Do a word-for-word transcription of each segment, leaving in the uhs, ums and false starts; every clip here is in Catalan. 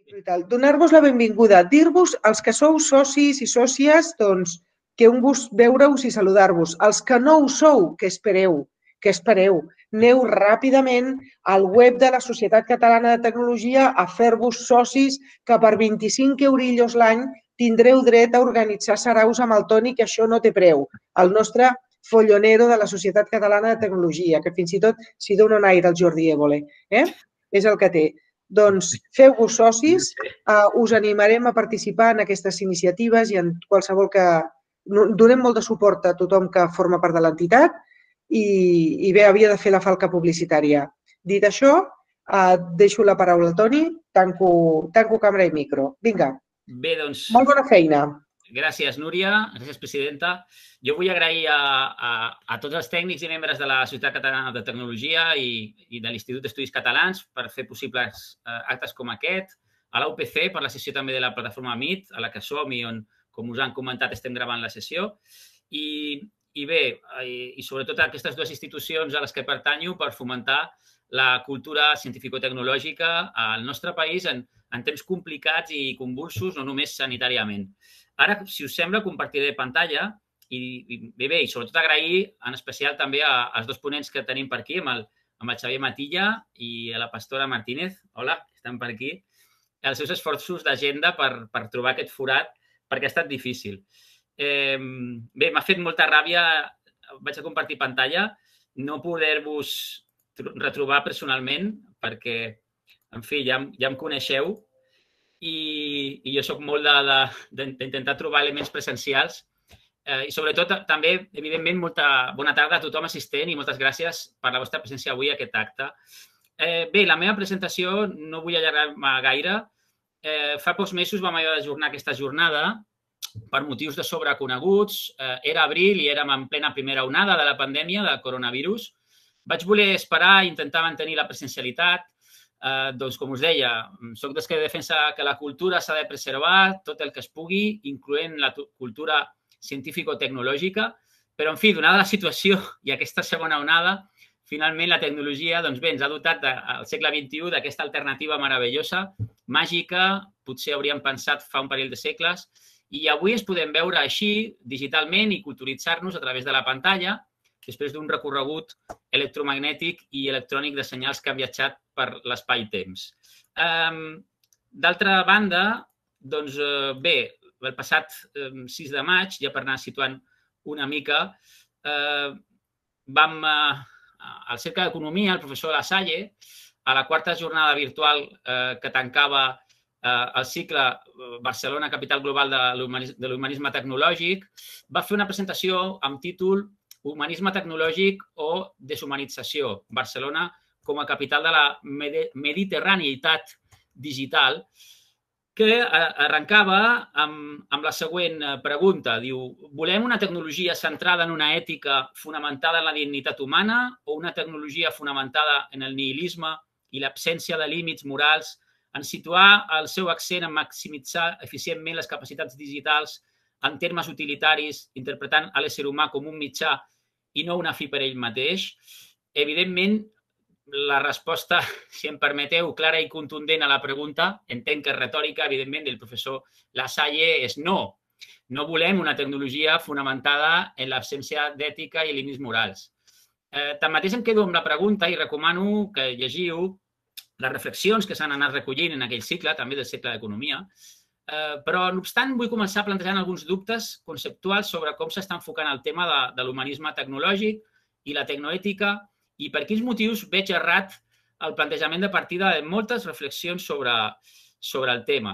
Donar-vos la benvinguda, dir-vos als que sou socis i sòcies, doncs, que un gust veure-us i saludar-vos. Els que no ho sou, que espereu, que espereu. Aneu ràpidament al web de la Societat Catalana de Tecnologia a fer-vos socis, que per vint-i-cinc eurillos l'any tindreu dret a organitzar saraus amb el Toni, que això no té preu. El nostre follonero de la Societat Catalana de Tecnologia, que fins i tot s'hi dona un aire al Jordi Évole. És el que té. Doncs feu-vos socis, us animarem a participar en aquestes iniciatives i en qualsevol que... Donem molt de suport a tothom que forma part de l'entitat i bé, havia de fer la falca publicitària. Dit això, deixo la paraula al Toni, tanco càmera i micro. Vinga, molt bona feina. Gràcies, Núria. Gràcies, presidenta. Jo vull agrair a tots els tècnics i membres de la Societat Catalana de Tecnologia i de l'Institut d'Estudis Catalans per fer possibles actes com aquest, a l'U P C per la sessió també de la plataforma Meet, a la que som i on, com us han comentat, estem gravant la sessió. I bé, i sobretot a aquestes dues institucions a les que pertanyo per fomentar la cultura científico-tecnològica al nostre país en temps complicats i convulsos, no només sanitàriament. Ara, si us sembla, compartiré pantalla i bé, i sobretot agrair en especial també als dos ponents que tenim per aquí, amb el Xavier Matilla i la Pastora Martínez, hola, que estan per aquí, els seus esforços d'agenda per trobar aquest forat, perquè ha estat difícil. Bé, m'ha fet molta ràbia, vaig a compartir pantalla, no poder-vos retrobar personalment, perquè, en fi, ja em coneixeu, i jo soc molt d'intentar trobar elements presencials i sobretot també, evidentment, molta bona tarda a tothom assistent i moltes gràcies per la vostra presència avui a aquest acte. Bé, la meva presentació no vull allargar-me gaire. Fa pocs mesos vam haver d'ajornar aquesta jornada per motius de sobreconeguts. Era abril i érem en plena primera onada de la pandèmia del coronavirus. Vaig voler esperar i intentar mantenir la presencialitat. Doncs, com us deia, soc dels que defensa que la cultura s'ha de preservar, tot el que es pugui, incloent la cultura científico-tecnològica, però, en fi, donada la situació i aquesta segona onada, finalment la tecnologia ens ha dotat al segle vint-i-u d'aquesta alternativa meravellosa, màgica, potser hauríem pensat fa un parell de segles, i avui ens podem veure així, digitalment, i culturitzar-nos a través de la pantalla, després d'un recorregut electromagnètic i electrònic de senyals que han viatjat per l'espai-temps. D'altra banda, doncs bé, el passat sis de maig, ja per anar situant una mica, vam al Cercle d'Economia, el professor La Salle, a la quarta jornada virtual que tancava el cicle Barcelona, capital global de l'humanisme tecnològic, va fer una presentació amb títol Humanisme tecnològic o deshumanització. Barcelona com a capital de la mediterraneïtat digital, que arrencava amb la següent pregunta. Diu, volem una tecnologia centrada en una ètica fonamentada en la dignitat humana o una tecnologia fonamentada en el nihilisme i l'absència de límits morals, en situar el seu accent en maximitzar eficientment les capacitats digitals en termes utilitaris, interpretant l'ésser humà com un mitjà i no una fi per ell mateix? Evidentment, la resposta, si em permeteu, clara i contundent a la pregunta, entenc que és retòrica, evidentment, del professor La Salle, és no. No volem una tecnologia fonamentada en l'absència d'ètica i límits morals. Tanmateix em quedo amb la pregunta i recomano que llegiu les reflexions que s'han anat recollint en aquell cicle, també del Cercle d'Economia, però, no obstant, vull començar plantejant alguns dubtes conceptuals sobre com s'està enfocant el tema de l'humanisme tecnològic i la tecnoètica i per quins motius veig errat el plantejament de partida de moltes reflexions sobre el tema.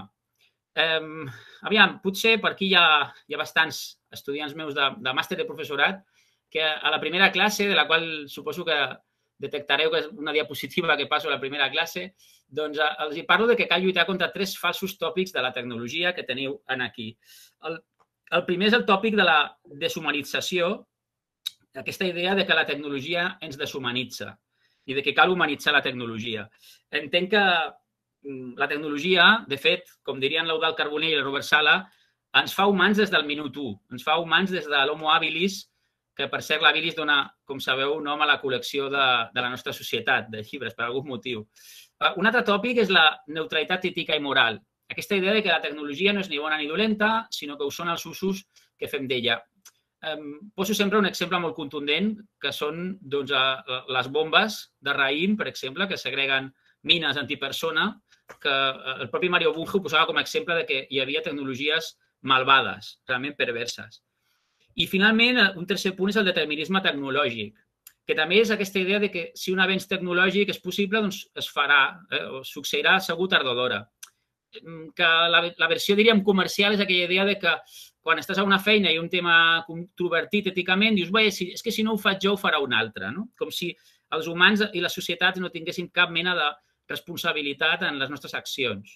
Aviam, potser per aquí hi ha bastants estudiants meus de màster de professorat que a la primera classe, de la qual suposo que detectareu que és una diapositiva que passo a la primera classe, doncs els parlo que cal lluitar contra tres falsos tòpics de la tecnologia que teniu aquí. El primer és el tòpic de la deshumanització, aquesta idea que la tecnologia ens deshumanitza i que cal humanitzar la tecnologia. Entenc que la tecnologia, de fet, com dirien l'Eudald Carbonell i Robert Sala, ens fa humans des del minut u, ens fa humans des de l'Homo habilis, que per cert l'habilis dona, com sabeu, nom a la col·lecció de la nostra societat, de llibres, per algun motiu. Un altre tòpic és la neutralitat ètica i moral. Aquesta idea que la tecnologia no és ni bona ni dolenta, sinó que ho són els usos que fem d'ella. Poso sempre un exemple molt contundent, que són les bombes de raïm, per exemple, que segreguen mines antipersona, que el propi Mario Bunge ho posava com a exemple de que hi havia tecnologies malvades, realment perverses. I, finalment, un tercer punt és el determinisme tecnològic, que també és aquesta idea de que si un avenç tecnològic és possible, doncs es farà, o succeirà segur tard o d'hora. Que la versió, diríem, comercial és aquella idea de que quan estàs a una feina i un tema controvertit èticament, dius, bé, és que si no ho faig jo, ho farà un altre. Com si els humans i les societats no tinguessin cap mena de responsabilitat en les nostres accions.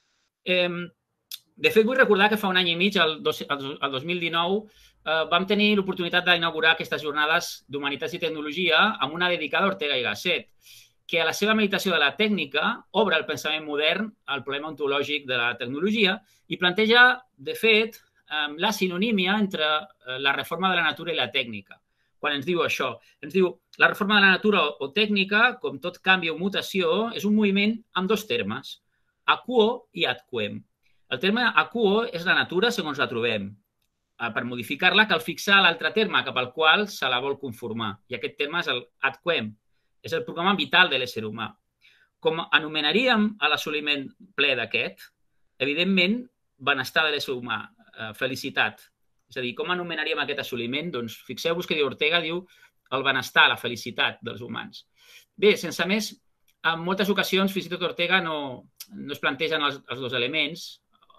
De fet, vull recordar que fa un any i mig, el dos mil dinou, vam tenir l'oportunitat d'inaugurar aquestes jornades d'Humanitats i Tecnologia amb una dedicada a Ortega y Gasset, que a la seva meditació de la tècnica obre el pensament modern al problema ontològic de la tecnologia i planteja, de fet, la sinonímia entre la reforma de la natura i la tècnica. Quan ens diu això, ens diu la reforma de la natura o tècnica, com tot canvi o mutació, és un moviment amb dos termes, acuo i ad quem. El terme acuo és la natura segons la trobem. Per modificar-la cal fixar l'altre terme cap al qual se la vol conformar. I aquest terme és el ad quem. És el programa vital de l'ésser humà. Com anomenaríem a l'assoliment ple d'aquest? Evidentment, benestar de l'ésser humà, felicitat. És a dir, com anomenaríem aquest assoliment? Doncs fixeu-vos que Ortega diu el benestar, la felicitat dels humans. Bé, sense més, en moltes ocasions, fins i tot Ortega no es plantegen els dos elements,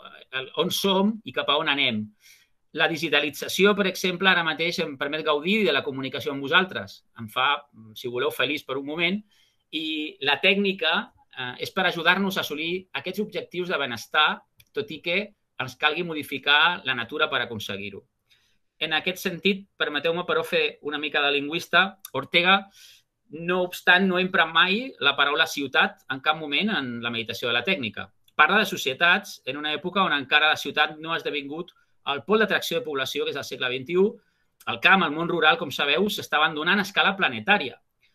on som i cap a on anem. La digitalització, per exemple, ara mateix em permet gaudir de la comunicació amb vosaltres. Em fa, si voleu, feliç per un moment. I la tècnica és per ajudar-nos a assolir aquests objectius de benestar, tot i que ens calgui modificar la natura per aconseguir-ho. En aquest sentit, permeteu-me, però, fer una mica de lingüista. Ortega, no obstant, no empra mai la paraula ciutat en cap moment en la meditació de la tècnica. Parla de societats en una època on encara la ciutat no ha esdevingut el pol d'atracció de població, que és el segle vint-i-u. El camp, el món rural, com sabeu, s'està abandonant a escala planetària.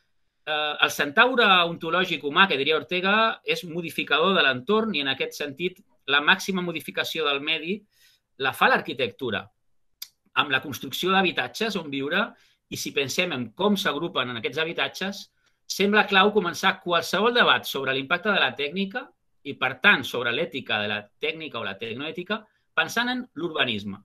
El centaure ontològic humà, que diria Ortega, és modificador de l'entorn i, en aquest sentit, la màxima modificació del medi la fa l'arquitectura, amb la construcció d'habitatges on viure, i si pensem en com s'agrupen en aquests habitatges, sembla clau començar qualsevol debat sobre l'impacte de la tècnica i, per tant, sobre l'ètica de la tècnica o la tecnoètica, pensant en l'urbanisme.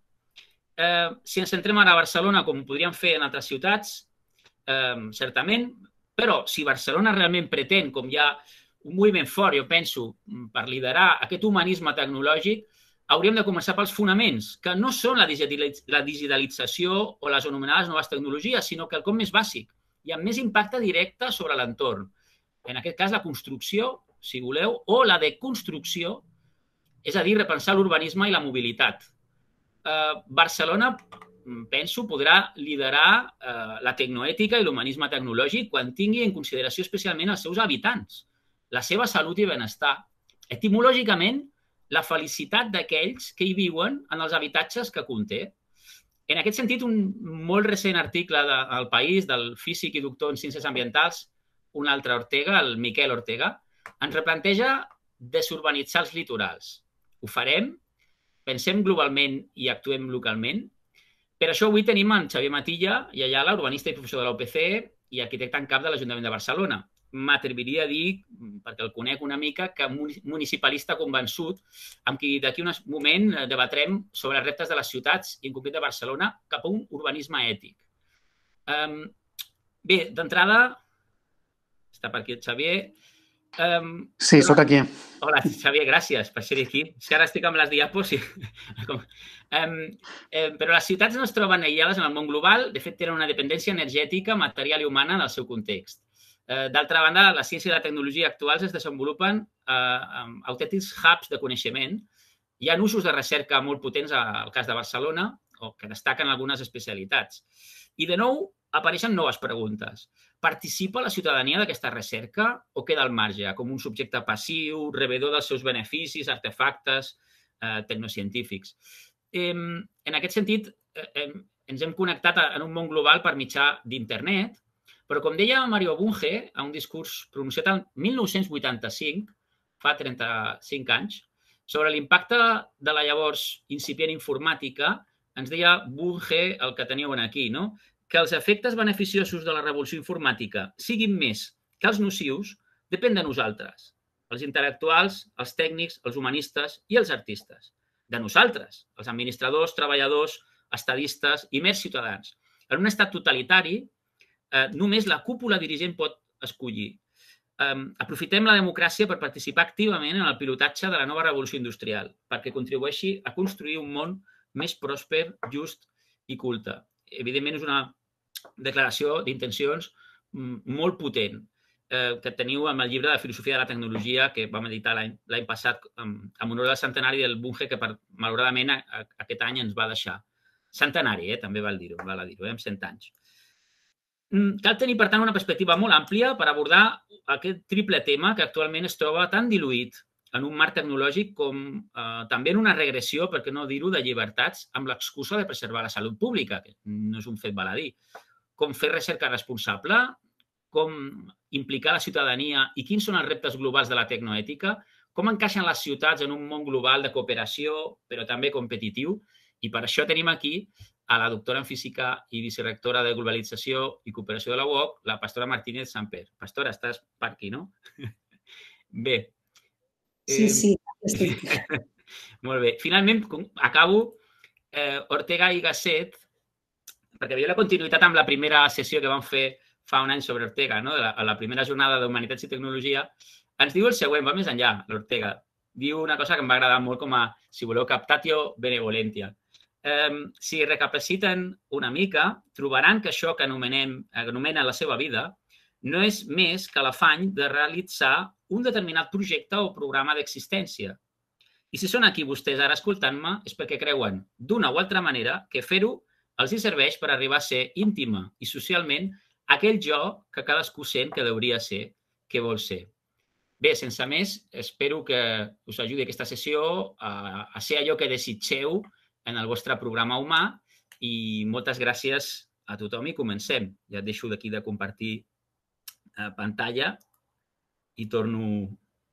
Si ens centrem ara a Barcelona, com podríem fer en altres ciutats, certament, però si Barcelona realment pretén, com hi ha un moviment fort, jo penso, per liderar aquest humanisme tecnològic, hauríem de començar pels fonaments, que no són la digitalització o les anomenades noves tecnologies, sinó que el com més bàsic i amb més impacte directe sobre l'entorn. En aquest cas, la construcció, si voleu, o la deconstrucció, és a dir, repensar l'urbanisme i la mobilitat. Barcelona, penso, podrà liderar la tecnoètica i l'humanisme tecnològic quan tingui en consideració especialment els seus habitants, la seva salut i benestar. Etimològicament, la felicitat d'aquells que hi viuen en els habitatges que conté. En aquest sentit, un molt recent article del País, del físic i doctor en ciències ambientals, un altre Ortega, el Miquel Ortega, ens replanteja desurbanitzar els litorals. Ho farem, pensem globalment i actuem localment. Per això avui tenim en Xavier Matilla i Ayala, urbanista i professor de la U P C i arquitecte en cap de l'Ajuntament de Barcelona. M'atreviria a dir, perquè el conec una mica, que municipalista convençut, amb qui d'aquí un moment debatrem sobre els reptes de les ciutats, i en concret de Barcelona, cap a un urbanisme ètic. Bé, d'entrada, està per aquí el Xavier. Sí, sóc aquí. Hola, Xavier, gràcies per ser aquí. És que ara estic amb les diapos. Però les ciutats no es troben aïllades en el món global. De fet, tenen una dependència energètica, material i humana en el seu context. D'altra banda, la ciència i la tecnologia actuals es desenvolupen amb autèntics hubs de coneixement. Hi ha usos de recerca molt potents al cas de Barcelona, o que destaquen algunes especialitats. I, de nou, apareixen noves preguntes. Participa la ciutadania d'aquesta recerca o queda al marge, com un subjecte passiu, rebedor dels seus beneficis, artefactes tecnocientífics? En aquest sentit, ens hem connectat en un món global per mitjà d'internet, Però, com deia Mario Bunge, a un discurs pronunciat el mil nou-cents vuitanta-cinc, fa trenta-cinc anys, sobre l'impacte de la llavors incipient informàtica, ens deia Bunge, el que teniu aquí, no? Que els efectes beneficiosos de la revolució informàtica siguin més que els nocius depèn de nosaltres, els intel·lectuals, els tècnics, els humanistes i els artistes. De nosaltres, els administradors, treballadors, estadistes i mers ciutadans. En un estat totalitari, eh, només la cúpula dirigent pot escollir. Eh, aprofitem la democràcia per participar activament en el pilotatge de la nova revolució industrial, perquè contribueixi a construir un món més pròsper, just i culte. Evidentment, és una declaració d'intencions molt potent eh, que teniu amb el llibre de Filosofia de la Tecnologia que vam editar l'any passat amb, amb honor del centenari del Bunge, que per, malauradament a, a, aquest any ens va deixar. Centenari, eh, també val dir-ho, val a dir-ho, eh, amb cent anys. Cal tenir, per tant, una perspectiva molt àmplia per abordar aquest triple tema que actualment es troba tan diluït en un marc tecnològic com eh, també en una regressió, per què no dir-ho, de llibertats amb l'excusa de preservar la salut pública, que no és un fet baladí. Com fer recerca responsable, com implicar la ciutadania i quins són els reptes globals de la tecnoètica, com encaixen les ciutats en un món global de cooperació, però també competitiu. I per això tenim aquí a la doctora en física i vicerectora de globalització i cooperació de la U O C, la pastora Martínez Samper. Pastora, estàs per aquí, no? Bé. Sí, sí, estic. Molt bé. Finalment, acabo. Eh, Ortega i Gasset, perquè veia la continuïtat amb la primera sessió que vam fer fa un any sobre Ortega, no? la, la primera jornada d'Humanitats i Tecnologia, ens diu el següent, va més enllà, l'Ortega. Diu una cosa que em va agradar molt com a, si voleu, captatio benevolentia. Eh, si recapaciten una mica, trobaran que això que anomenem, anomenen la seva vida no és més que l'afany de realitzar un determinat projecte o programa d'existència. I si són aquí vostès ara escoltant-me és perquè creuen d'una o altra manera que fer-ho els hi serveix per arribar a ser íntima i socialment aquell jo que cadascú sent que hauria ser, que vol ser. Bé, sense més, espero que us ajudi aquesta sessió a, a ser allò que desitgeu en el vostre programa humà i moltes gràcies a tothom i comencem. Ja et deixo d'aquí de compartir eh, pantalla i torno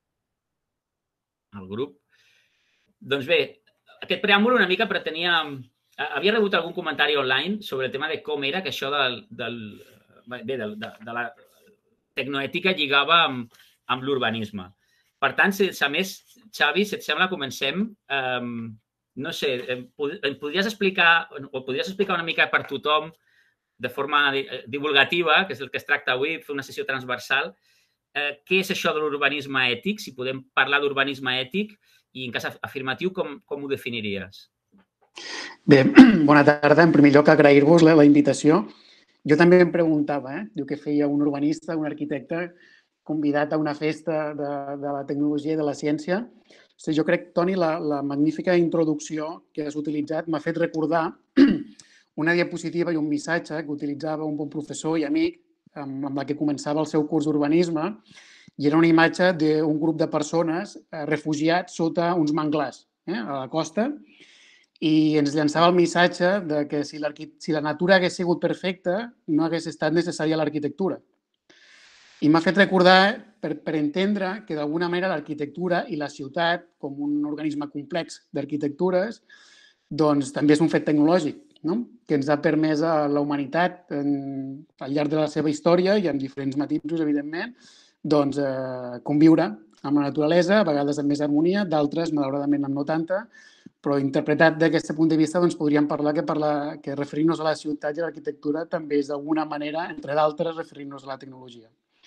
al grup. Doncs bé, aquest preàmbul una mica pretenia... Havia rebut algun comentari online sobre el tema de com era que això del, del, bé, de, de, de la tecnoètica lligava amb, amb l'urbanisme. Per tant, sense més, Xavi, si et sembla, comencem. Um, no sé, em, em podries explicar, o podries explicar una mica per tothom, de forma divulgativa, que és el que es tracta avui, fer una sessió transversal, eh, què és això de l'urbanisme ètic, si podem parlar d'urbanisme ètic, i en cas afirmatiu, com, com ho definiries? Bé, bona tarda. En primer lloc, agrair-vos la, la invitació. Jo també em preguntava, eh? Diu que feia un urbanista, un arquitecte, convidat a una festa de, de la tecnologia i de la ciència. O sigui, jo crec, Toni, la, la magnífica introducció que has utilitzat m'ha fet recordar una diapositiva i un missatge que utilitzava un bon professor i amic amb, amb la que començava el seu curs d'urbanisme, i era una imatge d'un grup de persones eh, refugiats sota uns manglars eh, a la costa, i ens llançava el missatge de que si, si la natura hagués sigut perfecta no hagués estat necessària l'arquitectura. I m'ha fet recordar, per, per entendre, que d'alguna manera l'arquitectura i la ciutat, com un organisme complex d'arquitectures, doncs també és un fet tecnològic, no? Que ens ha permès a la humanitat, en, al llarg de la seva història i en diferents matisos, evidentment, doncs, eh, conviure amb la naturalesa, a vegades amb més harmonia, d'altres, malauradament, amb no tanta, però interpretat d'aquest punt de vista, doncs, podríem parlar que, parlar que referir-nos a la ciutat i a l'arquitectura també és d'alguna manera, entre d'altres, referir-nos a la tecnologia.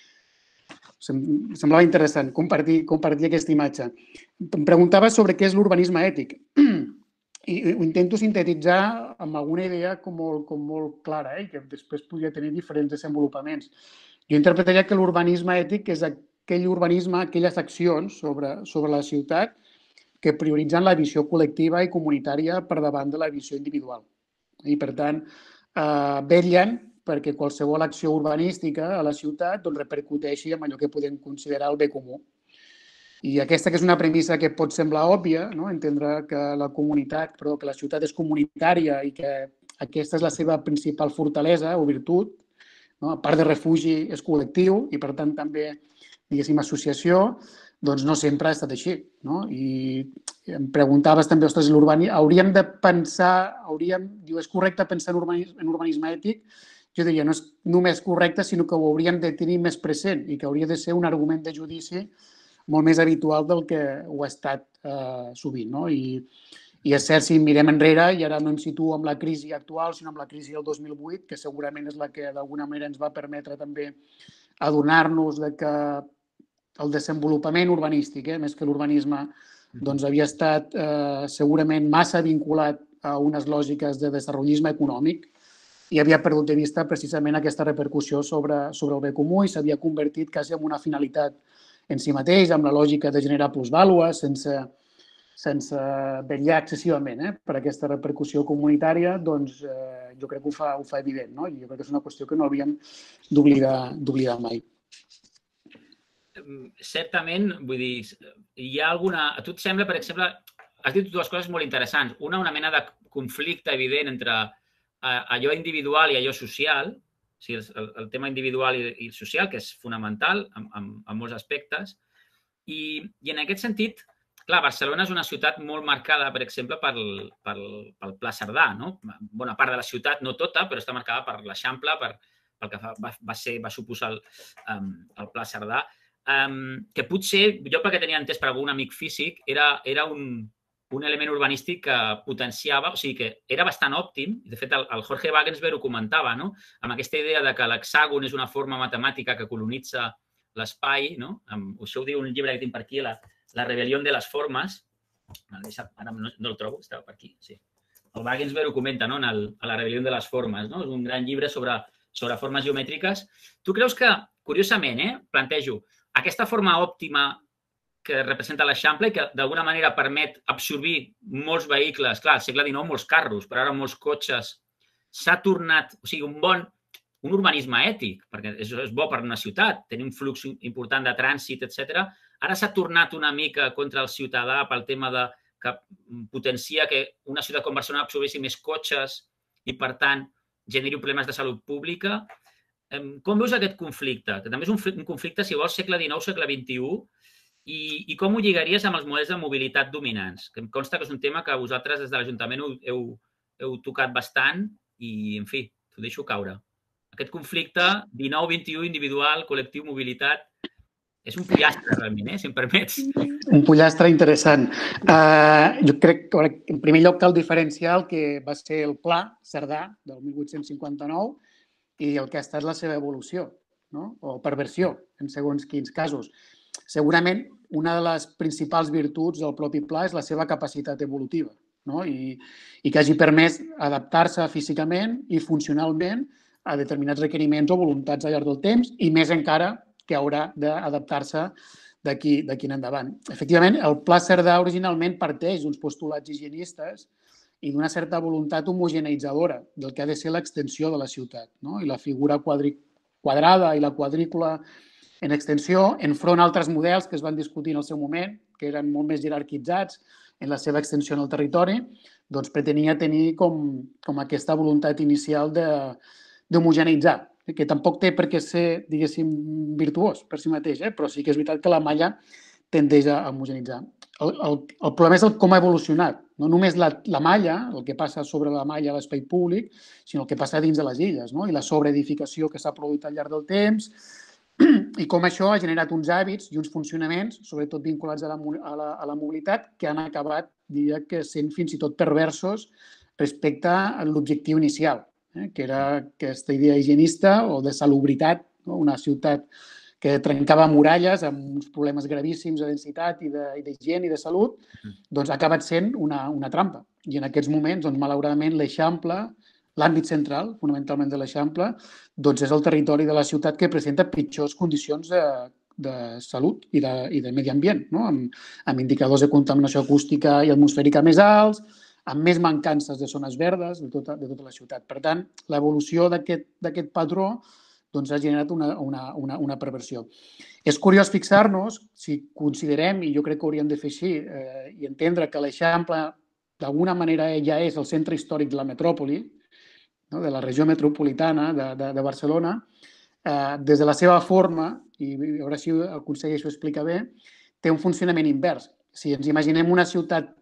Sem semblava interessant compartir, compartir aquesta imatge. Em preguntava sobre què és l'urbanisme ètic. I ho intento sintetitzar amb alguna idea com molt, com molt clara, eh? Que després podria tenir diferents desenvolupaments. Jo interpretaria que l'urbanisme ètic és aquell urbanisme, aquelles accions sobre, sobre la ciutat que prioritzen la visió col·lectiva i comunitària per davant de la visió individual. I, per tant, eh, vetllen perquè qualsevol acció urbanística a la ciutat doncs, repercuteixi en allò que podem considerar el bé comú. I aquesta que és una premissa que pot semblar òbvia, no? Entendre que la comunitat, perdó, que la ciutat és comunitària i que aquesta és la seva principal fortalesa o virtut, no? A part de refugi és col·lectiu i, per tant, també, diguéssim, associació, doncs no sempre ha estat així, no? I em preguntaves també, ostres, l'urbanisme, hauríem de pensar, hauríem, diu, és correcte pensar en urbanisme, en urbanisme ètic? Jo diria, no és només correcte, sinó que ho hauríem de tenir més present i que hauria de ser un argument de judici molt més habitual del que ho ha estat eh, sovint, no? I, I és cert, si mirem enrere, i ara no em situo amb la crisi actual, sinó amb la crisi del dos mil vuit, que segurament és la que d'alguna manera ens va permetre també adonar-nos de que el desenvolupament urbanístic, eh, més que l'urbanisme, doncs havia estat eh, segurament massa vinculat a unes lògiques de desenvolupisme econòmic i havia perdut de vista precisament aquesta repercussió sobre, sobre el bé comú i s'havia convertit quasi en una finalitat en si mateix, amb la lògica de generar plusvàlua, sense, sense vetllar excessivament eh, per aquesta repercussió comunitària, doncs eh, jo crec que ho fa, ho fa evident, no? I jo crec que és una qüestió que no hauríem d'oblidar mai. Certament, vull dir, hi ha alguna... A tu et sembla, per exemple, has dit dues coses molt interessants. Una, una mena de conflicte evident entre allò individual i allò social, o sigui, el, el tema individual i, i social, que és fonamental en, en, en molts aspectes. I, I en aquest sentit, clar, Barcelona és una ciutat molt marcada, per exemple, pel, pel, pel Pla Cerdà, no? Bona part de la ciutat, no tota, però està marcada per l'Eixample, per, pel que va, va, ser, va suposar el, um, el Pla Cerdà, um, que potser, jo perquè tenia entès per algun amic físic, era, era un... un element urbanístic que potenciava, o sigui que era bastant òptim, i de fet el, el Jorge Wagensberg ho comentava, no? Amb aquesta idea de que l'hexàgon és una forma matemàtica que colonitza l'espai, no? Això ho diu un llibre que tinc per aquí, La, la rebel·lió de les formes, ara no, no el trobo, estava per aquí, sí. El Wagensberg ho comenta, no? En el, a La rebel·lió de les formes, no? És un gran llibre sobre, sobre formes geomètriques. Tu creus que, curiosament, eh, plantejo, aquesta forma òptima que representa l'Eixample i que d'alguna manera permet absorbir molts vehicles. Clar, al segle dinou molts carros, però ara molts cotxes. S'ha tornat, o sigui, un bon, un urbanisme ètic, perquè és, és bo per una ciutat, tenir un flux important de trànsit, etcètera. Ara s'ha tornat una mica contra el ciutadà pel tema de que potencia que una ciutat com Barcelona absorbeixi més cotxes i, per tant, generi problemes de salut pública. Com veus aquest conflicte? Que també és un conflicte, si vols, segle dinou, segle vint-i-u, I, i com ho lligaries amb els models de mobilitat dominants? Que em consta que és un tema que vosaltres des de l'Ajuntament heu, heu tocat bastant i, en fi, t'ho deixo caure. Aquest conflicte dinou vint-i-u, individual, col·lectiu, mobilitat, és un pollastre, realment, eh, si em permets. Un pollastre interessant. Uh, jo crec que, en primer lloc, cal diferenciar el que va ser el Pla Cerdà del mil vuit-cents cinquanta-nou i el que ha estat la seva evolució, no? O perversió, en segons quins casos. Segurament, una de les principals virtuts del propi pla és la seva capacitat evolutiva, no? I, i que hagi permès adaptar-se físicament i funcionalment a determinats requeriments o voluntats al llarg del temps i més encara que haurà d'adaptar-se d'aquí en endavant. Efectivament, el Pla Cerdà originalment parteix d'uns postulats higienistes i d'una certa voluntat homogeneitzadora del que ha de ser l'extensió de la ciutat, no? I la figura quadrada i la quadrícula en extensió, enfront a altres models que es van discutir en el seu moment, que eren molt més jerarquitzats en la seva extensió en el territori, doncs pretenia tenir com, com aquesta voluntat inicial d'homogeneitzar, que tampoc té per què ser, diguéssim, virtuós per si mateix, eh? Però sí que és veritat que la malla tendeix a homogeneitzar. El, el, el problema és el com ha evolucionat. No només la, la malla, el que passa sobre la malla a l'espai públic, sinó el que passa dins de les illes, no? I la sobreedificació que s'ha produït al llarg del temps, i com això ha generat uns hàbits i uns funcionaments, sobretot vinculats a la, a la, a la mobilitat, que han acabat, diria que sent fins i tot perversos respecte a l'objectiu inicial, eh? Que era aquesta idea higienista o de salubritat, no? Una ciutat que trencava muralles amb uns problemes gravíssims de densitat i d'higiene i de salut, doncs ha acabat sent una, una trampa. I en aquests moments, doncs, malauradament, l'Eixample, l'àmbit central, fonamentalment de l'Eixample, doncs és el territori de la ciutat que presenta pitjors condicions de, de salut i de, i de medi ambient, no? Amb, amb indicadors de contaminació acústica i atmosfèrica més alts, amb més mancances de zones verdes de tota, de tota la ciutat. Per tant, l'evolució d'aquest patró doncs, ha generat una, una, una, una perversió. És curiós fixar-nos, si considerem, i jo crec que hauríem de fer així, eh, i entendre que l'Eixample d'alguna manera ja és el centre històric de la metròpoli, de la regió metropolitana de Barcelona, des de la seva forma, i a veure si el conseller s'ho explica bé, té un funcionament invers. Si ens imaginem una ciutat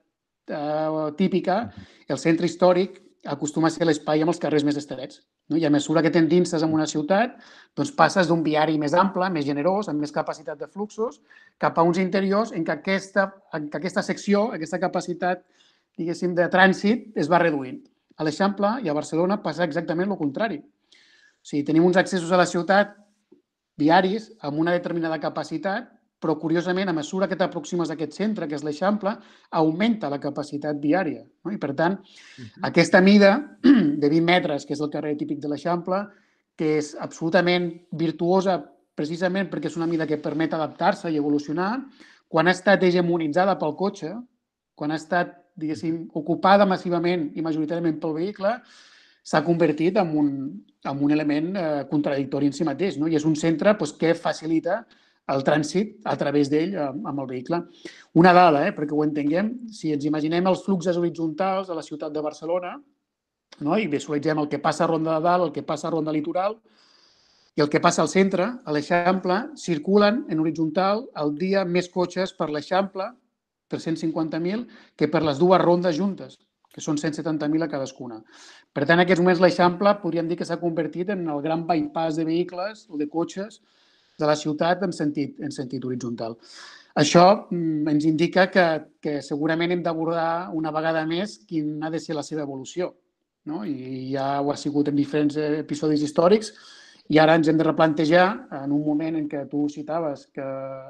típica, el centre històric acostuma a ser l'espai amb els carrers més estrets. I a mesura que t'endinses en una ciutat, doncs passes d'un viari més ample, més generós, amb més capacitat de fluxos, cap a uns interiors en què aquesta, en què aquesta secció, aquesta capacitat, diguéssim, de trànsit es va reduint. A l'Eixample i a Barcelona passa exactament el contrari. O sigui, tenim uns accessos a la ciutat viaris amb una determinada capacitat, però, curiosament, a mesura que t'aproximes a aquest centre, que és l'Eixample, augmenta la capacitat viària. I, per tant, aquesta mida de vint metres, que és el carrer típic de l'Eixample, que és absolutament virtuosa precisament perquè és una mida que permet adaptar-se i evolucionar, quan ha estat hegemonitzada pel cotxe, quan ha estat, diguéssim, ocupada massivament i majoritàriament pel vehicle, s'ha convertit en un, en un element eh, contradictori en si mateix, no? I és un centre doncs, que facilita el trànsit a través d'ell amb el vehicle. Una dada, eh, perquè ho entenguem, si ens imaginem els fluxos horitzontals a la ciutat de Barcelona, no? I visualitzem el que passa a Ronda de Dalt, el que passa a Ronda Litoral i el que passa al centre, a l'Eixample, circulen en horitzontal al dia més cotxes per l'Eixample, per cent cinquanta mil, que per les dues rondes juntes, que són cent setanta mil a cadascuna. Per tant, en aquests moments l'Eixample podríem dir que s'ha convertit en el gran bypass de vehicles o de cotxes de la ciutat en sentit, en sentit horitzontal. Això ens indica que, que segurament hem d'abordar una vegada més quin ha de ser la seva evolució. No? I ja ho ha sigut en diferents episodis històrics i ara ens hem de replantejar en un moment en què tu citaves que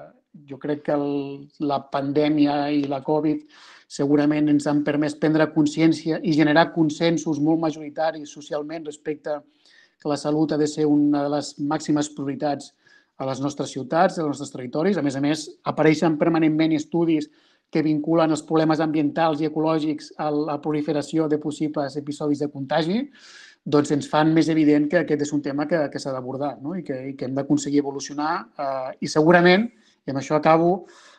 jo crec que el, la pandèmia i la Covid segurament ens han permès prendre consciència i generar consensos molt majoritaris socialment respecte que la salut ha de ser una de les màximes prioritats a les nostres ciutats, als nostres territoris. A més a més, apareixen permanentment estudis que vinculen els problemes ambientals i ecològics a la proliferació de possibles episodis de contagi, doncs ens fan més evident que aquest és un tema que, que s'ha d'abordar, no? I, que, i que hem d'aconseguir evolucionar eh, i segurament, i amb això acabo,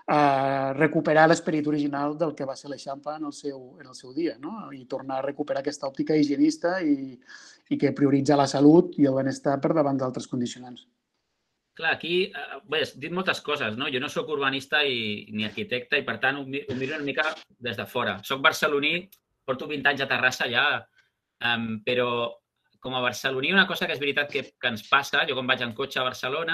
eh, recuperar l'esperit original del que va ser l'Eixample en el seu, en el seu dia, no? I tornar a recuperar aquesta òptica higienista i, i que prioritza la salut i el benestar per davant d'altres condicionants. Clar, aquí bé, has dit moltes coses, no? Jo no soc urbanista i, ni arquitecte i, per tant, ho miro una mica des de fora. Soc barceloní, porto vint anys a Terrassa ja, um, però com a barceloní una cosa que és veritat que, que ens passa, jo quan vaig en cotxe a Barcelona,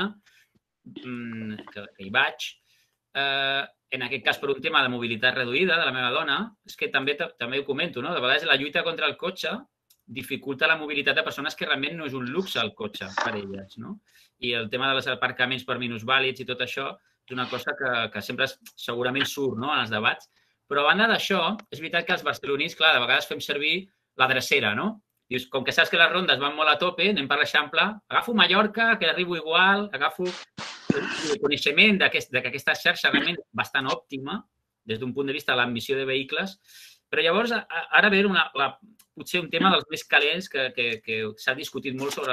um, que, que hi vaig, uh, en aquest cas per un tema de mobilitat reduïda de la meva dona, és que també, també ho comento, no? De vegades la lluita contra el cotxe dificulta la mobilitat de persones que realment no és un luxe el cotxe per elles, no? I el tema dels aparcaments per minusvàlids i tot això és una cosa que, que sempre segurament surt, no?, en els debats. Però a banda d'això, és veritat que els barcelonins, clar, de vegades fem servir la drecera, no? Dius, com que saps que les rondes van molt a tope, anem per l'Eixample, agafo Mallorca, que arribo igual, agafo el coneixement de que aquesta xarxa realment és bastant òptima des d'un punt de vista de l'admissió de vehicles. Però llavors, ara ve una, la, potser un tema dels més calents que, que, que s'ha discutit molt sobre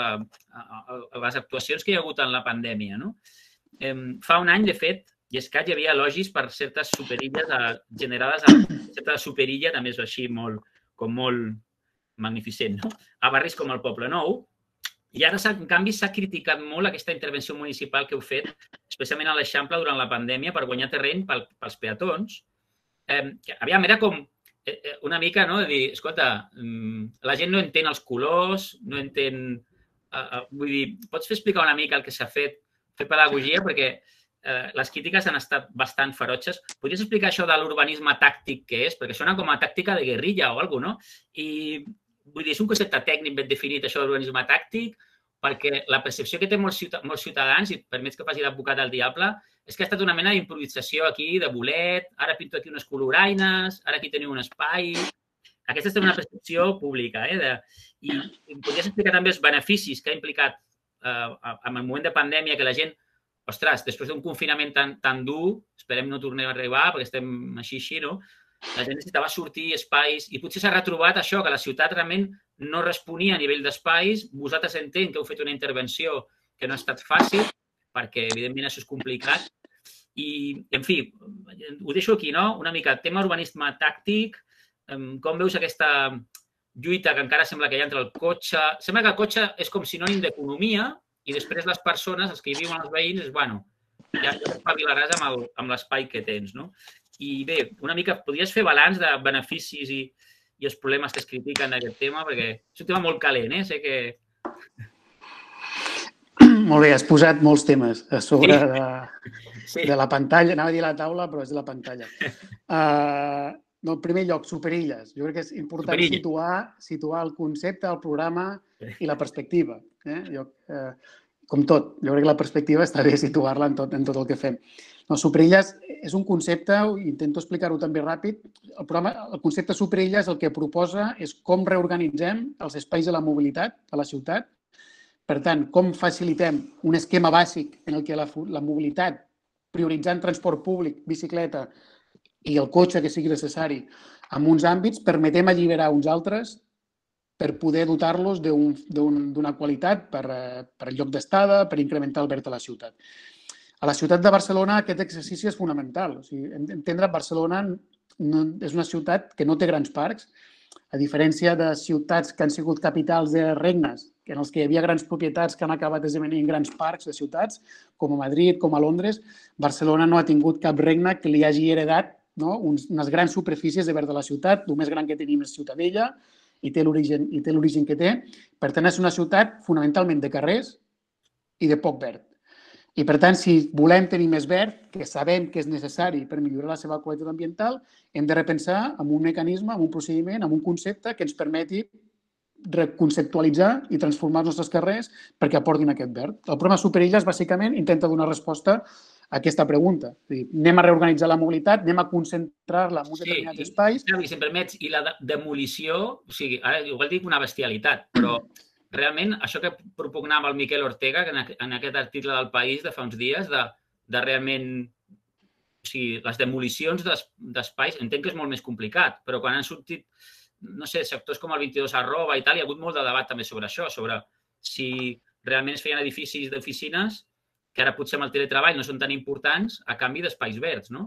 les actuacions que hi ha hagut en la pandèmia, no? Eh, fa un any, de fet, Llescat hi havia elogis per certes superilles generades a certa superilla, també és així molt, com molt magnificent, no? A barris com el Poble Nou. I ara, en canvi, s'ha criticat molt aquesta intervenció municipal que heu fet, especialment a l'Eixample durant la pandèmia, per guanyar terreny pels peatons. Eh, aviam, era com una mica, no?, de dir, escolta, la gent no entén els colors, no entén... Vull dir, pots fer explicar una mica el que s'ha fet, fer pedagogia, perquè les crítiques han estat bastant ferotges. Podries explicar això de l'urbanisme tàctic que és? Perquè sona com a tàctica de guerrilla o alguna cosa, no? I, vull dir, és un concepte tècnic ben definit, això de l'urbanisme tàctic, perquè la percepció que té molts ciutadans, i permets que faci d'advocat al diable, és que ha estat una mena d'improvisació aquí, de bolet, ara pinto aquí unes coloraines, ara aquí teniu un espai... Aquesta és una percepció pública. I em podries explicar també els beneficis que ha implicat en el moment de pandèmia que la gent, ostres, després d'un confinament tan dur, esperem no tornem a arribar perquè estem així, així, no? La gent necessitava sortir, espais, i potser s'ha retrobat això, que la ciutat realment no responia a nivell d'espais. Vosaltres entenc que heu fet una intervenció que no ha estat fàcil, perquè evidentment això és complicat. I, en fi, ho deixo aquí, no? Una mica tema urbanisme tàctic, com veus aquesta lluita que encara sembla que hi ha entre el cotxe. Sembla que el cotxe és com sinònim d'economia i després les persones, els que hi viuen els veïns, és, bueno, ja t'espavilaràs amb l'espai que tens, no? I bé, una mica, podries fer balanç de beneficis i, i els problemes que es critiquen d'aquest tema, perquè és un tema molt calent, eh? Sé que... Molt bé, has posat molts temes a sobre sí. de, sí. de la pantalla. Anava a dir la taula, però és de la pantalla. Uh, no, en primer lloc, superilles. Jo crec que és important situar, situar el concepte, el programa i la perspectiva. Eh? Jo, uh, com tot, jo crec que la perspectiva està bé situar-la en, tot, en tot el que fem. No, superilles és un concepte, intento explicar-ho també ràpid. El, programa, el concepte superilles el que proposa és com reorganitzem els espais de la mobilitat a la ciutat. Per tant, com facilitem un esquema bàsic en el que la, la mobilitat, prioritzant transport públic, bicicleta i el cotxe que sigui necessari en uns àmbits, permetem alliberar uns altres per poder dotar-los d'una qualitat per, per lloc d'estada, per incrementar el verd a la ciutat. A la ciutat de Barcelona aquest exercici és fonamental. O sigui, entendre que Barcelona no, és una ciutat que no té grans parcs, a diferència de ciutats que han sigut capitals de regnes, en els que hi havia grans propietats que han acabat esdevenint grans parcs de ciutats, com a Madrid, com a Londres, Barcelona no ha tingut cap regne que li hagi heredat no, unes grans superfícies de verd de la ciutat. El més gran que tenim és Ciutadella i té l'origen que té. Per tant, és una ciutat fonamentalment de carrers i de poc verd. I, per tant, si volem tenir més verd, que sabem que és necessari per millorar la seva qualitat ambiental, hem de repensar en un mecanisme, en un procediment, en un concepte que ens permeti reconceptualitzar i transformar els nostres carrers perquè aportin aquest verd. El programa Superilles, bàsicament, intenta donar resposta a aquesta pregunta. És a dir, anem a reorganitzar la mobilitat, anem a concentrar-la en uns determinats sí, espais. I, si em permets, i la demolició, o sigui, ara igual dic una bestialitat, però realment això que propugnava el Miquel Ortega en aquest article del País de fa uns dies, de, de realment, o sigui, les demolicions d'espais, entenc que és molt més complicat, però quan han sortit, no sé, sectors com el vint-i-dos arroba i tal, hi ha hagut molt de debat també sobre això, sobre si realment es feien edificis d'oficines que ara potser amb el teletreball no són tan importants a canvi d'espais verds, no?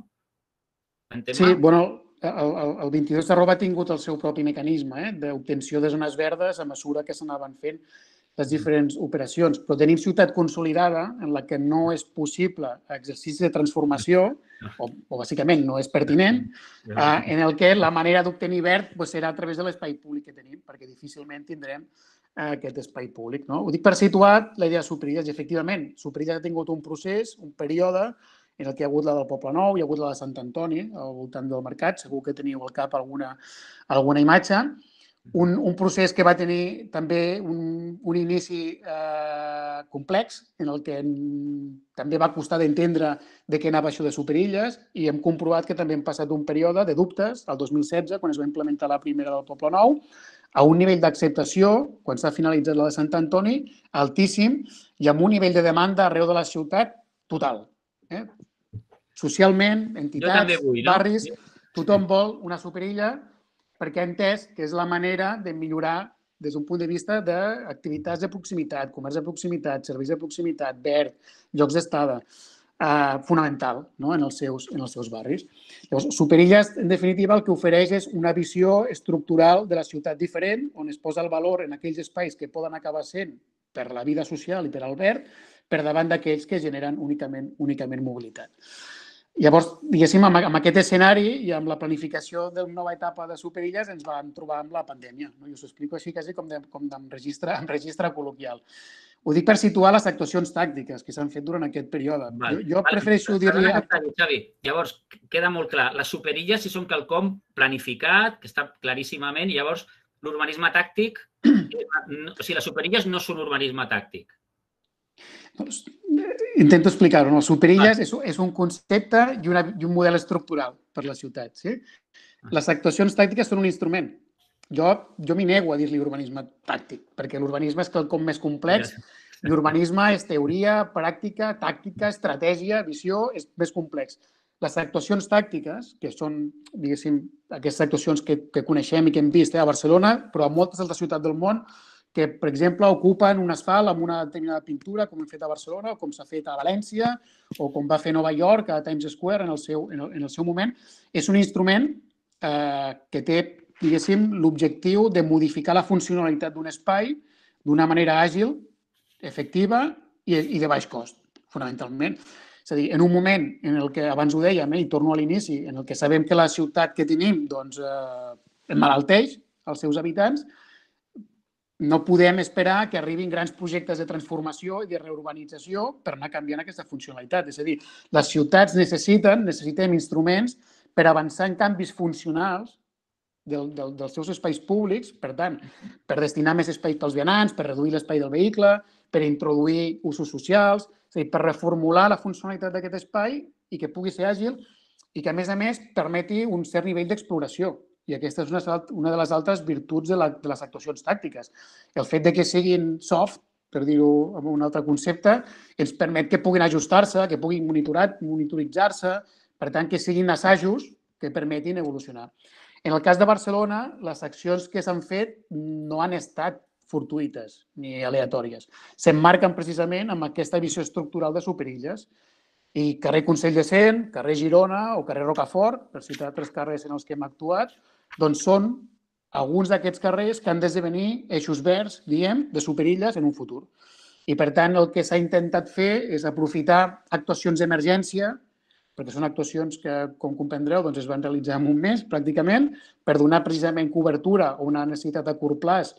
Sí, bueno, el, el vint-i-dos arroba ha tingut el seu propi mecanisme eh, d'obtenció de zones verdes a mesura que s'anaven fent les diferents operacions. Però tenim ciutat consolidada en la que no és possible exercici de transformació, o, o bàsicament no és pertinent, eh, en el que la manera d'obtenir verd pues, serà a través de l'espai públic que tenim, perquè difícilment tindrem eh, aquest espai públic. No? Ho dic per situar la idea de Superilles i, efectivament, Superilles ha tingut un procés, un període en el que hi ha hagut la del Poble Nou, hi ha hagut la de Sant Antoni, al voltant del mercat, segur que teniu al cap alguna, alguna imatge. Un, un procés que va tenir també un, un inici eh, complex, en el que també va costar d'entendre de què anava això de Superilles i hem comprovat que també hem passat un període de dubtes, el dos mil setze, quan es va implementar la primera del Poble Nou, a un nivell d'acceptació, quan s'ha finalitzat la de Sant Antoni, altíssim, i amb un nivell de demanda arreu de la ciutat total. Eh? Socialment, entitats, vull, no? barris, tothom vol una superilla perquè ha entès que és la manera de millorar des d'un punt de vista d'activitats de proximitat, comerç de proximitat, serveis de proximitat, verd, llocs d'estada, eh, fonamental no? en, els seus, en els seus barris. Llavors, Superilles, en definitiva, el que ofereix és una visió estructural de la ciutat diferent, on es posa el valor en aquells espais que poden acabar sent per la vida social i per al verd, per davant d'aquells que generen únicament, únicament mobilitat. Llavors, diguéssim, amb aquest escenari i amb la planificació d'una nova etapa de Superilles ens vam trobar amb la pandèmia. No? I us ho explico així quasi com, de, com en, registre, en registre col·loquial. Ho dic per situar les actuacions tàctiques que s'han fet durant aquest període. Val. Jo, jo prefereixo dir-li... Xavi, llavors, queda molt clar. Les superilles si són quelcom planificat, que està claríssimament, i llavors l'urbanisme tàctic... O sigui, les superilles no són urbanisme tàctic. Doncs, intento explicar-ho. No? Superilles és, és un concepte i, una, i un model estructural per la ciutat. Sí? Les actuacions tàctiques són un instrument. Jo, jo m'hi nego a dir-li urbanisme tàctic, perquè l'urbanisme és quelcom més complex. L'urbanisme és teoria, pràctica, tàctica, estratègia, visió, és més complex. Les actuacions tàctiques, que són, diguéssim, aquestes actuacions que, que coneixem i que hem vist eh, a Barcelona, però a moltes altres ciutats del món, que, per exemple, ocupen un asfalt amb una determinada pintura, com hem fet a Barcelona, o com s'ha fet a València, o com va fer Nova York a Times Square en el seu, en el, en el seu moment, és un instrument eh, que té diguéssim, l'objectiu de modificar la funcionalitat d'un espai d'una manera àgil, efectiva i de baix cost, fonamentalment. És a dir, en un moment en el que, abans ho dèiem, i torno a l'inici, en el que sabem que la ciutat que tenim emmalalteix els seus habitants, no podem esperar que arribin grans projectes de transformació i de reurbanització per anar canviant aquesta funcionalitat. És a dir, les ciutats necessiten, necessitem instruments per avançar en canvis funcionals dels seus espais públics, per tant, per destinar més espai pels vianants, per reduir l'espai del vehicle, per introduir usos socials, és a dir, per reformular la funcionalitat d'aquest espai i que pugui ser àgil i que, a més a més, permeti un cert nivell d'exploració. I aquesta és una de les altres virtuts de les actuacions tàctiques. El fet de que siguin soft, per dir-ho amb un altre concepte, ens permet que puguin ajustar-se, que puguin monitoritzar-se, per tant, que siguin assajos que permetin evolucionar. En el cas de Barcelona, les accions que s'han fet no han estat fortuïtes ni aleatòries. S'emmarquen precisament amb aquesta visió estructural de superilles. I carrer Consell de Cent, carrer Girona o carrer Rocafort, per citar tres carrers en els que hem actuat, doncs són alguns d'aquests carrers que han d'esdevenir eixos verds, diem, de superilles en un futur. I, per tant, el que s'ha intentat fer és aprofitar actuacions d'emergència, perquè són actuacions que, com comprendreu, es van realitzar en un mes, pràcticament, per donar precisament cobertura a una necessitat a curt plaç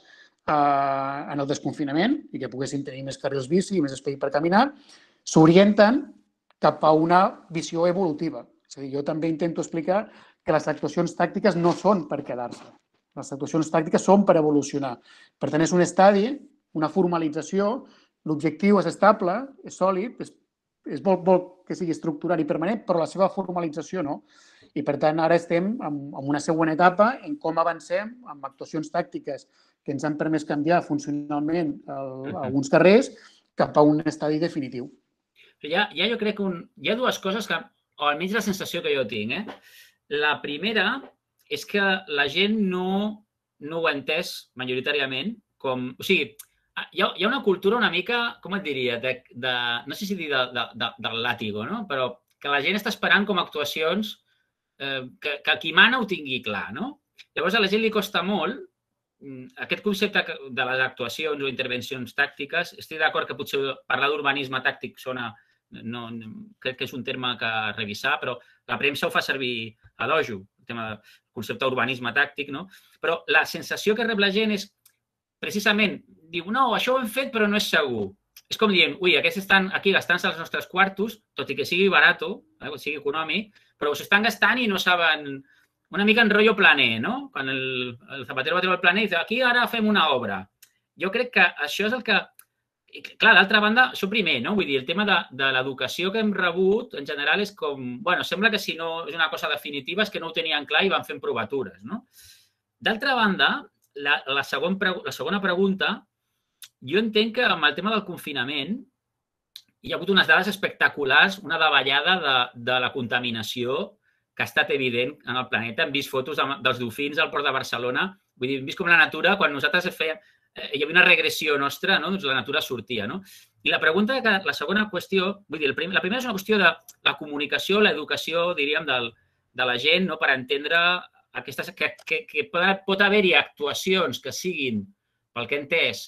en el desconfinament i que poguessin tenir més carrils bici i més espai per caminar, s'orienten cap a una visió evolutiva. És a dir, jo també intento explicar que les actuacions tàctiques no són per quedar-se. Les actuacions tàctiques són per evolucionar. Per tant, és un estadi, una formalització, l'objectiu és estable, és sòlid, és molt que sigui estructural i permanent, però la seva formalització no. I, per tant, ara estem en una següent etapa en com avancem amb actuacions tàctiques que ens han permès canviar funcionalment alguns carrers cap a un estadi definitiu. Ja, ja jo crec que un, hi ha dues coses que, o almenys la sensació que jo tinc, eh? La primera és que la gent no, no ho ha entès majoritàriament com... O sigui, hi ha, hi ha una cultura una mica, com et diria, de, de, no sé si dir de, de, de, del làtigo, no? Però que la gent està esperant com actuacions eh, que, que qui mana ho tingui clar, no? Llavors a la gent li costa molt aquest concepte de les actuacions o intervencions tàctiques. Estic d'acord que potser parlar d'urbanisme tàctic sona... No, crec que és un terme que revisar, però la premsa ho fa servir a dojo, el tema del concepte d'urbanisme tàctic, no? Però la sensació que rep la gent és, precisament, diu, no, això ho hem fet però no és segur. És com dient, ui, aquests estan aquí gastant-se els nostres quartos, tot i que sigui barat, sigui econòmic, però s'estan gastant i no saben... Una mica en rotllo planer, no? Quan el, el zapatero va treure el planer i diu, aquí ara fem una obra. Jo crec que això és el que... Clar, d'altra banda, això primer, no? Vull dir, el tema de, de l'educació que hem rebut, en general, és com... Bueno, sembla que si no és una cosa definitiva és que no ho tenien clar i van fent provatures, no? D'altra banda, la, la, segon, la segona pregunta, jo entenc que amb el tema del confinament hi ha hagut unes dades espectaculars, una davallada de, de la contaminació que ha estat evident en el planeta. Hem vist fotos de, dels dofins al port de Barcelona. Vull dir, hem vist com la natura, quan nosaltres fèiem... Hi havia una regressió nostra, no? Doncs la natura sortia, no? I la pregunta, que la segona qüestió, vull dir, la primera és una qüestió de la comunicació, l'educació, diríem, del, de la gent, no? Per entendre aquestes, que, que, que pot, pot haver-hi actuacions que siguin, pel que he entès,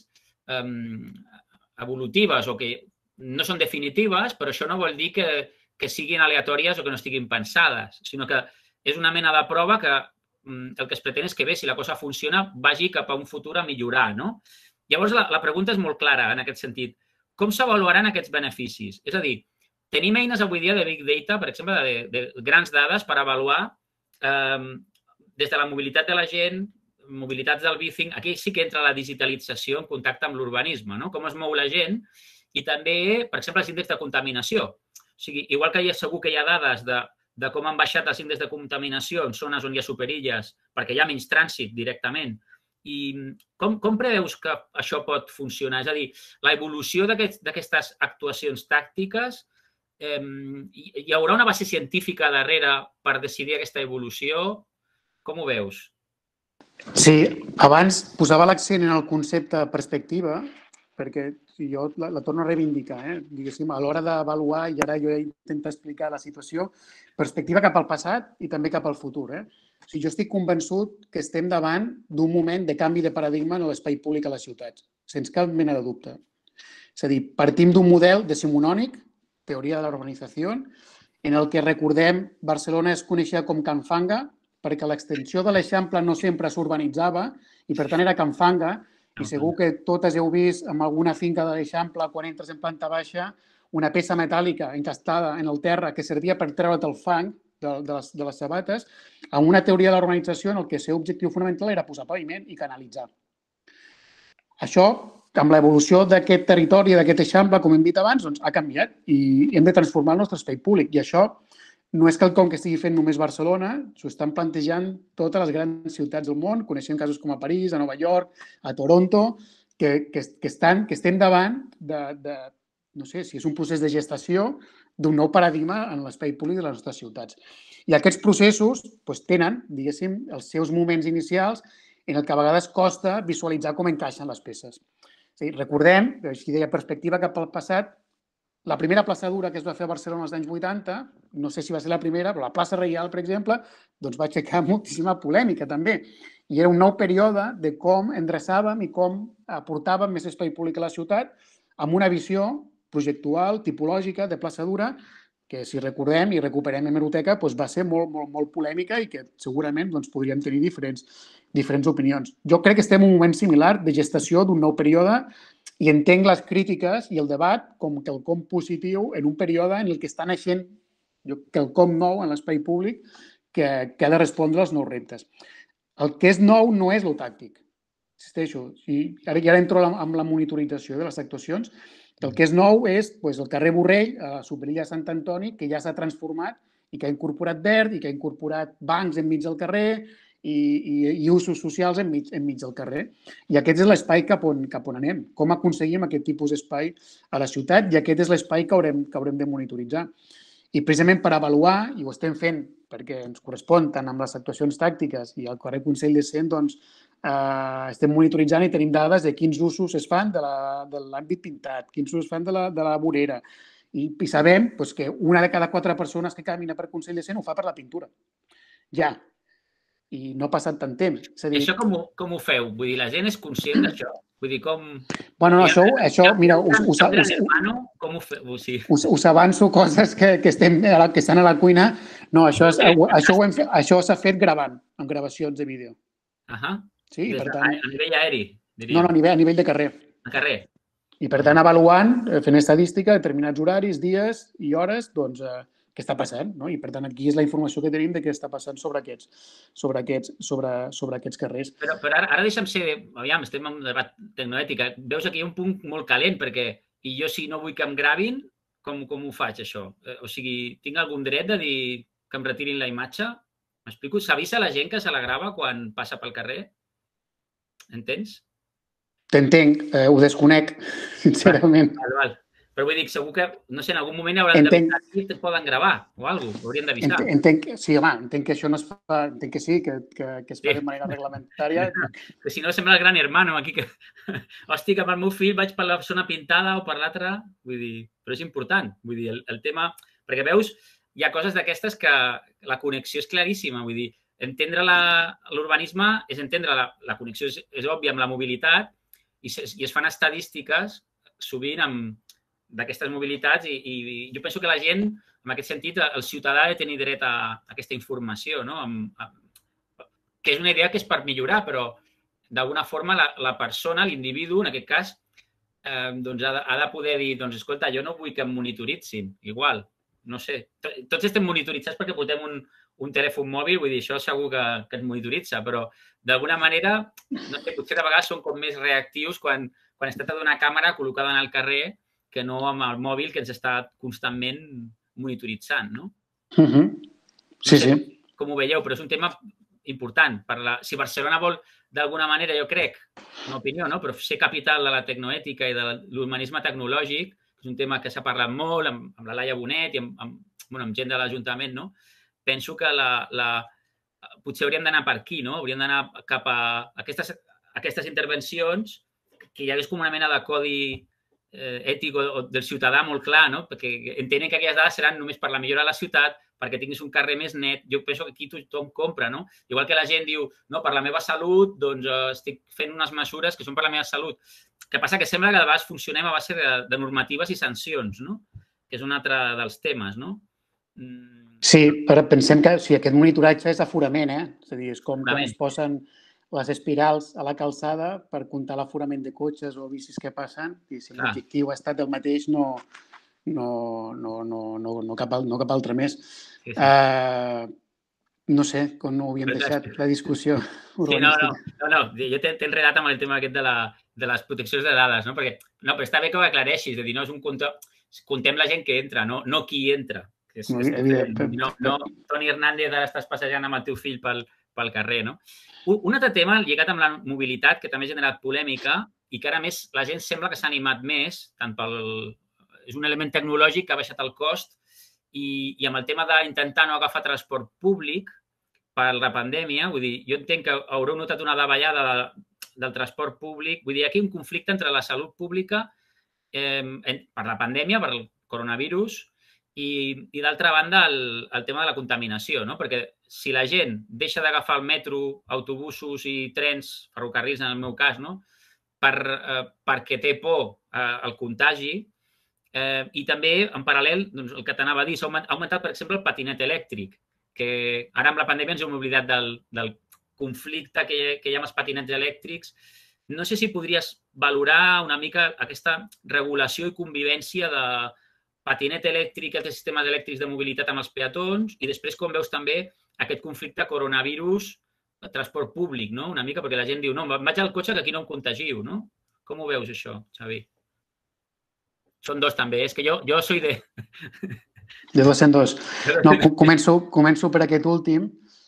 um, evolutives o que no són definitives, però això no vol dir que, que siguin aleatòries o que no estiguin pensades, sinó que és una mena de prova que el que es pretén és que bé, si la cosa funciona, vagi cap a un futur a millorar, no? Llavors, la, la pregunta és molt clara en aquest sentit. Com s'avaluaran aquests beneficis? És a dir, tenim eines avui dia de Big Data, per exemple, de, de grans dades per avaluar eh, des de la mobilitat de la gent, mobilitats del bicing, aquí sí que entra la digitalització en contacte amb l'urbanisme, no? Com es mou la gent i també, per exemple, els índexs de contaminació. O sigui, igual que segur que hi ha dades de de com han baixat els índexs de contaminació en zones on hi ha superilles, perquè hi ha menys trànsit directament. I com, com preveus que això pot funcionar? És a dir, la evolució d'aquestes actuacions tàctiques, eh, hi haurà una base científica darrere per decidir aquesta evolució? Com ho veus? Sí, abans posava l'accent en el concepte perspectiva, perquè jo la, la torno a reivindicar, eh? Diguéssim, a l'hora d'avaluar, i ara jo he intentat explicar la situació, perspectiva cap al passat i també cap al futur. Eh? O sigui, jo estic convençut que estem davant d'un moment de canvi de paradigma en l'espai públic a les ciutats, sense cap mena de dubte. És a dir, partim d'un model decimonònic, teoria de la urbanització, en el que, recordem, Barcelona es coneixia com Can Fanga, perquè l'extensió de l'Eixample no sempre s'urbanitzava i, per tant, era Can Fanga, i segur que totes heu vist en alguna finca de l'Eixample, quan entres en planta baixa, una peça metàl·lica encastada en el terra que servia per treure't el fang de, de, les, de les sabates, amb una teoria de la urbanització en el que el seu objectiu fonamental era posar paviment i canalitzar. Això, amb l'evolució d'aquest territori, d'aquest Eixample, com hem dit abans, doncs, ha canviat i hem de transformar el nostre espai públic. I això no és quelcom que estigui fent només Barcelona, s'ho estan plantejant totes les grans ciutats del món, coneixem casos com a París, a Nova York, a Toronto, que, que, que, estan, que estem davant de, de, no sé, si és un procés de gestació d'un nou paradigma en l'espai públic de les nostres ciutats. I aquests processos doncs, tenen, diguéssim, els seus moments inicials en el que a vegades costa visualitzar com encaixen les peces. És a dir, recordem, així deia perspectiva cap al passat, la primera plaçadura que es va fer a Barcelona als anys vuitanta, no sé si va ser la primera, però la plaça Reial, per exemple, doncs va aixecar moltíssima polèmica també. I era un nou període de com endreçàvem i com aportàvem més espai públic a la ciutat amb una visió projectual, tipològica, de plaçadura, que si recordem i recuperem hemeroteca, doncs va ser molt, molt, molt polèmica i que segurament doncs, podríem tenir diferents, diferents opinions. Jo crec que estem en un moment similar de gestació d'un nou període i entenc les crítiques i el debat com quelcom positiu en un període en el que està naixent quelcom nou en l'espai públic que, que ha de respondre als nous reptes. El que és nou no és lo tàctic. Insisteixo, i ara, ara entro amb la monitorització de les actuacions. El que és nou és doncs, el carrer Borrell, a la Superilla de Sant Antoni, que ja s'ha transformat i que ha incorporat verd i que ha incorporat bancs enmig del carrer i, i, i usos socials enmig, enmig del carrer. I aquest és l'espai cap, on, cap on anem. Com aconseguim aquest tipus d'espai a la ciutat i aquest és l'espai que haurem, que haurem de monitoritzar. I precisament per avaluar, i ho estem fent perquè ens correspon tant amb les actuacions tàctiques i al carrer Consell de Cent, doncs, eh, estem monitoritzant i tenim dades de quins usos es fan de l'àmbit pintat, quins usos es fan de la, de la vorera. I, i sabem doncs, que una de cada quatre persones que camina per Consell de Cent ho fa per la pintura. Ja. I no ha passat tant temps. És a dir... Això com ho, com ho feu? Vull dir, la gent és conscient d'això? Vull dir, com... Bueno, no, això, això, mira, us, us, us, com ho feu? Sí. us, us avanço coses que, que, estem, que estan a la cuina. No, això, és, això, ho hem fet, això s'ha fet gravant, amb gravacions de vídeo. Ahà. Sí, Des, per tant... A nivell aeri, diria. No, no, a nivell, a nivell de carrer. A carrer. I, per tant, avaluant, fent estadística, determinats horaris, dies i hores, doncs, eh, què està passant, no? I, per tant, aquí és la informació que tenim de què està passant sobre aquests, sobre aquests, sobre, sobre aquests carrers. Però, però ara, ara deixa'm ser... Aviam, estem en un debat tecnoètica. Veus aquí un punt molt calent, perquè i jo, si no vull que em gravin, com, com ho faig, això? O sigui, tinc algun dret de dir que em retirin la imatge? M'explico? S'avisa la gent que se la grava quan passa pel carrer? Entens? T'entenc, eh, ho desconec, sincerament. Val, val. Però vull dir, segur que, no sé, en algun moment hauran d'avisar i et poden gravar o alguna cosa, haurien d'avisar. Entenc, sí, home, entenc que això no es fa, entenc que sí, que, que, que es fa de manera reglamentària. Que si no sembla el gran hermano aquí, que hosti, que amb el meu fill vaig per la zona pintada o per l'altra, vull dir, però és important, vull dir, el, el tema, perquè veus, hi ha coses d'aquestes que la connexió és claríssima, vull dir, entendre l'urbanisme és entendre la, la connexió, és, és òbvia amb la mobilitat i, i es fan estadístiques sovint amb d'aquestes mobilitats i, i jo penso que la gent, en aquest sentit, el ciutadà ha de tenir dret a, a aquesta informació, no? Amb, amb, que és una idea que és per millorar, però d'alguna forma la, la persona, l'individu, en aquest cas, eh, doncs ha, de, ha de poder dir, doncs, escolta, jo no vull que em monitoritzin, igual, no sé. Tots estem monitoritzats perquè portem un, un telèfon mòbil, vull dir, això segur que, que ens monitoritza, però d'alguna manera, no sé, potser de vegades són com més reactius quan, quan es tracta d'una càmera col·locada en el carrer que no amb el mòbil que ens està constantment monitoritzant, no? Uh-huh. Sí, no sé sí. Com ho veieu, però és un tema important. Per la... Si Barcelona vol, d'alguna manera, jo crec, una opinió, no? Però ser capital de la tecnoètica i de l'urbanisme tecnològic, que és un tema que s'ha parlat molt amb, amb la Laia Bonet i amb, amb, bueno, amb gent de l'Ajuntament, no? Penso que la, la... potser hauríem d'anar per aquí, no? Hauríem d'anar cap a aquestes, aquestes intervencions que hi hagués com una mena de codi ètic del ciutadà molt clar, no? Perquè entenen que aquelles dades seran només per la millora de la ciutat, perquè tinguis un carrer més net. Jo penso que aquí tothom compra, no? Igual que la gent diu, no, per la meva salut, doncs estic fent unes mesures que són per la meva salut. El que passa que sembla que de vegades funcionem a base de normatives i sancions, no? Que és un altre dels temes, no? Sí, però pensem que aquest monitoratge és aforament, eh? És a dir, és com quan es posen les espirals a la calçada per comptar l'aforament de cotxes o bicis que passen i si l'objectiu ha estat el mateix no cap altre més. No sé, com no ho havíem deixat, la discussió urbanística. Sí, no, no, jo t'he enredat amb el tema aquest de les proteccions de dades, no? Perquè està bé que ho aclareixis, és a dir, no és un compte, contem la gent que entra, no qui entra. No, Toni Hernández, ara estàs passejant amb el teu fill pel carrer, no? Un altre tema lligat amb la mobilitat, que també ha generat polèmica i que ara més la gent sembla que s'ha animat més, tant pel... és un element tecnològic que ha baixat el cost i amb el tema d'intentar no agafar transport públic per la pandèmia, vull dir, jo entenc que haureu notat una davallada del transport públic, vull dir, aquí un conflicte entre la salut pública per la pandèmia, per el coronavirus, i d'altra banda el tema de la contaminació, no? Perquè si la gent deixa d'agafar el metro, autobusos i trens, ferrocarrils en el meu cas, no? Perquè té por al contagi i també, en paral·lel, el que t'anava a dir, s'ha augmentat, per exemple, el patinet elèctric, que ara amb la pandèmia ens hem oblidat del conflicte que hi ha amb els patinets elèctrics. No sé si podries valorar una mica aquesta regulació i convivència de patinet elèctric, els sistemes elèctrics de mobilitat amb els peatons i després com veus també aquest conflicte coronavirus, transport públic, no? Una mica, perquè la gent diu, no, vaig al cotxe que aquí no em contagio, no? Com ho veus, això, Xavi? Són dos també, és que jo soy de... De dos en dos. No, començo per aquest últim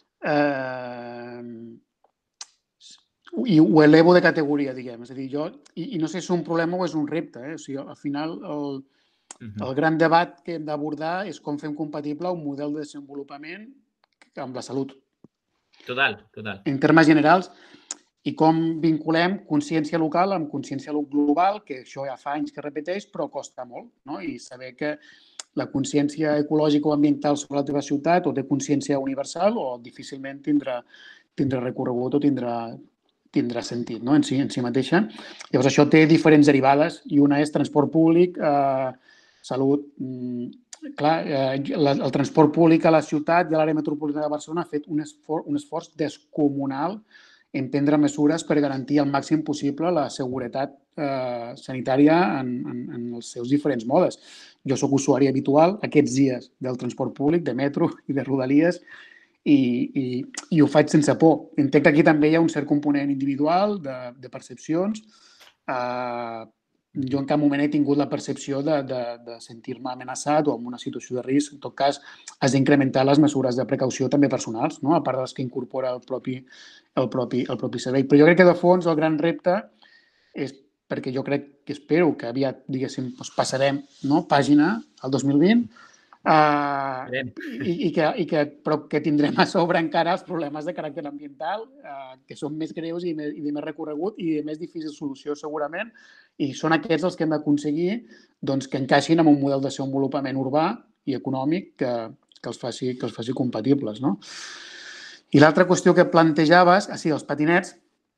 i ho elevo de categoria, diguem. És a dir, jo, i no sé si és un problema o és un repte, eh? O sigui, al final, el El gran debat que hem d'abordar és com fem compatible un model de desenvolupament amb la salut. Total, total. En termes generals, i com vinculem consciència local amb consciència global, que això ja fa anys que repeteix, però costa molt, no? I saber que la consciència ecològica o ambiental sobre la teva ciutat o té consciència universal o difícilment tindrà recorregut o tindrà sentit en si mateixa. Llavors, això té diferents derivades i una és transport públic, salut. Clar, el transport públic a la ciutat i a l'àrea metropolitana de Barcelona ha fet un esforç descomunal en prendre mesures per garantir al màxim possible la seguretat sanitària en els seus diferents modes. Jo soc usuari habitual aquests dies del transport públic, de metro i de rodalies i ho faig sense por. Entenc que aquí també hi ha un cert component individual de percepcions. Jo en cap moment he tingut la percepció de sentir-me amenaçat o en una situació de risc. En tot cas, has d'incrementar les mesures de precaució també personals, a part de les que incorpora el propi servei. Però jo crec que, de fons, el gran repte és perquè jo crec que espero que aviat, diguéssim, passarem pàgina al dos mil vint però que tindrem a sobre encara els problemes de caràcter ambiental que són més greus i de més recorregut i de més difícil solució segurament i són aquests els que hem d'aconseguir que encaixin en un model de desenvolupament urbà i econòmic que els faci compatibles. I l'altra qüestió que plantejaves, sí, els patinets,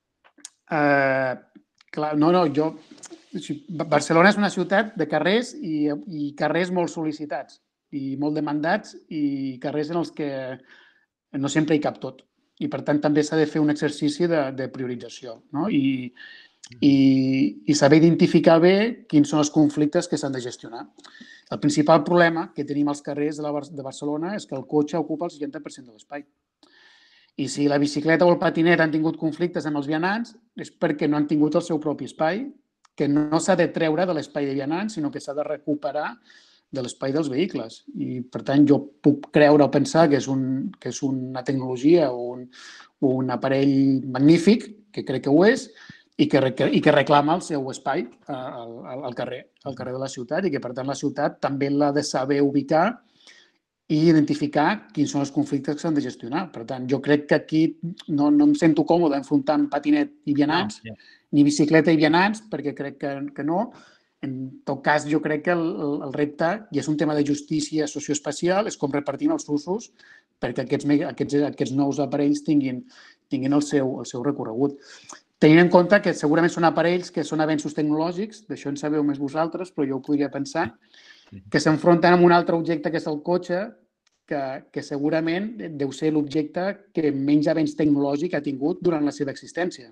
clar, no, no, jo... Barcelona és una ciutat de carrers i carrers molt sol·licitats i molt demandats i carrers en els que no sempre hi cap tot. I, per tant, també s'ha de fer un exercici de priorització i saber identificar bé quins són els conflictes que s'han de gestionar. El principal problema que tenim als carrers de Barcelona és que el cotxe ocupa el seixanta per cent de l'espai. I si la bicicleta o el patinet han tingut conflictes amb els vianants és perquè no han tingut el seu propi espai, que no s'ha de treure de l'espai de vianants, sinó que s'ha de recuperar de l'espai dels vehicles. I, per tant, jo puc creure o pensar que és una tecnologia o un aparell magnífic, que crec que ho és, i que reclama el seu espai al carrer, al carrer de la ciutat, i que, per tant, la ciutat també l'ha de saber ubicar i identificar quins són els conflictes que s'han de gestionar. Per tant, jo crec que aquí no em sento còmode enfrontant patinet i vianants, ni bicicleta i vianants, perquè crec que no. En tot cas, jo crec que el, el repte, i és un tema de justícia socioespacial, és com repartim els usos perquè aquests, aquests, aquests nous aparells tinguin, tinguin el, seu, el seu recorregut. Tenint en compte que segurament són aparells que són avenços tecnològics, d'això en sabeu més vosaltres, però jo ho podria pensar, que s'enfronten amb un altre objecte que és el cotxe, que, que segurament deu ser l'objecte que menys avenç tecnològic ha tingut durant la seva existència.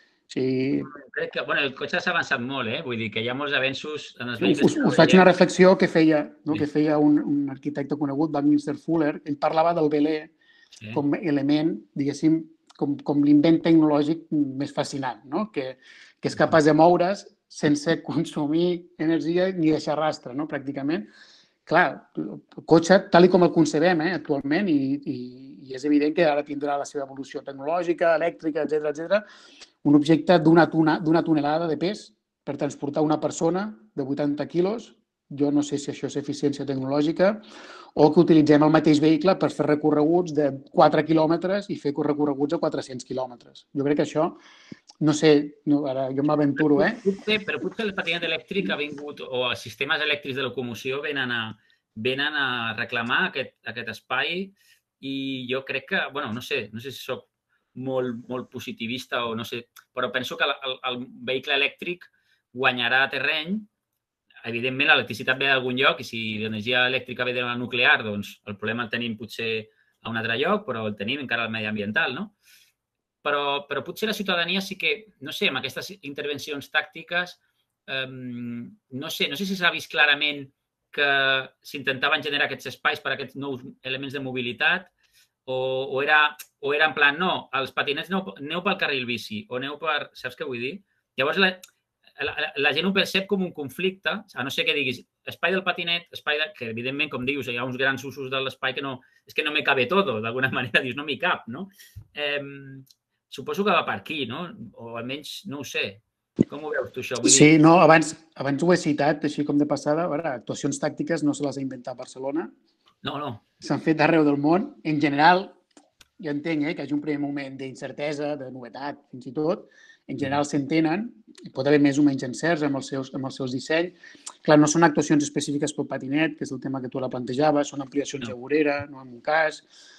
Sí. Crec que bueno, el cotxe s'ha avançat molt, eh? Vull dir que hi ha molts avenços en els vehicles. Us, us faig una reflexió que feia, no? que feia un, un arquitecte conegut, Buckminster Fuller. Ell parlava del velè sí. com element, diguéssim, com, com l'invent tecnològic més fascinant, no? que, que és capaç de moure's sense consumir energia ni deixar rastre, no? pràcticament. Clar, el cotxe, tal com el concebem eh, actualment, i, i, i és evident que ara tindrà la seva evolució tecnològica, elèctrica, etcètera, etcètera, un objecte d'una tonelada de pes per transportar una persona de vuitanta quilos. Jo no sé si això és eficiència tecnològica o que utilitzem el mateix vehicle per fer recorreguts de quatre quilòmetres i fer recorreguts a quatre-cents quilòmetres. Jo crec que això, no sé, no, ara jo m'aventuro, eh? Potser, però potser el patinet elèctric ha vingut, o els sistemes elèctrics de locomoció venen a, venen a reclamar aquest, aquest espai i jo crec que, bueno, no sé, no sé si soc molt, molt positivista o no sé, però penso que el, el, el vehicle elèctric guanyarà terreny. Evidentment, l'electricitat ve d'algun lloc i si l'energia elèctrica ve de la nuclear, doncs el problema el tenim potser a un altre lloc, però el tenim encara al mediambiental, no? Però, però potser la ciutadania sí que, no sé, amb aquestes intervencions tàctiques, eh, no sé, no sé si s'ha vist clarament que s'intentaven generar aquests espais per a aquests nous elements de mobilitat o, o, era, o era en plan, no, els patinets aneu, aneu pel carril bici o aneu per... Saps què vull dir? Llavors, la, la, la gent ho percep com un conflicte, a no ser que diguis espai del patinet, espai de... que evidentment, com dius, hi ha uns grans usos de l'espai que no... És que no me cabe todo, d'alguna manera dius, no m'hi cap, no? Eh, suposo que va per aquí, no? O almenys, no ho sé. Com ho veus tu, això? Vull dir... Sí, no, abans, abans ho he citat, així com de passada, a veure, actuacions tàctiques no se les ha inventat Barcelona. No, no. S'han fet d'arreu del món. En general, jo entenc eh, que hi hagi un primer moment d'incertesa, de novetat, fins i tot. En general s'entenen, pot haver més o menys encerts amb els seus, amb els seus dissenys. Clar, no són actuacions específiques pel patinet, que és el tema que tu la plantejaves, són ampliacions de vorera, no en un cas.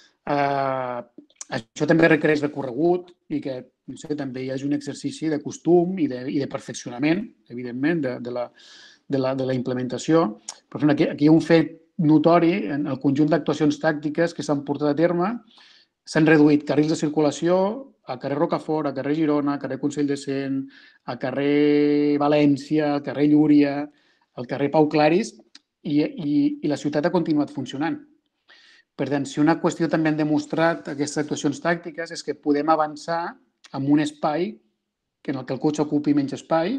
Uh, això també requereix recorregut i que no sé, també hi hagi un exercici de costum i de, i de perfeccionament, evidentment, de, de, la, de, la, de la implementació. Però aquí, aquí hi ha un fet notori en el conjunt d'actuacions tàctiques que s'han portat a terme. S'han reduït carrils de circulació a carrer Rocafort, a carrer Girona, a carrer Consell de Cent, a carrer València, al carrer Llúria, al carrer Pau Claris i, i, i la ciutat ha continuat funcionant. Per tant, si una qüestió també han demostrat aquestes actuacions tàctiques és que podem avançar en un espai en el que el cotxe ocupi menys espai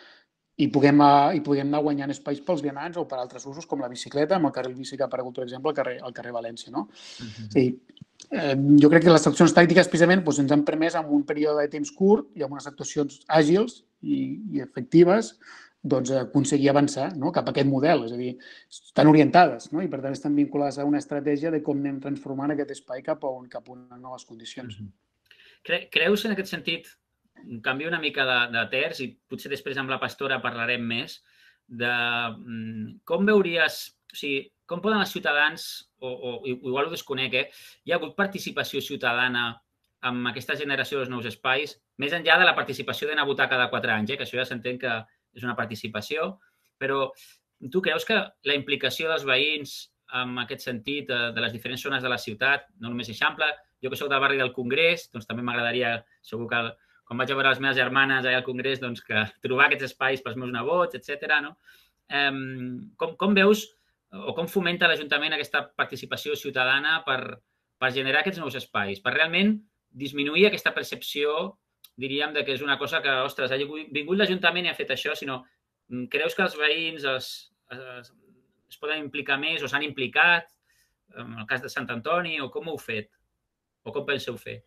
i puguem, i puguem anar guanyant espais pels vianants o per altres usos com la bicicleta, amb el carril bici que ha aparegut, per exemple, al carrer, al carrer València. No? Uh-huh. Sí, eh, jo crec que les actuacions tàctiques precisament doncs, ens han permès en un període de temps curt i amb unes actuacions àgils i, i efectives doncs, aconseguir avançar no? cap a aquest model. És a dir, estan orientades no? i per tant estan vinculades a una estratègia de com anem transformant aquest espai cap a, un, cap a unes noves condicions. Uh-huh. Cre creus en aquest sentit, un canvi una mica de, de terç i potser després amb la Pastora parlarem més, de mm, com veuries, o sigui, com poden els ciutadans, o, o igual ho desconec, eh? Hi ha hagut participació ciutadana amb aquesta generació dels nous espais, més enllà de la participació d'anar a votar cada quatre anys, eh? Que això ja s'entén que és una participació, però tu creus que la implicació dels veïns en aquest sentit de, de les diferents zones de la ciutat, no només Eixample, jo que soc del barri del Congrés, doncs també m'agradaria, segur que quan vaig a veure les meves germanes allà al Congrés, doncs que trobar aquests espais pels meus nebots, etcètera. No? Eh, com, com veus o com fomenta l'Ajuntament aquesta participació ciutadana per, per generar aquests nous espais, per realment disminuir aquesta percepció, diríem, de que és una cosa que, ostres, ha vingut l'Ajuntament i ha fet això, sinó creus que els veïns es, es, es poden implicar més o s'han implicat, en el cas de Sant Antoni, o com ho heu fet? O com penseu fer?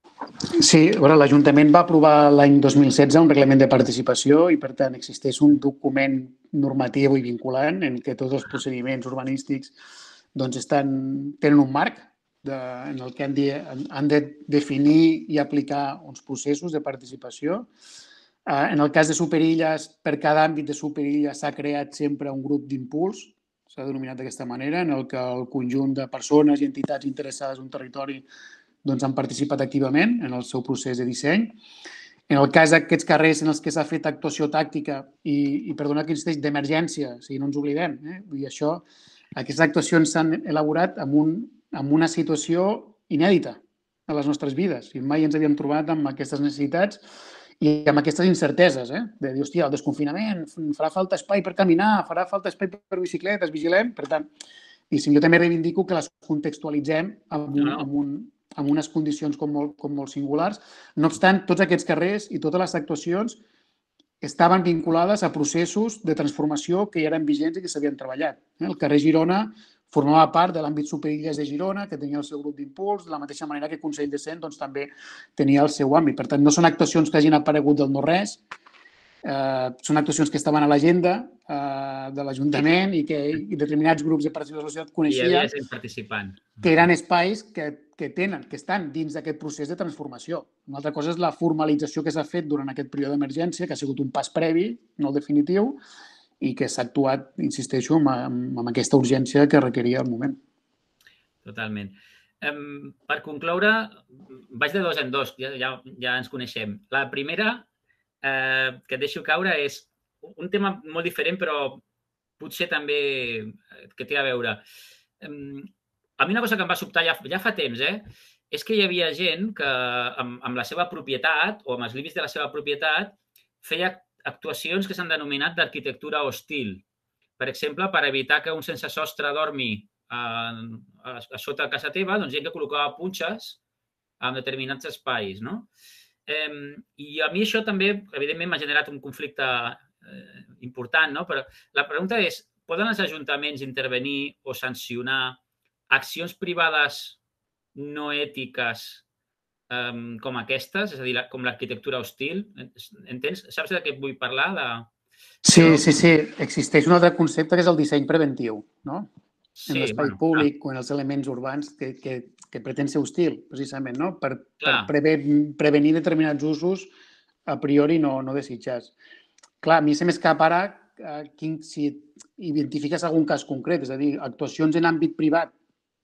Sí, l'Ajuntament va aprovar l'any dos mil setze un reglament de participació i, per tant, existeix un document normatiu i vinculant en què tots els procediments urbanístics doncs, estan, tenen un marc de, en el que han de, han de definir i aplicar uns processos de participació. En el cas de Superilles, per cada àmbit de Superilles s'ha creat sempre un grup d'impuls, s'ha denominat d'aquesta manera, en el que el conjunt de persones i entitats interessades en un territori han participat activament en el seu procés de disseny. En el cas d'aquests carrers en els que s'ha fet actuació tàctica i, i perdona que insisteix, d'emergència, o sigui, no ens oblidem, eh? Vull dir, això, aquestes actuacions s'han elaborat en, un, en una situació inèdita a les nostres vides. I mai ens havíem trobat amb aquestes necessitats i amb aquestes incerteses, eh? De dir, hòstia, el desconfinament, farà falta espai per caminar, farà falta espai per bicicletes, vigilem. Per tant, jo també reivindico que les contextualitzem amb un, amb un, amb unes condicions com molt, com molt singulars. No obstant, tots aquests carrers i totes les actuacions estaven vinculades a processos de transformació que ja eren vigents i que s'havien treballat. El carrer Girona formava part de l'àmbit Superilles de Girona, que tenia el seu grup d'impuls, de la mateixa manera que Consell de Cent doncs, també tenia el seu àmbit. Per tant, no són actuacions que hagin aparegut del no-res, eh, són actuacions que estaven a l'agenda eh, de l'Ajuntament i que i determinats grups de participació de la societat coneixien que eren espais que, que tenen, que estan dins d'aquest procés de transformació. Una altra cosa és la formalització que s'ha fet durant aquest període d'emergència, que ha sigut un pas previ, no el definitiu, i que s'ha actuat, insisteixo, amb, amb aquesta urgència que requeria el moment. Totalment. Um, per concloure, vaig de dos en dos, ja, ja, ja ens coneixem. La primera eh, que et deixo caure és un tema molt diferent, però potser també que té a veure. Um, a mi una cosa que em va sobtar ja, ja fa temps, eh, és que hi havia gent que amb, amb la seva propietat o amb els límits de la seva propietat feia actuacions que s'han denominat d'arquitectura hostil. Per exemple, per evitar que un sense sostre dormi a, a, a sota casa teva, doncs gent que col·locava punxes en determinats espais, no? Eh, I a mi això també, evidentment, m'ha generat un conflicte eh, important, no? Però la pregunta és, poden els ajuntaments intervenir o sancionar accions privades no ètiques Um, com aquestes, és a dir, com l'arquitectura hostil? Entens? Saps de què vull parlar? De... Sí, sí, sí. Existeix un altre concepte que és el disseny preventiu, no? Sí, en l'espai bueno, públic clar. O en els elements urbans que, que, que pretén ser hostil, precisament, no? Per, per preve, prevenir determinats usos a priori no, no desitjats. Clar, a mi se m'escapa ara eh, quin, si identifiques algun cas concret, és a dir, actuacions en àmbit privat.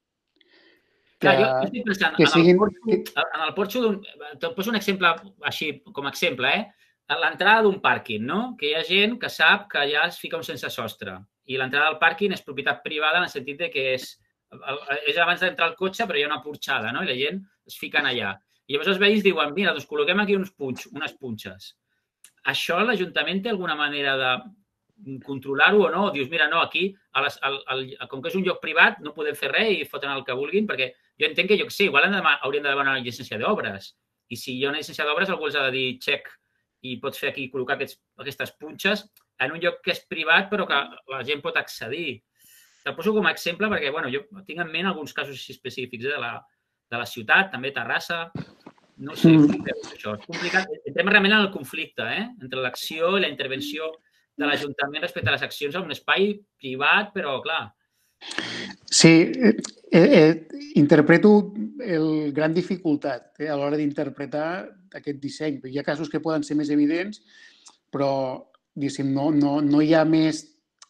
Clar, jo estic pensant, en el porxo, en el porxo d'un... Te'n poso un exemple així, com a exemple, eh? A l'entrada d'un pàrquing, no? Que hi ha gent que sap que allà es fica un sense sostre. I l'entrada del pàrquing és propietat privada en el sentit que és, és abans d'entrar al cotxe, però hi ha una porxada, no? I la gent es fiquen allà. I llavors els veïns diuen, mira, doncs col·loquem aquí uns punx, unes punxes. Això l'Ajuntament té alguna manera de controlar-ho o no? Dius, mira, no, aquí, a les, al, al, com que és un lloc privat, no podem fer res i foten el que vulguin, perquè jo entenc que, jo que sé, igual haurien de demanar una llicència d'obres. I si hi ha una llicència d'obres, algú els ha de dir, check, i pots fer aquí, col·locar aquests, aquestes punxes en un lloc que és privat, però que la gent pot accedir. Te'l poso com a exemple perquè, bueno, jo tinc en ment alguns casos així específics eh, de, la, de la ciutat, també Terrassa. No sé, això és complicat. Entrem realment en el conflicte, eh? Entre l'acció i la intervenció de l'Ajuntament respecte a les accions a un espai privat, però, clar... Sí, eh, eh, interpreto el gran dificultat eh, a l'hora d'interpretar aquest disseny. Hi ha casos que poden ser més evidents, però no, no, no hi ha més...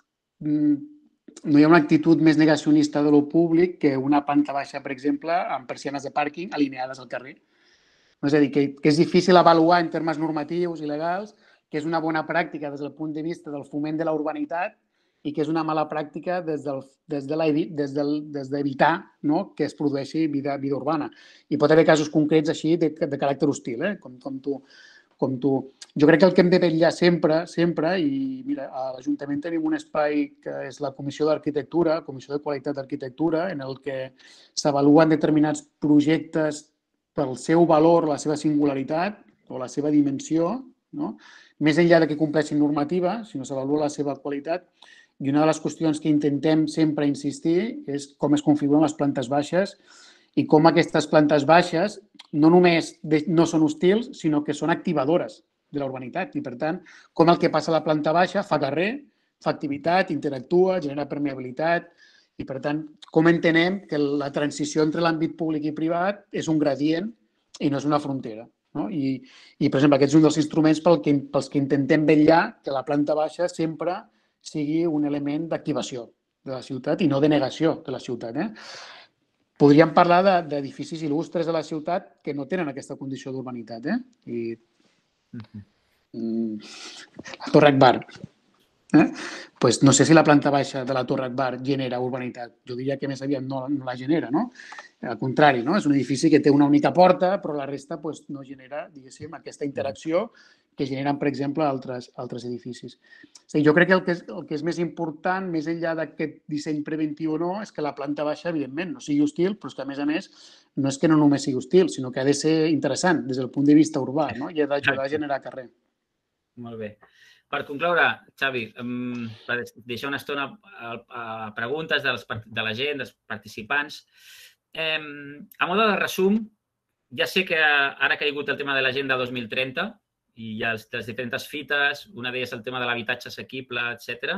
No hi ha una actitud més negacionista de lo públic que una planta baixa, per exemple, amb persianes de pàrquing alineades al carrer. És a dir, que, que és difícil avaluar en termes normatius i legals que és una bona pràctica des del punt de vista del foment de la urbanitat i que és una mala pràctica des d'evitar no? que es produeixi vida, vida urbana. I pot haver casos concrets així de, de caràcter hostil, eh? com, com, tu, com tu. Jo crec que el que hem de vetllar sempre, sempre, i mira, a l'Ajuntament tenim un espai que és la Comissió d'Arquitectura, Comissió de Qualitat d'Arquitectura, en el que s'avaluen determinats projectes pel seu valor, la seva singularitat o la seva dimensió, no? Més enllà de que compleixin normativa, sinó s'avalua la seva qualitat. I una de les qüestions que intentem sempre insistir és com es configuren les plantes baixes i com aquestes plantes baixes no només no són hostils, sinó que són activadores de la urbanitat. I, per tant, com el que passa a la planta baixa fa carrer, fa activitat, interactua, genera permeabilitat. I, per tant, com entenem que la transició entre l'àmbit públic i privat és un gradient i no és una frontera. I, i, per exemple, aquest és un dels instruments pels que intentem vetllar que la planta baixa sempre sigui un element d'activació de la ciutat i no de negació de la ciutat. Eh? Podríem parlar d'edificis il·lustres de la ciutat que no tenen aquesta condició d'urbanitat. Eh? I, mm, la Torre Akbar. Eh? Pues no sé si la planta baixa de la Torre Akbar genera urbanitat. Jo diria que més aviat no, no la genera, no? Al contrari, no? És un edifici que té una única porta, però la resta pues, no genera, diguéssim, aquesta interacció que generen, per exemple, altres, altres edificis. O sigui, jo crec que el, que és, el que és més important, més enllà d'aquest disseny preventiu o no, és que la planta baixa, evidentment, no sigui hostil, però és que, a més a més, no és que no només sigui hostil, sinó que ha de ser interessant des del punt de vista urbà, no? I ha d'ajudar a generar carrer. Molt bé. Per concloure, Xavi, per deixar una estona a preguntes de la gent, dels participants, a mode de resum, ja sé que ara ha caigut el tema de l'agenda dos mil trenta i hi ha les diferents fites, una d'elles el tema de l'habitatge assequible, etcètera.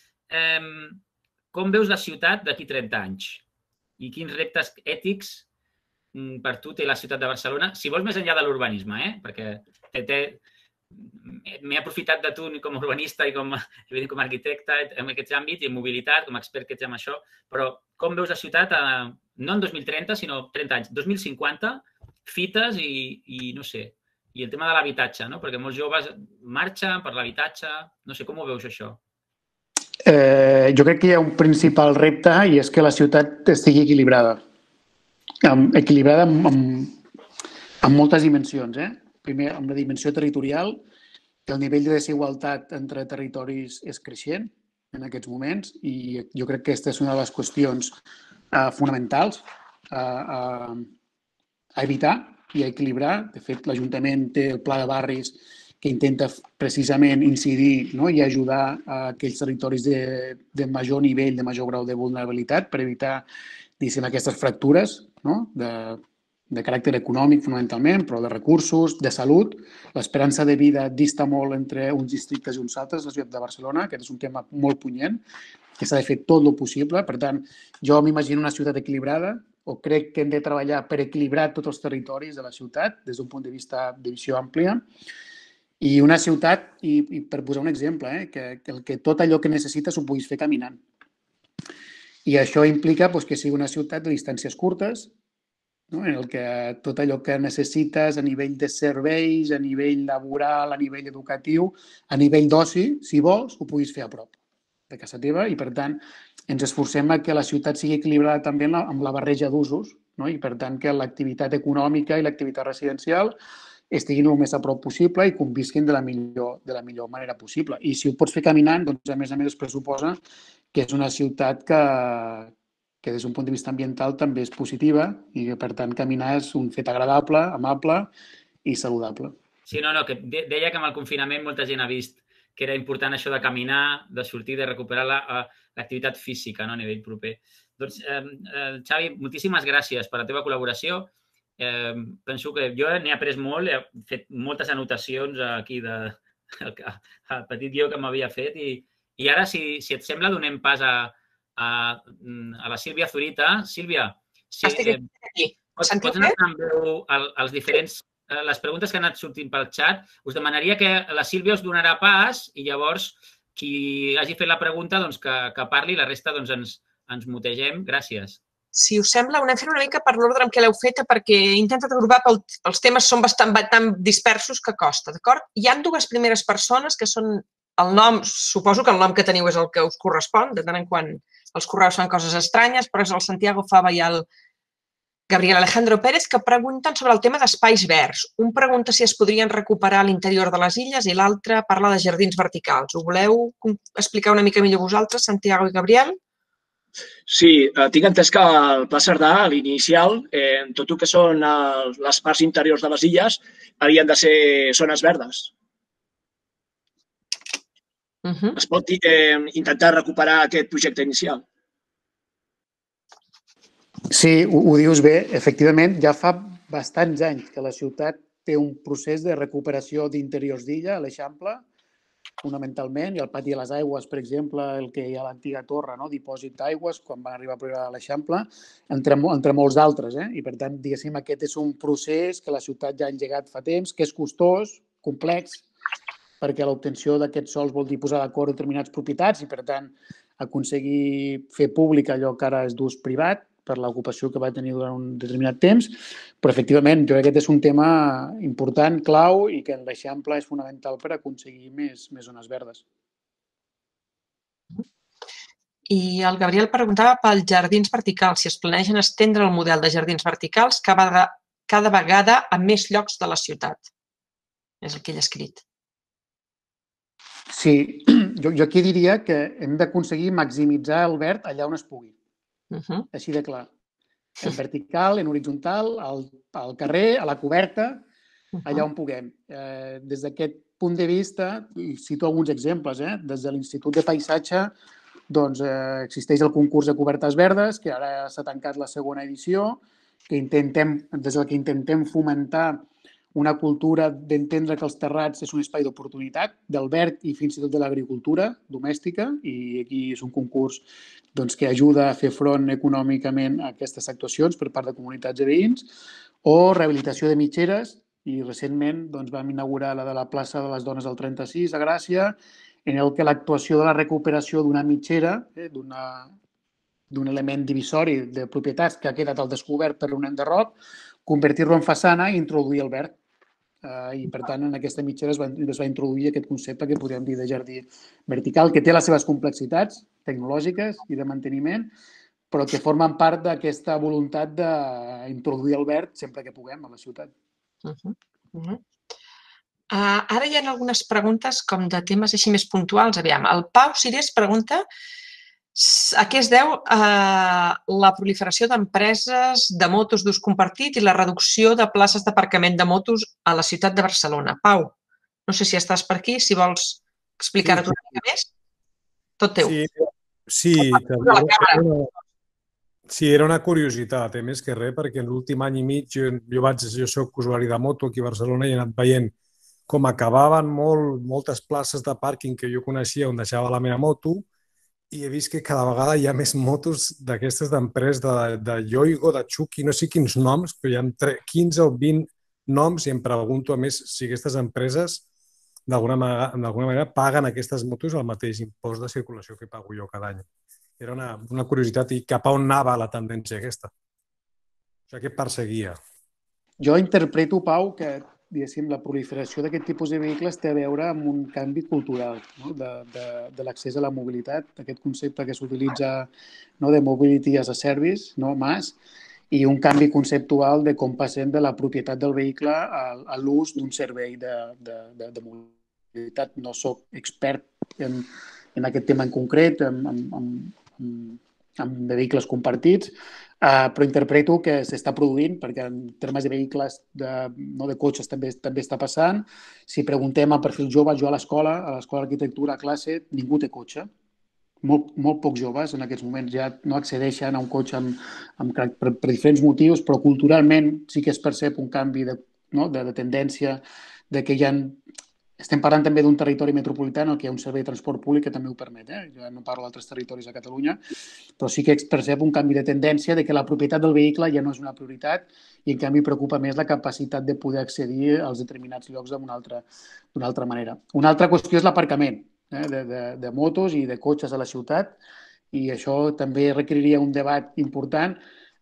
Com veus la ciutat d'aquí trenta anys? I quins reptes ètics per tu té la ciutat de Barcelona? Si vols més enllà de l'urbanisme, eh? Perquè té... m'he aprofitat de tu com a urbanista i com a arquitecte en aquest àmbit i en mobilitat, com a expert que ets en això, però com veus la ciutat no en dos mil trenta, sinó trenta anys, dos mil cinquanta, fites i no sé, i el tema de l'habitatge, perquè molts joves marxen per l'habitatge, no sé, com ho veus això? Jo crec que hi ha un principal repte i és que la ciutat estigui equilibrada. Equilibrada en moltes dimensions, eh? Primer, amb la dimensió territorial, que el nivell de desigualtat entre territoris és creixent en aquests moments i jo crec que aquesta és una de les qüestions fonamentals a evitar i a equilibrar. De fet, l'Ajuntament té el pla de barris que intenta precisament incidir i ajudar a aquells territoris de major nivell, de major grau de vulnerabilitat per evitar aquestes fractures de caràcter econòmic, fonamentalment, però de recursos, de salut. L'esperança de vida dista molt entre uns districtes i uns altres, la ciutat de Barcelona. Aquest és un tema molt punyent, que s'ha de fer tot el possible. Per tant, jo m'imagino una ciutat equilibrada, o crec que hem de treballar per equilibrar tots els territoris de la ciutat, des d'un punt de vista de visió àmplia. I una ciutat, i per posar un exemple, que tot allò que necessites ho puguis fer caminant. I això implica que sigui una ciutat de distàncies curtes, en què tot allò que necessites a nivell de serveis, a nivell laboral, a nivell educatiu, a nivell d'oci, si vols, ho puguis fer a prop de casa teva i, per tant, ens esforcem que la ciutat sigui equilibrada també amb la barreja d'usos i, per tant, que l'activitat econòmica i l'activitat residencial estiguin el més a prop possible i convisquin de la millor manera possible. I si ho pots fer caminant, doncs, a més a més, es pressuposa que és una ciutat que que des d'un punt de vista ambiental també és positiva i que, per tant, caminar és un fet agradable, amable i saludable. Sí, no, no, que deia que amb el confinament molta gent ha vist que era important això de caminar, de sortir, de recuperar l'activitat física a nivell proper. Doncs, Xavi, moltíssimes gràcies per la teva col·laboració. Penso que jo n'he après molt, he fet moltes anotacions aquí al petit guió que m'havia fet i ara, si et sembla, donem pas a a la Sílvia Zurita. Sílvia, pots anar amb veu als diferents, les preguntes que han anat sortint pel xat. Us demanaria que la Sílvia us donarà pas i llavors qui hagi fet la pregunta que parli, la resta ens mutegem. Gràcies. Si us sembla, ho anem fent una mica per l'ordre en què l'heu feta perquè he intentat agrupar, els temes són bastant tan dispersos que costa, d'acord? Hi ha dues primeres persones que són el nom, suposo que el nom que teniu és el que us correspon, de tant en quant els correus fan coses estranyes, però és el Santiago Fava i el Gabriel Alejandro Pérez que pregunten sobre el tema d'espais verds. Un pregunta si es podrien recuperar a l'interior de les illes i l'altre parla de jardins verticals. Ho voleu explicar una mica millor vosaltres, Santiago i Gabriel? Sí, tinc entès que el Pla Cerdà, a l'inicial, tot el que són les parts interiors de les illes, havien de ser zones verdes. Es pot intentar recuperar aquest projecte inicial? Sí, ho dius bé. Efectivament, ja fa bastants anys que la ciutat té un procés de recuperació d'interiors d'illa a l'Eixample fonamentalment, i el pati de les aigües, per exemple, el que hi ha a l'antiga torre, no? Dipòsit d'aigües, quan van arribar a l'Eixample, entre, entre molts d'altres. Eh? I, per tant, diguéssim, aquest és un procés que la ciutat ja ha engegat fa temps, que és costós, complex, perquè l'obtenció d'aquests sols vol dir posar d'acord determinats propietats i, per tant, aconseguir fer públic allò que ara és d'ús privat per l'ocupació que va tenir durant un determinat temps, però efectivament jo crec que aquest és un tema important, clau, i que en l'Eixample és fonamental per aconseguir més, més zones verdes. I el Gabriel preguntava pels jardins verticals, si es planegen estendre el model de jardins verticals cada, cada vegada a més llocs de la ciutat. És el que ell ha escrit. Sí, jo, jo aquí diria que hem d'aconseguir maximitzar el verd allà on es pugui. Uh -huh. Així de clar. En vertical, en horitzontal, al, al carrer, a la coberta, allà on puguem. Eh, des d'aquest punt de vista, i cito alguns exemples, eh? Des de l'Institut de Paisatge doncs, eh, existeix el concurs de cobertes verdes, que ara s'ha tancat la segona edició, que intentem, des del que intentem fomentar una cultura d'entendre que els terrats és un espai d'oportunitat, del verd i fins i tot de l'agricultura domèstica, i aquí és un concurs doncs, que ajuda a fer front econòmicament a aquestes actuacions per part de comunitats de veïns, o rehabilitació de mitgeres, i recentment doncs, vam inaugurar la de la plaça de les Dones del trenta-sis a Gràcia, en el que l'actuació de la recuperació d'una mitgera, eh, d'un element divisori de propietats que ha quedat al descobert per un enderroc, convertir-lo en façana i introduir el verd. Uh, I, per tant, en aquesta mitgera es va, es va introduir aquest concepte que podríem dir de jardí vertical, que té les seves complexitats tecnològiques i de manteniment, però que formen part d'aquesta voluntat d'introduir el verd sempre que puguem a la ciutat. Uh -huh. Uh -huh. Uh, ara hi ha algunes preguntes com de temes així més puntuals. Aviam, el Pau Cirés pregunta a què es deu uh, la proliferació d'empreses de motos d'ús compartit i la reducció de places d'aparcament de motos a la ciutat de Barcelona. Pau, no sé si estàs per aquí, si vols explicar-ho una mica més. Tot teu. Sí, sí, era una, sí, era una curiositat, eh? Més que res, perquè en l'últim any i mig jo, jo, vaig, jo soc usuari de moto aquí a Barcelona i he anat veient com acabaven molt, moltes places de pàrquing que jo coneixia on deixava la meva moto, i he vist que cada vegada hi ha més motos d'aquestes d'empreses de, de Yoigo, de Chucky, no sé quins noms, però hi ha quinze o vint noms i em pregunto, a més, si aquestes empreses d'alguna manera paguen aquestes motos el mateix impost de circulació que pago jo cada any. Era una, una curiositat i cap a on anava la tendència aquesta. O sigui, què perseguia? Jo interpreto, Pau, que diguéssim, la proliferació d'aquest tipus de vehicles té a veure amb un canvi cultural, no? de, de, de l'accés a la mobilitat, aquest concepte que s'utilitza, no? de mobility as a service, no? M A S, i un canvi conceptual de com passem de la propietat del vehicle a, a l'ús d'un servei de, de, de, de mobilitat. No soc expert en, en aquest tema en concret, en, en, en, en, en vehicles compartits, Uh, però interpreto que s'està produint, perquè en termes de vehicles, de, no de cotxes, també, també està passant. Si preguntem a perfil jove, jo a l'escola, a l'escola d'arquitectura, a classe, ningú té cotxe. Molt, molt pocs joves en aquests moments ja no accedeixen a un cotxe amb, amb, per, per diferents motius, però culturalment sí que es percep un canvi de, no? de, de tendència, de que hi ha... Estem parlant també d'un territori metropolità en què hi ha un servei de transport públic que també ho permet. Eh? Jo no parlo d'altres territoris a Catalunya, però sí que es percep un canvi de tendència de que la propietat del vehicle ja no és una prioritat i, en canvi, preocupa més la capacitat de poder accedir als determinats llocs d'una altra, d'una altra manera. Una altra qüestió és l'aparcament eh? de, de, de motos i de cotxes a la ciutat, i això també requeriria un debat important.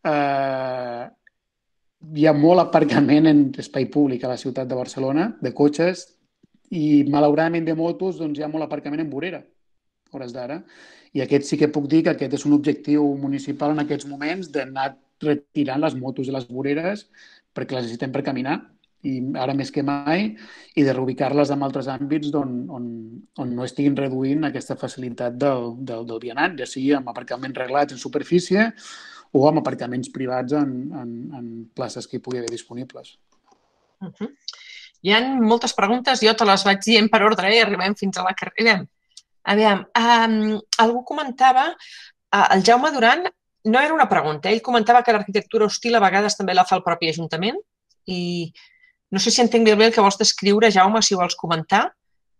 Eh, hi ha molt aparcament en espai públic a la ciutat de Barcelona, de cotxes, i malauradament de motos doncs, hi ha molt aparcament en vorera, a hores d'ara. I aquest sí que puc dir que aquest és un objectiu municipal en aquests moments d'anar retirant les motos de les voreres perquè les necessitem per caminar, i ara més que mai, i de reubicar-les en altres àmbits on, on, on no estiguin reduint aquesta facilitat del, del, del vianant, ja sigui amb aparcaments reglats en superfície o amb aparcaments privats en, en, en places que hi pugui haver disponibles. Uh-huh. Hi ha moltes preguntes, jo te les vaig dient per ordre i arribem fins a la que arribem. Aviam, um, algú comentava, uh, el Jaume Duran, no era una pregunta, ell comentava que l'arquitectura hostil a vegades també la fa el propi Ajuntament, i no sé si entenc bé el que vols descriure, Jaume, si ho vols comentar.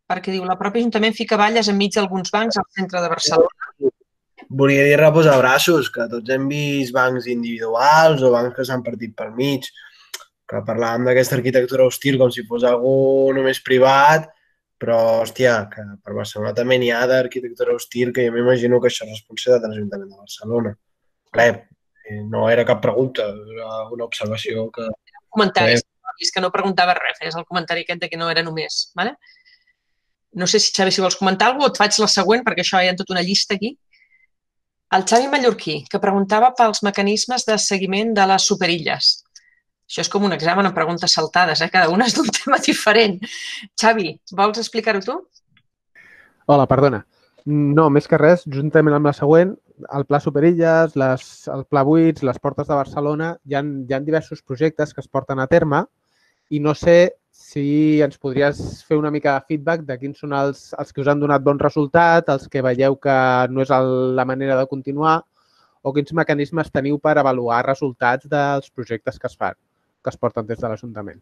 perquè diu la pròpia Ajuntament fica valles enmig d'alguns bancs al centre de Barcelona. Volia dir reposar braços, que tots hem vist bancs individuals o bancs que s'han partit pel mig, que parlàvem d'aquesta arquitectura hostil com si fos algú només privat, però, hòstia, que per Barcelona també n'hi ha d'arquitectura hostil, que jo m'imagino que això és responsabilitat de l'Ajuntament de Barcelona. Res, no era cap pregunta, era una observació que... Comentaris, és que no preguntava res, és el comentari aquest de que no era només, vale? No sé si, Xavi, si vols comentar alguna cosa, et faig la següent, perquè això hi ha tota una llista aquí. El Xavi Mallorquí, que preguntava pels mecanismes de seguiment de les superilles. Això és com un examen amb preguntes saltades, eh? Cada una és d'un tema diferent. Xavi, vols explicar-ho tu? Hola, perdona. No, més que res, juntament amb la següent, el Pla Superilles, les, el Pla Buits, les Portes de Barcelona, hi ha, hi ha diversos projectes que es porten a terme i no sé si ens podries fer una mica de feedback de quins són els, els que us han donat bon resultat, els que veieu que no és el, la manera de continuar o quins mecanismes teniu per avaluar resultats dels projectes que es fan, que es porten des de l'Ajuntament.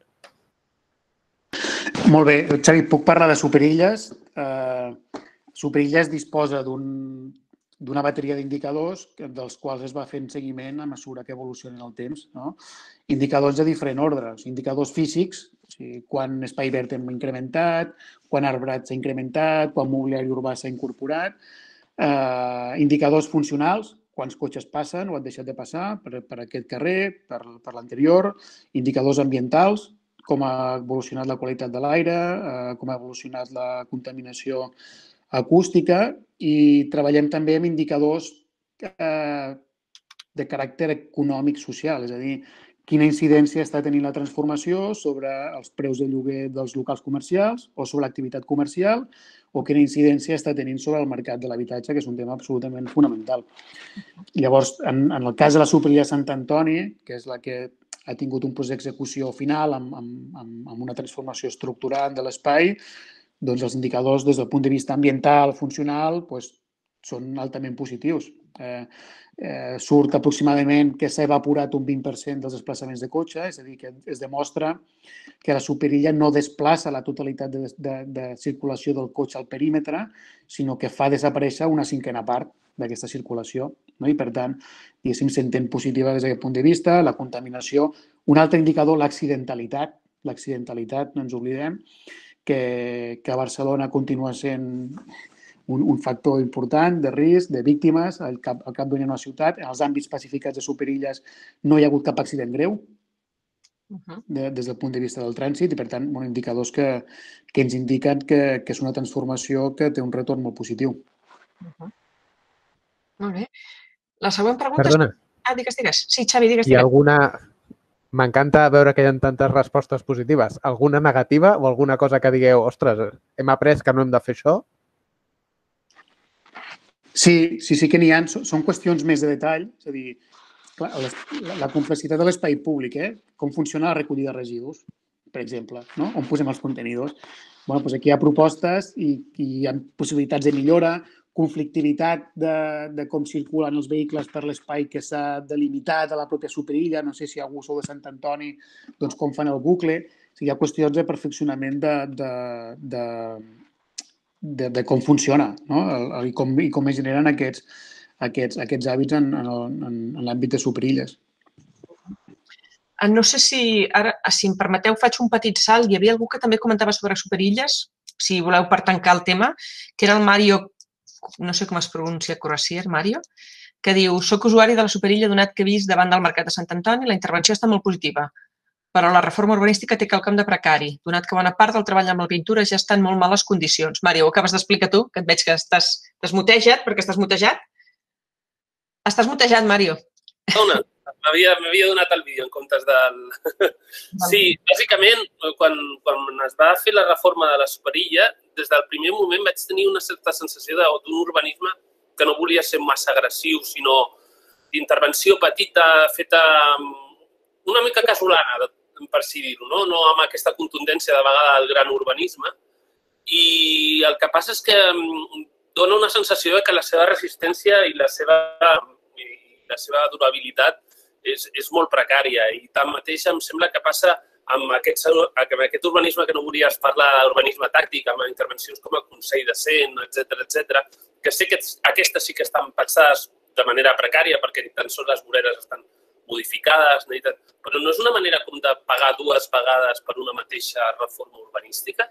Molt bé. Xavi, puc parlar de Superilles? Eh, Superilles disposa d'un d'una bateria d'indicadors dels quals es va fent seguiment a mesura que evolucionen el temps. No? Indicadors de diferent ordre, indicadors físics, o sigui, quan espai verd hem incrementat, quan arbrat s'ha incrementat, quan mobiliari urbà s'ha incorporat, eh, indicadors funcionals, quants cotxes passen o han deixat de passar per, per aquest carrer, per, per l'anterior, indicadors ambientals, com ha evolucionat la qualitat de l'aire, eh, com ha evolucionat la contaminació acústica i treballem també amb indicadors eh, de caràcter econòmic social, és a dir, quina incidència està tenint la transformació sobre els preus de lloguer dels locals comercials o sobre l'activitat comercial o quina incidència està tenint sobre el mercat de l'habitatge, que és un tema absolutament fonamental. Llavors, en, en el cas de la Superilla de Sant Antoni, que és la que ha tingut un procés d'execució final amb, amb, amb una transformació estructural de l'espai, doncs els indicadors des del punt de vista ambiental, funcional, doncs, són altament positius. Eh, eh, surt aproximadament que s'ha evaporat un vint per cent dels desplaçaments de cotxe, és a dir, que es demostra que la Superilla no desplaça la totalitat de, de, de circulació del cotxe al perímetre, sinó que fa desaparèixer una cinquena part d'aquesta circulació. No? I, per tant, diguéssim, s'entén positiva des d'aquest punt de vista. La contaminació, un altre indicador, l'accidentalitat. L'accidentalitat, no ens oblidem, que, que a Barcelona continua sent un, un factor important de risc, de víctimes, al cap, al cap d'una una ciutat. En els àmbits pacificats de Superilles no hi ha hagut cap accident greu de, des del punt de vista del trànsit i, per tant, bueno, indicadors que, que ens indiquen que, que és una transformació que té un retorn molt positiu. Uh -huh. Molt bé. La següent pregunta... Perdona. És... Ah, digues, digues. Sí, Xavi, digues, digues. digues. Hi ha alguna... M'encanta veure que hi ha tantes respostes positives. Alguna negativa o alguna cosa que digueu, ostres, hem après que no hem de fer això? Sí, sí, sí que n'hi ha. Són qüestions més de detall. És a dir, clar, la complexitat de l'espai públic, eh? Com funciona la recollida de residus, per exemple, no? On posem els contenidors. Bueno, doncs aquí hi ha propostes i, i hi ha possibilitats de millora, conflictivitat de, de com circulen els vehicles per l'espai que s'ha delimitat a la pròpia Superilla. No sé si algú sou de Sant Antoni, doncs com fan el bucle. O sigui, hi ha qüestions de perfeccionament de, de, de, de, de com funciona, no? I, com, i com es generen aquests, aquests, aquests hàbits en, en, en l'àmbit de Superilles. No sé si, ara, si em permeteu, faig un petit salt. Hi havia algú que també comentava sobre Superilles, si voleu per tancar el tema, que era el Mario, no sé com es pronuncia, Corassier, Mario, que diu: soc usuari de la Superilla donat que he vist davant del Mercat de Sant Antoni, la intervenció està molt positiva, però la reforma urbanística té quelcom de precari, donat que bona part del treball amb la pintura ja està en molt males condicions. Mario, ho acabes d'explicar tu, que et veig que estàs desmutejat, perquè estàs mutejat. Estàs mutejat, Mario. Dona, m'havia donat el vídeo en comptes del... Sí, bàsicament, quan, quan es va fer la reforma de la Superilla, des del primer moment vaig tenir una certa sensació d'un urbanisme que no volia ser massa agressiu, sinó d'intervenció petita, feta una mica casolana, per si dir-ho, no? No amb aquesta contundència de vegada del gran urbanisme. I el que passa és que dona una sensació que la seva resistència i la seva, i la seva durabilitat és, és molt precària i tanmateix em sembla que passa amb aquest, amb aquest urbanisme que no volies parlar d'urbanisme tàctic, amb intervencions com el Consell de Cent, etcètera, etcètera, que sé que aquestes sí que estan pensades de manera precària perquè ni tan sols les voreres estan modificades, però no és una manera com de pagar dues vegades per una mateixa reforma urbanística?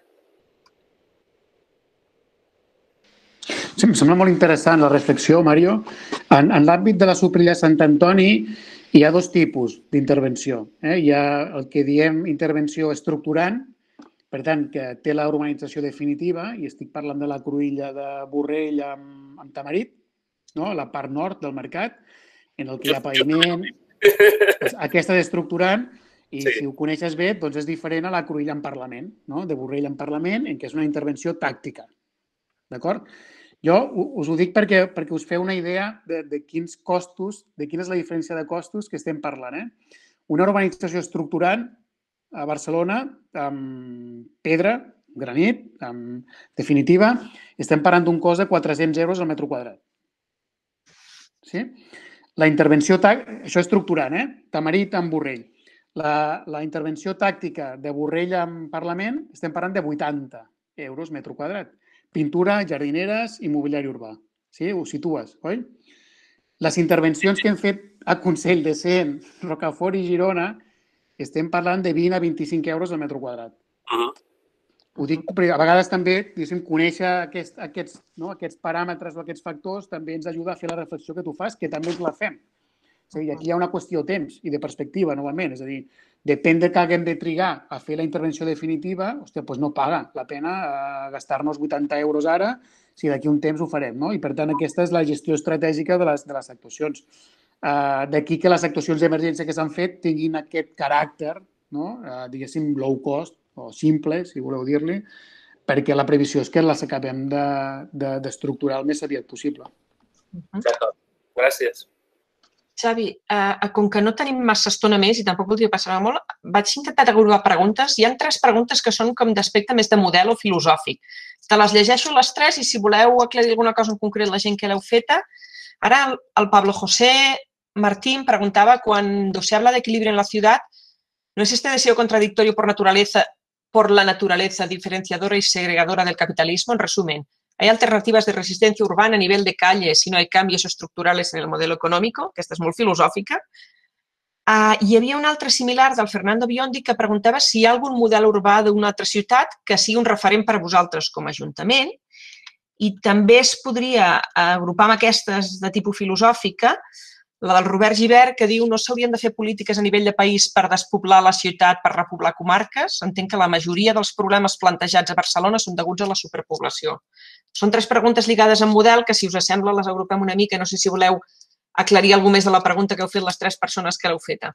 Sí, em sembla molt interessant la reflexió, Mario. En, en l'àmbit de la Soprilla Sant Antoni hi ha dos tipus d'intervenció. Eh? Hi ha el que diem intervenció estructurant, per tant, que té la urbanització definitiva, i estic parlant de la cruïlla de Borrell amb, amb Tamarit, no? La part nord del mercat, en el que hi ha paviment. Aquesta és estructurant, i sí. Si ho coneixes bé, doncs és diferent a la cruïlla en Parlament, no? De Borrell en Parlament, en què és una intervenció tàctica. D'acord? Jo us ho dic perquè, perquè us feu una idea de, de quins costos, de quina és la diferència de costos que estem parlant. Eh? Una urbanització estructurant a Barcelona, amb pedra, granit, amb definitiva, estem parlant d'un cost de quatre-cents euros al metre quadrat. Sí? La intervenció tàctica, això és estructurant, eh? Tamarit amb Borrell. La, la intervenció tàctica de Borrell en Parlament estem parlant de vuitanta euros metre quadrat. Pintura, jardineres i mobiliari urbà. Sí? Ho situes, oi? Les intervencions que hem fet a Consell de Cent, Rocafort i Girona, estem parlant de vint a vint-i-cinc euros al metre quadrat. Uh-huh. Ho dic perquè a vegades també, diguéssim, conèixer aquest, aquests, no, aquests paràmetres o aquests factors també ens ajuda a fer la reflexió que tu fas, que també ens la fem. És a dir, aquí hi ha una qüestió de temps i de perspectiva, novament. És a dir, depèn de que haguem de trigar a fer la intervenció definitiva, hòstia, doncs no paga la pena gastar-nos vuitanta euros ara si d'aquí un temps ho farem, no? I, per tant, aquesta és la gestió estratègica de les, de les actuacions. Uh, D'aquí que les actuacions d'emergència que s'han fet tinguin aquest caràcter, no? uh, diguéssim, low cost o simple, si voleu dir-li, perquè la previsió és que les acabem d'estructurar de, de, el més aviat possible. D'acord, gràcies. Xavi, eh, com que no tenim massa estona més i tampoc voldria passar molt, vaig intentar agrupar preguntes. Hi ha tres preguntes que són com d'aspecte més de model o filosòfic. Te les llegeixo les tres i si voleu aclarir alguna cosa en concret la gent que l'heu feta. Ara el, el Pablo José Martín preguntava cuando se habla de equilibrio en la ciudad, ¿no es este deseo contradictorio por naturaleza, por la naturaleza diferenciadora y segregadora del capitalismo? En resumen, ¿hay alternativas de resistencia urbana a nivel de calle si no hay cambios estructurales en el modelo económico? Aquesta és molt filosòfica. Uh, hi havia un altre similar del Fernando Biondi que preguntava si hi ha algun model urbà d'una altra ciutat que sigui un referent per a vosaltres com a Ajuntament. I també es podria agrupar amb aquestes de tipus filosòfica la del Robert Gibert, que diu no s'haurien de fer polítiques a nivell de país per despoblar la ciutat, per repoblar comarques. Entenc que la majoria dels problemes plantejats a Barcelona són deguts a la superpoblació. Són tres preguntes lligades amb model que, si us sembla, les agrupem una mica. No sé si voleu aclarir alguna més de la pregunta que heu fet les tres persones que l'heu feta.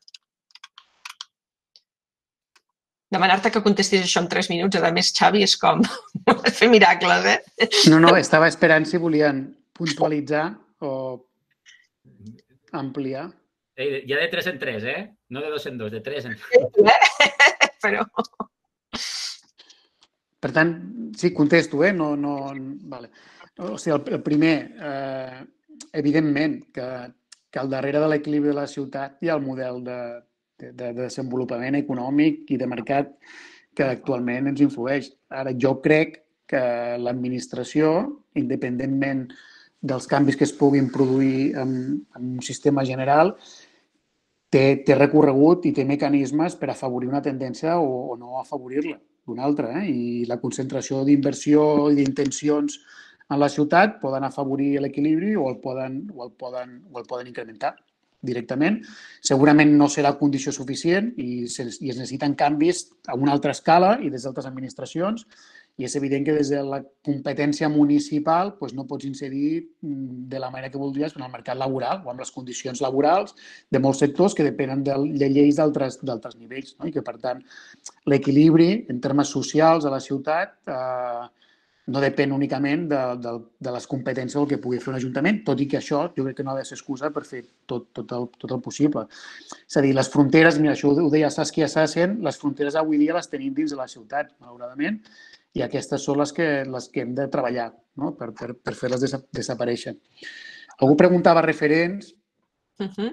Demanar-te que contestis això en tres minuts, a més, Xavi, és com fer miracles, eh? No, no, estava esperant si volien puntualitzar o ampliar. Eh, ja de tres en tres, eh? No de dos en dos, de tres en tres. Però... Per tant, sí, contesto, eh? No, no, vale. O sigui, el, el primer, eh, evidentment que, que al darrere de l'equilibri de la ciutat hi ha el model de, de, de desenvolupament econòmic i de mercat que actualment ens influeix. Ara, jo crec que l'administració, independentment dels canvis que es puguin produir en, en un sistema general, té, té recorregut i té mecanismes per afavorir una tendència o, o no afavorir-la d'una altra. Eh? I la concentració d'inversió i d'intencions en la ciutat poden afavorir l'equilibri o, el poden, o, el poden, o el poden incrementar directament. Segurament no serà condició suficient i, se, i es necessiten canvis a una altra escala i des d'altres administracions. I és evident que des de la competència municipal doncs no pots incidir de la manera que voldries en el mercat laboral o amb les condicions laborals de molts sectors que depenen de lleis d'altres nivells. No? I que, per tant, l'equilibri en termes socials a la ciutat eh, no depèn únicament de, de, de les competències del que pugui fer un ajuntament, tot i que això jo crec que no ha de ser excusa per fer tot, tot, el, tot el possible. És a dir, les fronteres, mira, això ho deia Saskia Sassen, les fronteres avui dia les tenim dins de la ciutat, malauradament, i aquestes són les que, les que hem de treballar, no? per, per, per fer-les desaparèixer. Algú preguntava referents. Uh-huh.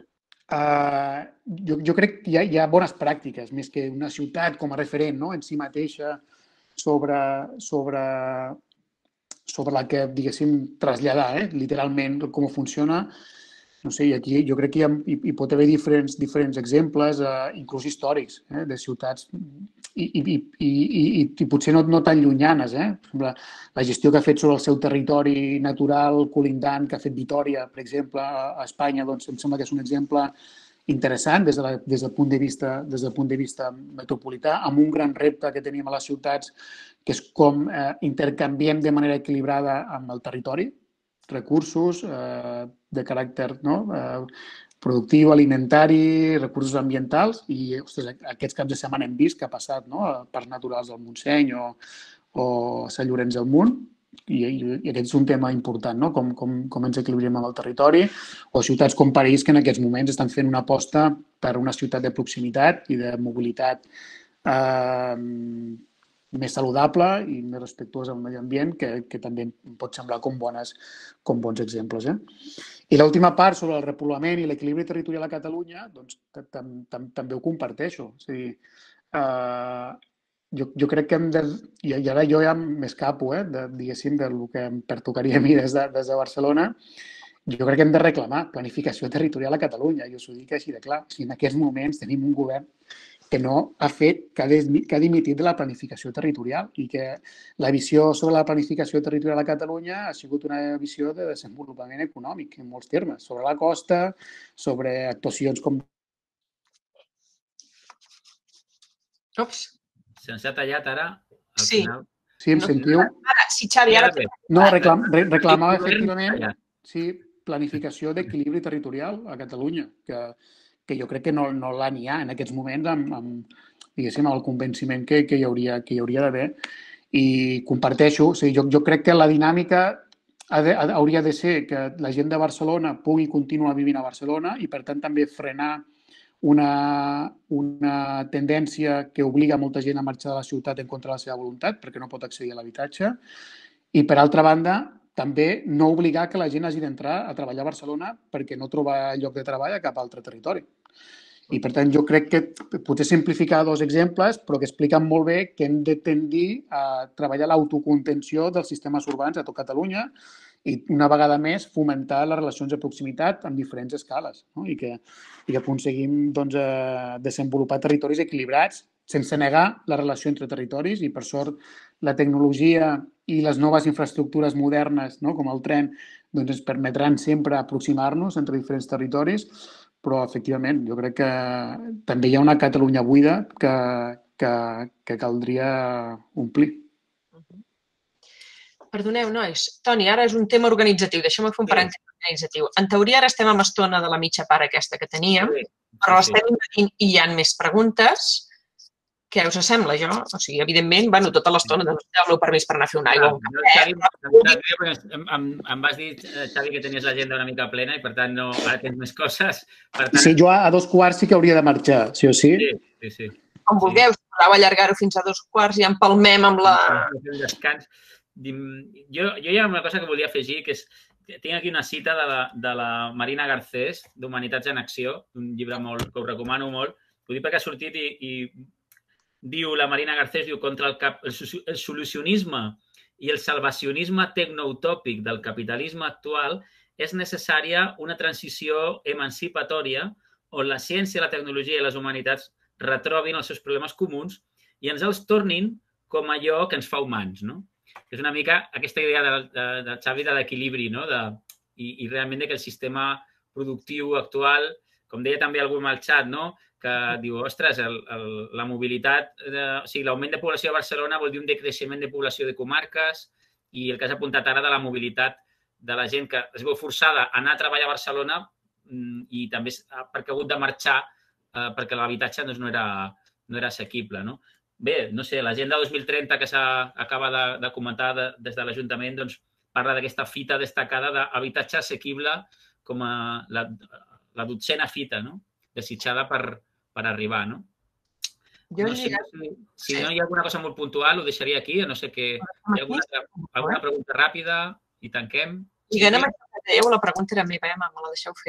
Uh, jo, jo crec que hi ha, hi ha bones pràctiques, més que una ciutat com a referent, no?, en si mateixa sobre, sobre, sobre la que, diguéssim, traslladar, eh? literalment, com funciona. No sé, i aquí jo crec que hi, ha, hi, hi pot haver diferents, diferents exemples, eh, inclús històrics, eh, de ciutats i, i, i, i, i, i potser no, no tan llunyanes. Eh? La, la gestió que ha fet sobre el seu territori natural, colindant, que ha fet Vitòria, per exemple, a Espanya, doncs em sembla que és un exemple interessant des, de la, des, del punt de vista, des del punt de vista metropolità, amb un gran repte que tenim a les ciutats, que és com eh, intercanviem de manera equilibrada amb el territori, recursos eh, de caràcter no? eh, productiu, alimentari, recursos ambientals i ostres, aquests caps de setmana hem vist que ha passat no? a parcs naturals del Montseny o, o a Sant Llorenç del Munt i, i, i aquest és un tema important, no? com, com, com ens equilibrem amb el territori o ciutats com París que en aquests moments estan fent una aposta per una ciutat de proximitat i de mobilitat eh, més saludable i més respectuosa al medi ambient, que, que també pot semblar com, bones, com bons exemples. Eh? I l'última part sobre el repoblament i l'equilibri territorial a Catalunya, doncs també ho comparteixo. És a dir, eh, jo, jo crec que hem de... I ara jo ja m'escapo, eh, de, diguéssim, del que em pertocaria a mi des de, des de Barcelona. Jo crec que hem de reclamar planificació territorial a Catalunya. I us ho dic així de clar. O sigui, en aquests moments tenim un govern que no ha fet, que ha, que ha dimitit de la planificació territorial i que la visió sobre la planificació territorial a Catalunya ha sigut una visió de desenvolupament econòmic, en molts termes, sobre la costa, sobre actuacions com... Ups. Se'ns ha tallat ara, al sí. final. Sí, em sentiu? Ara, sí, Xavi, ara... No, reclam, reclamava efectivament sí, planificació d'equilibri territorial a Catalunya, que que jo crec que no, no la n'hi ha en aquests moments amb, amb, diguéssim, amb el convenciment que, que hi hauria, que hi hauria d'haver. I comparteixo, o sigui, jo, jo crec que la dinàmica ha de, hauria de ser que la gent de Barcelona pugui continuar vivint a Barcelona i, per tant, també frenar una, una tendència que obliga molta gent a marxar de la ciutat en contra de la seva voluntat perquè no pot accedir a l'habitatge. I, per altra banda, també no obligar que la gent hagi d'entrar a treballar a Barcelona perquè no troba lloc de treball a cap altre territori. I, per tant, jo crec que potser simplificar dos exemples, però que expliquen molt bé que hem de tendir a treballar l'autocontenció dels sistemes urbans a tot Catalunya i, una vegada més, fomentar les relacions de proximitat en diferents escales, no? I que, i que aconseguim doncs, desenvolupar territoris equilibrats sense negar la relació entre territoris i, per sort, la tecnologia i les noves infraestructures modernes, no? Com el tren, doncs ens permetran sempre aproximar-nos entre diferents territoris, però, efectivament, jo crec que també hi ha una Catalunya buida que, que, que caldria omplir. Perdoneu, nois. Toni, ara és un tema organitzatiu. Deixa'm fer un parèntesi organitzatiu. En teoria, ara estem amb estona de la mitja part aquesta que teníem, però l'estem invadint i hi ha més preguntes. Què us sembla, jo? O sigui, evidentment, bueno, tota l'estona doncs, el meu permís per anar a fer un aigua. Em vas dir, Xavi, que tenies l'agenda una mica plena i, per tant, no, ara tens més coses. Sí, jo a dos quarts sí que hauria de marxar, sí o sí? Sí, sí. Com vulgueu, si voleu allargar-ho fins a dos quarts i empalmem amb la... Descans. Jo, jo hi ha una cosa que volia afegir, que és tinc aquí una cita de la, de la Marina Garcés, d'Humanitats en Acció, un llibre molt, que us recomano molt. Ho dic perquè ha sortit i, i diu, la Marina Garcés, diu, contra el, cap, el, el solucionisme i el salvacionisme tecnoutòpic del capitalisme actual és necessària una transició emancipatòria on la ciència, la tecnologia i les humanitats retrobin els seus problemes comuns i ens els tornin com allò que ens fa humans, no? És una mica aquesta idea de, de, de Xavi de l'equilibri, no? De, i, i realment que el sistema productiu actual, com deia també algú al xat, no? Que diu, ostres, el, el, la mobilitat, de, o sigui, l'augment de població de Barcelona vol dir un decreixement de població de comarques i el que has apuntat ara de la mobilitat de la gent que es veu forçada a anar a treballar a Barcelona i també perquè ha hagut de marxar eh, perquè l'habitatge doncs, no, era, no era assequible, no? Bé, no sé, l'agenda dos mil trenta que s'acaba de, de comentar de, des de l'Ajuntament doncs, parla d'aquesta fita destacada d'habitatge assequible com a la, la dotzena fita, no? Desitjada per, per arribar, no? Jo no sé, si, si no hi ha alguna cosa molt puntual, ho deixaria aquí, no sé què. Hi ha alguna, alguna pregunta ràpida i tanquem. I anem a la pregunta era meva, eh, me la deixeu fer.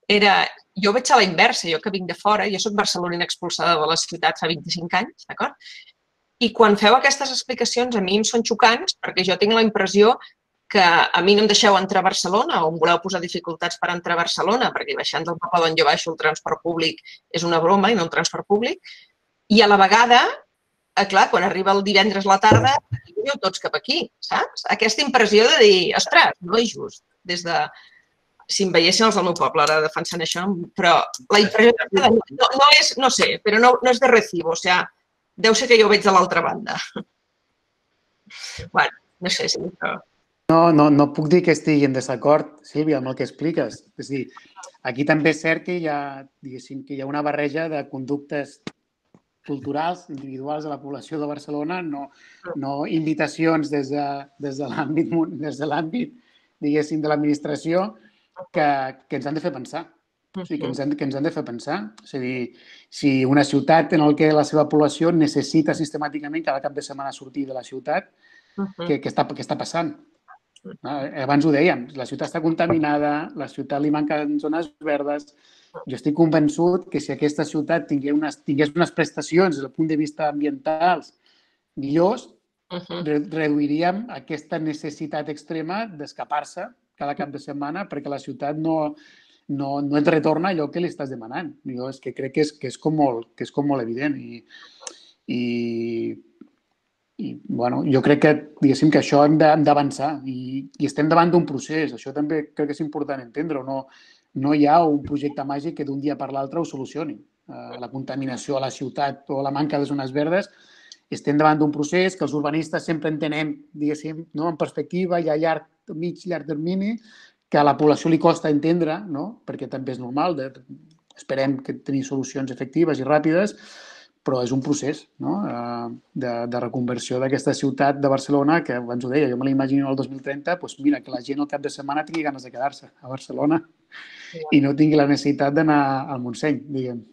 era... Jo veig a la inversa, jo que vinc de fora, jo soc barcelonina expulsada de la ciutat fa vint-i-cinc anys, d'acord? I quan feu aquestes explicacions a mi em són xocants perquè jo tinc la impressió que a mi no em deixeu entrar a Barcelona o em voleu posar dificultats per entrar a Barcelona perquè baixant del poble d'on jo baixo el transport públic és una broma i no el transport públic. I a la vegada, clar, quan arriba el divendres a la tarda, veniu tots cap aquí, saps? Aquesta impressió de dir, ostres, no és just. Des de... Si em veiessin els del meu poble ara defensant això, però la impressió no, no és, no sé, però no, no és de recibo, o sigui, deu ser que jo ho veig de l'altra banda. Bueno, no sé si... Però... No, no, no puc dir que estigui en desacord, Sílvia, amb el que expliques. És a dir, aquí també és cert que hi ha, diguéssim, que hi ha una barreja de conductes culturals, individuals de la població de Barcelona, no, no invitacions des de, des de l'àmbit, des de l'àmbit, diguéssim, de l'administració, que, que ens han de fer pensar. O sigui, que ens, han, que ens han de fer pensar. És a dir, si una ciutat en què la seva població necessita sistemàticament cada cap de setmana sortir de la ciutat, què, què, està, què està passant? Abans ho dèiem, la ciutat està contaminada, la ciutat li manquen zones verdes. Jo estic convençut que si aquesta ciutat tingués unes, tingués unes prestacions des del punt de vista ambientals millors, reduiríem aquesta necessitat extrema d'escapar-se cada cap de setmana perquè la ciutat no, no, no et retorna allò que li estàs demanant. Jo és que crec que és, que és, com, molt, que és com molt evident. I, i, i bueno, jo crec que, diguéssim, que això hem d'avançar i, i estem davant d'un procés. Això també crec que és important entendre-ho. No, no hi ha un projecte màgic que d'un dia per l'altre ho solucioni. La contaminació a la ciutat o la manca de zones verdes, estem davant d'un procés que els urbanistes sempre entenem, diguéssim, no? En perspectiva, ja a llarg, mig, llarg termini, que a la població li costa entendre, no? Perquè també és normal, de, esperem que tenir solucions efectives i ràpides, però és un procés, no? de, de reconversió d'aquesta ciutat de Barcelona, que abans ho deia, jo me l'imagino el dos mil trenta, doncs mira, que la gent al cap de setmana tingui ganes de quedar-se a Barcelona i no tingui la necessitat d'anar al Montseny, diguem.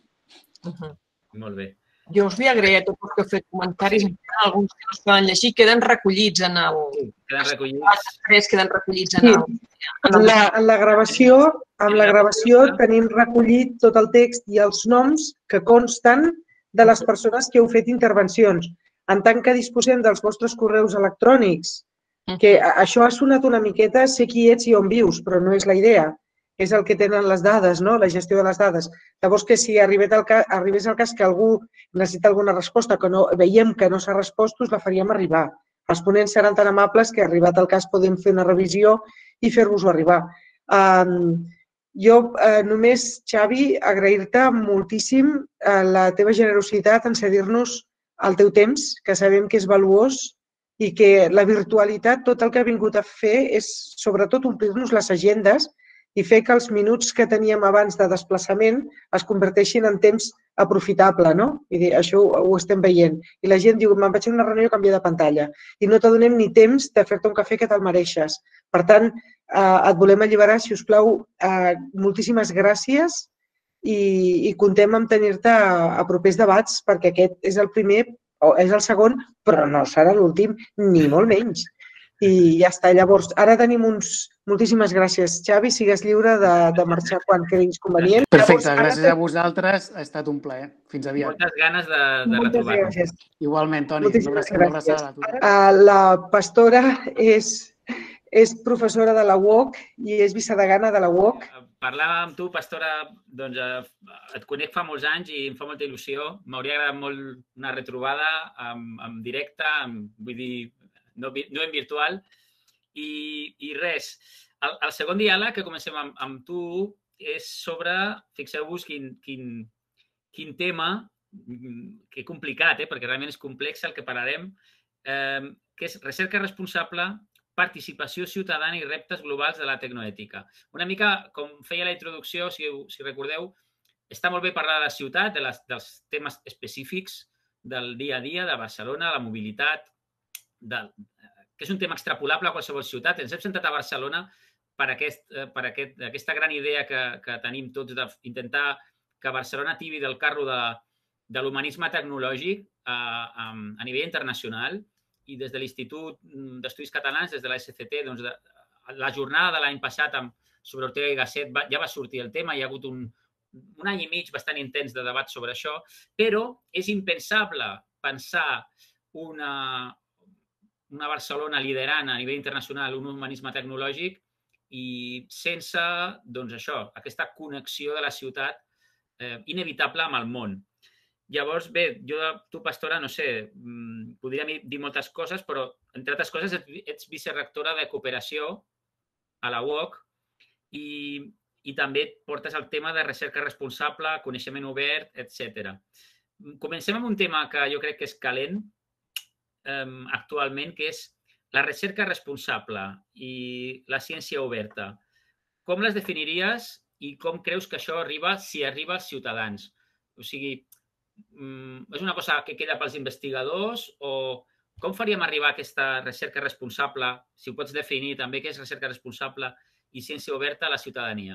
Molt bé. Jo us vull agrair a tots els que heu fet comentaris, alguns que no es poden llegir, queden recollits en el... Queden recollits. Després queden recollits en el... En la, en la gravació, amb la gravació tenim recollit tot el text i els noms que consten de les persones que heu fet intervencions. En tant que disposem dels vostres correus electrònics, que això ha sonat una miqueta, sé qui ets i on vius, però no és la idea. És el que tenen les dades, no? La gestió de les dades. Llavors, que si arribés al cas, arribés al cas que algú necessita alguna resposta que no, veiem que no s'ha respost, us la faríem arribar. Els ponents seran tan amables que, arribat al cas, podem fer una revisió i fer-vos-ho arribar. Um, jo uh, només, Xavi, agrair-te moltíssim uh, la teva generositat en cedir-nos el teu temps, que sabem que és valuós i que la virtualitat, tot el que ha vingut a fer és, sobretot, omplir-nos les agendes i fer que els minuts que teníem abans de desplaçament es converteixin en temps aprofitable, no? I dir, això ho, ho estem veient. I la gent diu, me'n vaig a una reunió i canviar de pantalla. I no t'adonem ni temps de fer-te un cafè que te'l mereixes. Per tant, eh, et volem alliberar, si us plau, eh, moltíssimes gràcies i, i contem amb tenir-te a, a propers debats perquè aquest és el primer, o és el segon, però no serà l'últim, ni molt menys. I ja està. Llavors, ara tenim uns... Moltíssimes gràcies, Xavi. Sigues lliure de, de marxar quan creguis convenient. Perfecte. Llavors, gràcies a vosaltres. Ha estat un plaer. Fins aviat. Moltes ganes de, de retrobar-nos. Igualment, Toni. Moltíssimes una gràcies. Ara, la pastora és, és professora de la U O C i és vicedegana de la U O C. Parlar amb tu, pastora, doncs et conec fa molts anys i em fa molta il·lusió. M'hauria agradat molt una retrobada en, en directe, en, vull dir, no, no en virtual. I, i res, el, el segon diàleg que comencem amb, amb tu és sobre, fixeu-vos quin, quin, quin tema, que complicat, eh, perquè realment és complex el que parlarem, eh, que és recerca responsable, participació ciutadana i reptes globals de la tecnoètica. Una mica, com feia la introducció, si, si recordeu, està molt bé parlar de la ciutat, de les, dels temes específics del dia a dia, de Barcelona, la mobilitat, de, que és un tema extrapolable a qualsevol ciutat. Ens hem centrat a Barcelona per, aquest, per aquest, aquesta gran idea que, que tenim tots d'intentar que Barcelona tiri del carro de, de l'humanisme tecnològic a, a, a nivell internacional i des de l'Institut d'Estudis Catalans, des de la S C T, doncs de, la jornada de l'any passat amb, sobre Ortega i Gasset ja va sortir el tema, hi ha hagut un, un any i mig bastant intens de debat sobre això, però és impensable pensar una, una Barcelona liderant a nivell internacional un humanisme tecnològic i sense, doncs això, aquesta connexió de la ciutat eh, inevitable amb el món. Llavors, bé, jo, tu, Pastora, no sé, podria dir moltes coses, però, entre altres coses, ets vicerectora de cooperació a la U O C i, i també portes el tema de recerca responsable, coneixement obert, etcètera. Comencem amb un tema que jo crec que és calent eh, actualment, que és la recerca responsable i la ciència oberta. Com les definiries i com creus que això arriba, si arriba als ciutadans? O sigui, és una cosa que queda pels investigadors o com faríem arribar a aquesta recerca responsable, si ho pots definir també, què és recerca responsable i ciència oberta a la ciutadania?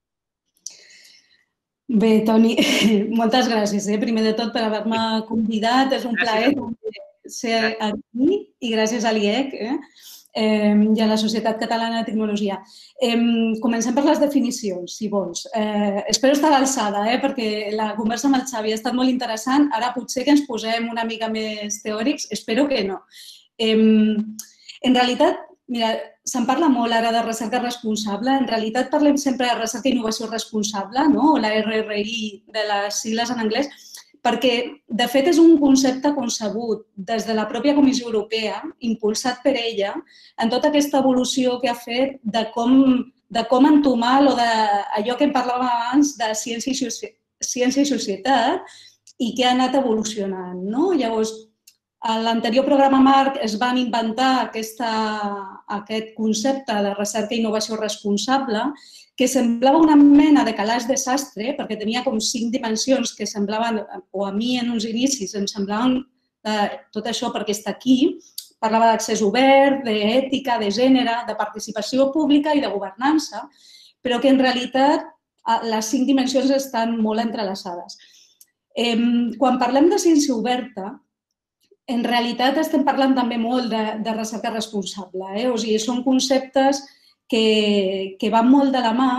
Bé, Toni, moltes gràcies, eh? Primer de tot per haver-me convidat. És un plaer ser aquí i gràcies a l'I E C eh? Eh, i a la Societat Catalana de Tecnologia. Eh, comencem per les definicions, si vols. Eh, espero estar a l'alçada, eh, perquè la conversa amb el Xavi ha estat molt interessant. Ara potser que ens posem una mica més teòrics, espero que no. Eh, en realitat, mira, se'n parla molt ara de recerca responsable. En realitat parlem sempre de recerca i innovació responsable, no? O la R R I de les sigles en anglès, perquè, de fet, és un concepte concebut des de la pròpia Comissió Europea, impulsat per ella, en tota aquesta evolució que ha fet de com, de com entomar o d'allò que en parlàvem abans de ciència i, ciència i societat i que ha anat evolucionant. No? Llavors, a l'anterior programa marc es van inventar aquesta, aquest concepte de recerca i innovació responsable que semblava una mena de calaix de sastre, perquè tenia com cinc dimensions que semblaven, o a mi en uns inicis em semblaven eh, tot això perquè està aquí, parlava d'accés obert, d'ètica, de gènere, de participació pública i de governança, però que en realitat les cinc dimensions estan molt entrelaçades. Eh, quan parlem de ciència oberta, en realitat estem parlant també molt de, de recerca responsable, eh? O sigui, són conceptes que, que van molt de la mà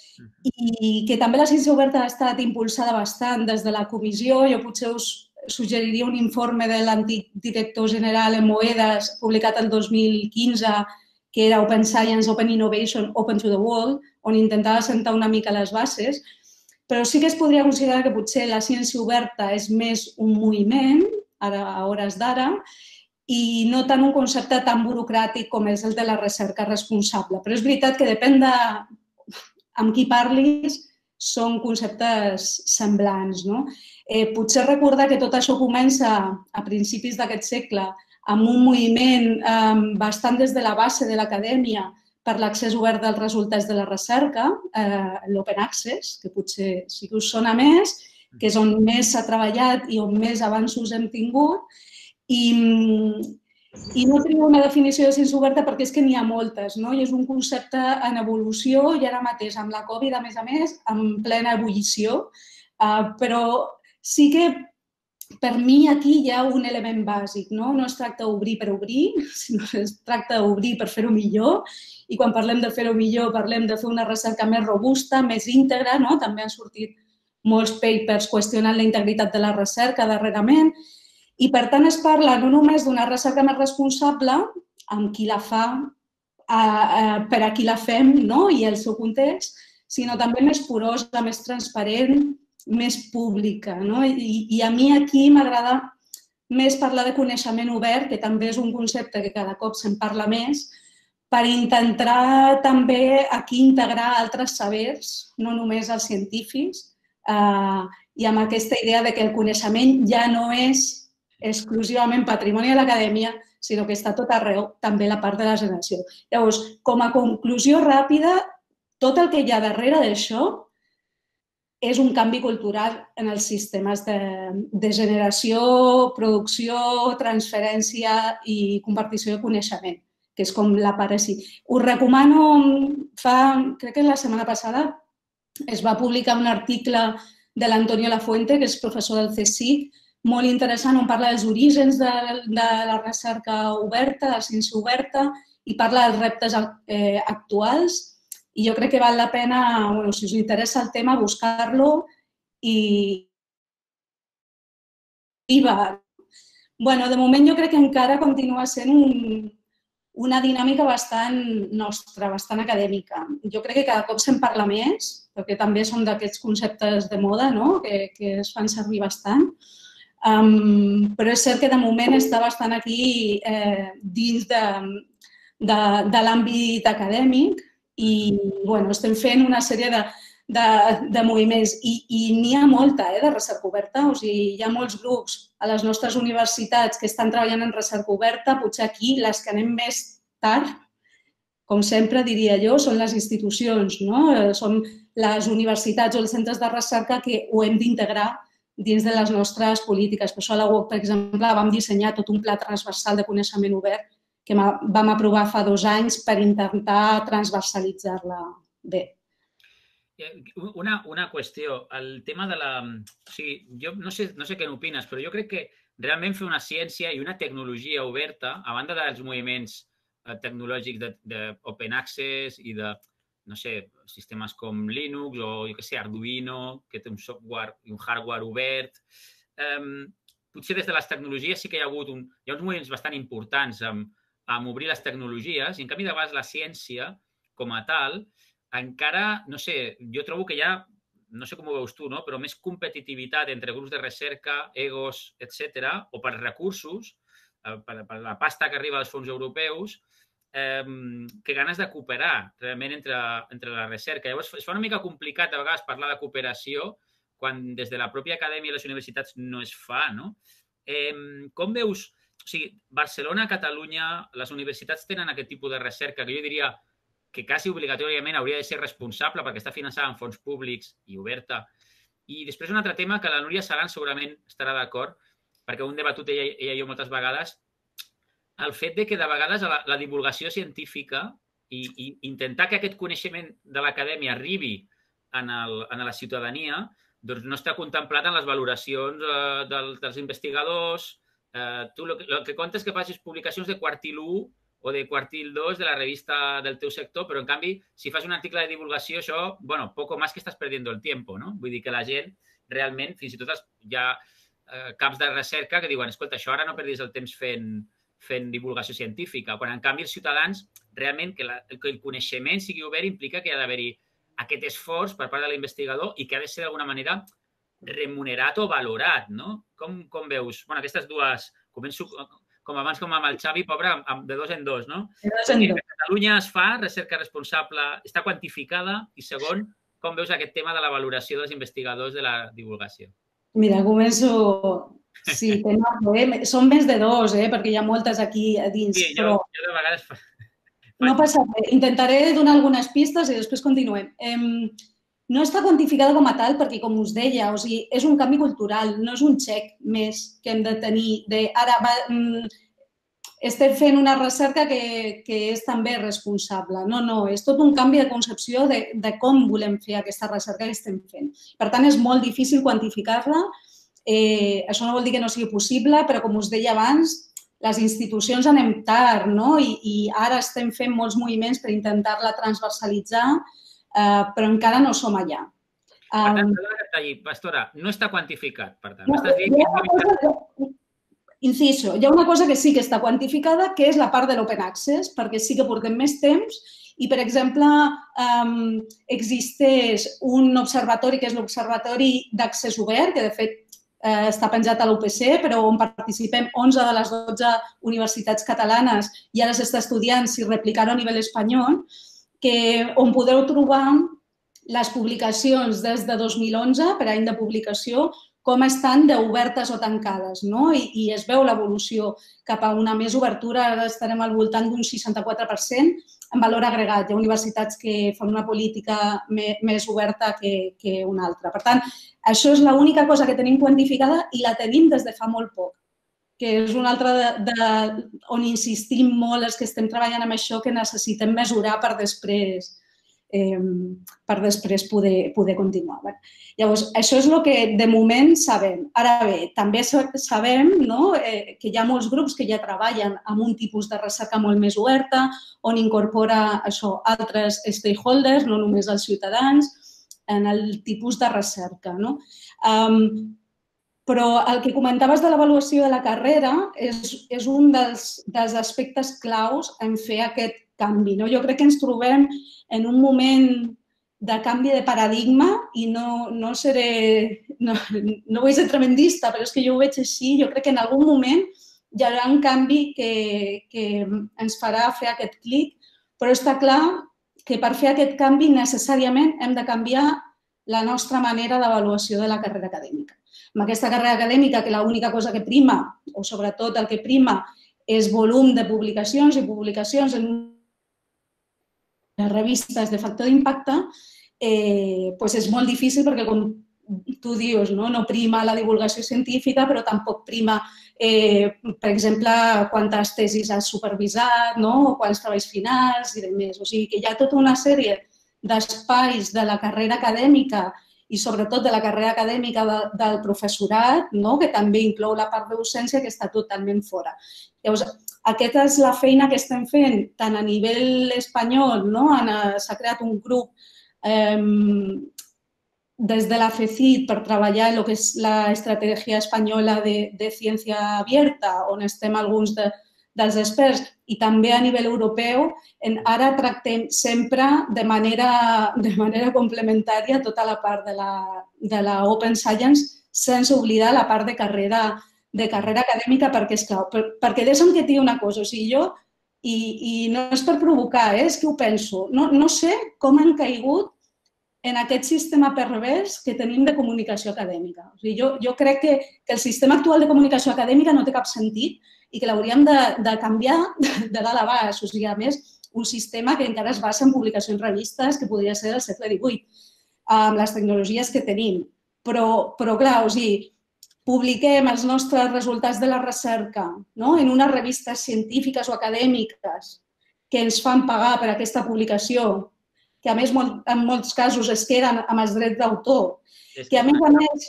i que també la ciència oberta ha estat impulsada bastant des de la comissió. Jo potser us suggeriria un informe de l'antic director general en Moedas, publicat el dos mil quinze, que era Open Science, Open Innovation, Open to the World, on intentava sentar una mica les bases. Però sí que es podria considerar que potser la ciència oberta és més un moviment, ara, a hores d'ara, i no tant un concepte tan burocràtic com és el de la recerca responsable. Però és veritat que depèn de amb qui parlis, són conceptes semblants. No? Eh, potser recordar que tot això comença a principis d'aquest segle amb un moviment eh, bastant des de la base de l'acadèmia per l'accés obert dels resultats de la recerca, eh, l'Open Access, que potser sí que us sona més, que és on més s'ha treballat i on més avanços hem tingut. I, i no teniu una definició de ciència oberta perquè és que n'hi ha moltes, no? I és un concepte en evolució i ara mateix amb la Covid, a més a més, en plena ebullició. Uh, però sí que per mi aquí hi ha un element bàsic, no? No es tracta d'obrir per obrir, sinó que es tracta d'obrir per fer-ho millor. I quan parlem de fer-ho millor, parlem de fer una recerca més robusta, més íntegra, no? També han sortit molts papers qüestionant la integritat de la recerca darrerament. I, per tant, es parla no només d'una recerca més responsable amb qui la fa, per a qui la fem no? I el seu context, sinó també més porosa, més transparent, més pública. No? I, I a mi aquí m'agrada més parlar de coneixement obert, que també és un concepte que cada cop se'n parla més, per intentar també aquí integrar altres sabers, no només els científics, eh, i amb aquesta idea de que el coneixement ja no és exclusivament patrimoni de l'acadèmia, sinó que està tot arreu, també la part de la generació. Llavors, com a conclusió ràpida, tot el que hi ha darrere d'això és un canvi cultural en els sistemes de, de generació, producció, transferència i compartició de coneixement, que és com la part així. Us recomano, fa, crec que la setmana passada es va publicar un article de l'Antonio Lafuente, que és professor del CSIC, molt interessant, on parla dels orígens de, de la recerca oberta, de la ciència oberta, i parla dels reptes eh, actuals I jo crec que val la pena, bueno, si us interessa el tema, buscar-lo i... I va. Bueno, de moment jo crec que encara continua sent un, una dinàmica bastant nostra, bastant acadèmica. Jo crec que cada cop se'n parla més, perquè també són d'aquests conceptes de moda, no?, que, que es fan servir bastant. Um, però és cert que de moment està bastant aquí eh, dins de, de, de l'àmbit acadèmic i bueno, estem fent una sèrie de, de, de moviments i, i n'hi ha molta eh, de recerca oberta. O sigui, hi ha molts grups a les nostres universitats que estan treballant en recerca oberta. Potser aquí les que anem més tard, com sempre diria jo, són les institucions, no? Són les universitats o els centres de recerca que ho hem d'integrar dins de les nostres polítiques. Per això a la U O C, per exemple, vam dissenyar tot un pla transversal de coneixement obert que vam aprovar fa dos anys per intentar transversalitzar-la bé. Una, una qüestió, el tema de la... O sigui, jo no sé, no sé què n'opines, però jo crec que realment fer una ciència i una tecnologia oberta, a banda dels moviments tecnològics d'open access i de, no sé, sistemes com Linux o, jo què sé, Arduino, que té un software i un hardware obert. Um, potser des de les tecnologies sí que hi ha hagut un, hi ha uns moviments bastant importants amb, amb obrir les tecnologies i, en canvi, de vegades la ciència, com a tal, encara, no sé, jo trobo que hi ha, no sé com ho veus tu, no?, però més competitivitat entre grups de recerca, egos, etcètera, o per recursos, per, per la pasta que arriba als fons europeus, Eh, que ganes de cooperar realment entre, entre la recerca. Llavors, es fa una mica complicat de vegades parlar de cooperació quan des de la pròpia acadèmia i les universitats no es fa, no? Eh, com veus, o sigui, Barcelona, Catalunya, les universitats tenen aquest tipus de recerca que jo diria que quasi obligatòriament hauria de ser responsable perquè està finançada amb fons públics i oberta. I després un altre tema que la Núria Sagan segurament estarà d'acord, perquè ho hem debatut ella, ella i jo moltes vegades, el fet de que de vegades la, la divulgació científica i, i intentar que aquest coneixement de l'acadèmia arribi en, el, en la ciutadania doncs no està contemplat en les valoracions eh, del, dels investigadors. Eh, tu el que, el que comptes que facis publicacions de quartil u o de quartil dos de la revista del teu sector, però en canvi, si fas un article de divulgació, això, bueno, poco más que estàs perdiendo el tiempo, no? Vull dir que la gent realment, fins i tot hi ha eh, caps de recerca que diuen, escolta, això ara no perdis el temps fent fent divulgació científica, quan en canvi els ciutadans realment que, la, que el coneixement sigui obert implica que ha d'haver-hi aquest esforç per part de l'investigador i que ha de ser d'alguna manera remunerat o valorat, no? Com, com veus? Bueno, aquestes dues, començo com abans com amb el Xavi, pobre, de dos en dos, no? De dos en dos. A Catalunya es fa recerca responsable, està quantificada i segon, com veus aquest tema de la valoració dels investigadors de la divulgació? Mira, començo... Sí, tema, eh? Són més de dos, eh? Perquè hi ha moltes aquí a dins. Sí, jo, però... jo de vegades... No passa res. Intentaré donar algunes pistes i després continuem. Eh, no està quantificada com a tal perquè, com us deia, o sigui, és un canvi cultural, no és un xec més que hem de tenir de ara va, mm, estem fent una recerca que, que és també responsable. No, no, és tot un canvi de concepció de, de com volem fer aquesta recerca que estem fent. Per tant, és molt difícil quantificar-la. Eh, això no vol dir que no sigui possible, però com us deia abans, les institucions anem tard, no? I, i ara estem fent molts moviments per intentar-la transversalitzar, eh, però encara no som allà. Per tant, um, Pastora, no està quantificat, per tant. No, estàs dient que... Inciso, hi ha una cosa que sí que està quantificada, que és la part de l'open access, perquè sí que portem més temps i, per exemple, um, existeix un observatori que és l'Observatori d'Accés Obert, que de fet Eh, està penjat a l'U P C, però on participem onze de les dotze universitats catalanes i ara s'està estudiant si replicar-ho a nivell espanyol, que on podeu trobar les publicacions des de dos mil onze, per any de publicació, com estan d'obertes o tancades, no? I, i es veu l'evolució cap a una més obertura, ara estarem al voltant d'un seixanta-quatre per cent en valor agregat. Hi ha universitats que fan una política més oberta que, que una altra. Per tant, això és l'única cosa que tenim quantificada i la tenim des de fa molt poc, que és una altra de, de, on insistim molt els que estem treballant amb això, que necessitem mesurar per després per després poder continuar. Llavors, això és el que de moment sabem. Ara bé, també sabem que hi ha molts grups que ja treballen amb un tipus de recerca molt més oberta, on incorpora altres stakeholders, no només els ciutadans, en el tipus de recerca. Però el que comentaves de l'avaluació de la carrera és un dels aspectes claus en fer aquest canvi. Jo crec que ens trobem en un moment de canvi de paradigma i no seré, no vull ser tremendista, però és que jo ho veig així. Jo crec que en algun moment hi haurà un canvi que ens farà fer aquest clic, però està clar que per fer aquest canvi necessàriament hem de canviar la nostra manera d'avaluació de la carrera acadèmica. Amb aquesta carrera acadèmica, que l'única cosa que prima, o sobretot el que prima, és volum de publicacions i publicacions en revistes de factor d'impacte, és molt difícil perquè, com tu dius, no prima la divulgació científica, però tampoc prima, per exemple, quantes tesis has supervisat o quants treballs finals i demés. O sigui que hi ha tota una sèrie d'espais de la carrera acadèmica i sobretot de la carrera acadèmica del professorat, que també inclou la part de docència, que està totalment fora. Llavors, aquesta és la feina que estem fent tant a nivell espanyol, s'ha creat un grup des de la FECIT per treballar en el que és l'estratègia espanyola de ciència abierta, on estem alguns dels experts, i també a nivell europeu. Ara tractem sempre de manera complementària tota la part de l'Open Science sense oblidar la part de carrera acadèmica perquè és clau. Perquè deixa'm que et digui una cosa, o sigui, jo, i no és per provocar, és que ho penso, no sé com han caigut en aquest sistema pervers que tenim de comunicació acadèmica. Jo crec que el sistema actual de comunicació acadèmica no té cap sentit i que l'hauríem de canviar de dalt a baix. O sigui, a més, un sistema que encara es basa en publicacions en revistes que podria ser del segle divuit, amb les tecnologies que tenim. Però, clar, o sigui, publiquem els nostres resultats de la recerca en unes revistes científiques o acadèmiques que ens fan pagar per aquesta publicació, que a més en molts casos es queden amb els drets d'autor, que a més a més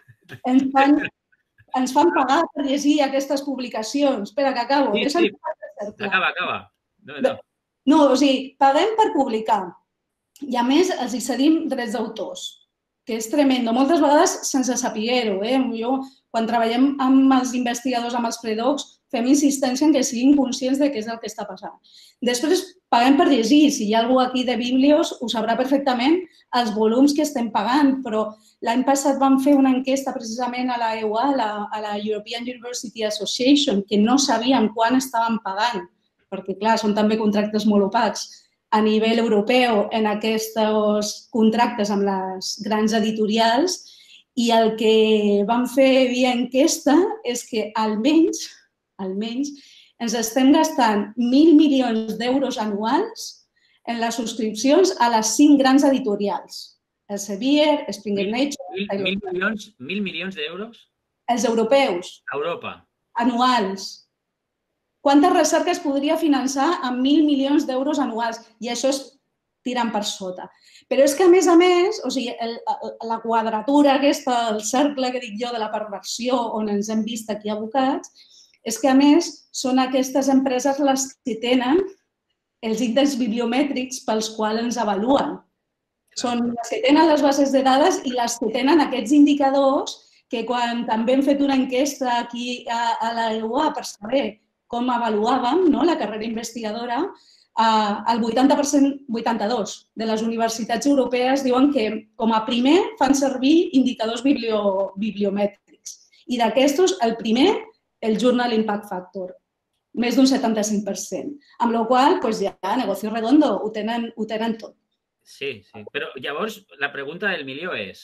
ens fan pagar per llegir aquestes publicacions. Espera, que acabo. Sí, sí, acaba, acaba. No, o sigui, paguem per publicar i a més els hi cedim drets d'autors, que és tremendo. Moltes vegades sense saber-ho. Jo, quan treballem amb els investigadors, amb els predocs, fem insistència en que siguin conscients de què és el que està passant. Després paguem per llegir. Si hi ha algú aquí de Biblios, ho sabrà perfectament els volums que estem pagant, però l'any passat vam fer una enquesta precisament a la E U A, a la European University Association, que no sabíem quan estaven pagant, perquè, clar, són també contractes molt opacs a nivell europeu en aquests contractes amb les grans editorials, i el que vam fer via enquesta és que almenys almenys ens estem gastant mil milions d'euros anuals en les subscripcions a les cinc grans editorials. Elsevier, Springer Nature... Mil milions, mil milions d'euros? Els europeus. A Europa. Anuals. Quanta recerca es podria finançar amb mil milions d'euros anuals? I això és tirant per sota. Però és que, a més a més, o sigui, la quadratura aquesta, el cercle que dic jo de la perversió on ens hem vist aquí abocats, és que, a més, són aquestes empreses les que tenen els índexs bibliomètrics pels quals ens avaluen. Són les que tenen les bases de dades i les que tenen aquests indicadors que quan també hem fet una enquesta aquí a la E U A per saber com avaluàvem la carrera investigadora, el vuitanta per cent, vuitanta-dos, de les universitats europees diuen que com a primer fan servir indicadors bibliomètrics. I d'aquestos, el primer, el Journal Impact Factor, més d'un setanta-cinc per cent. Amb la qual cosa, ja, negocio redondo, ho tenen tot. Sí, sí. Però llavors, la pregunta del milió és,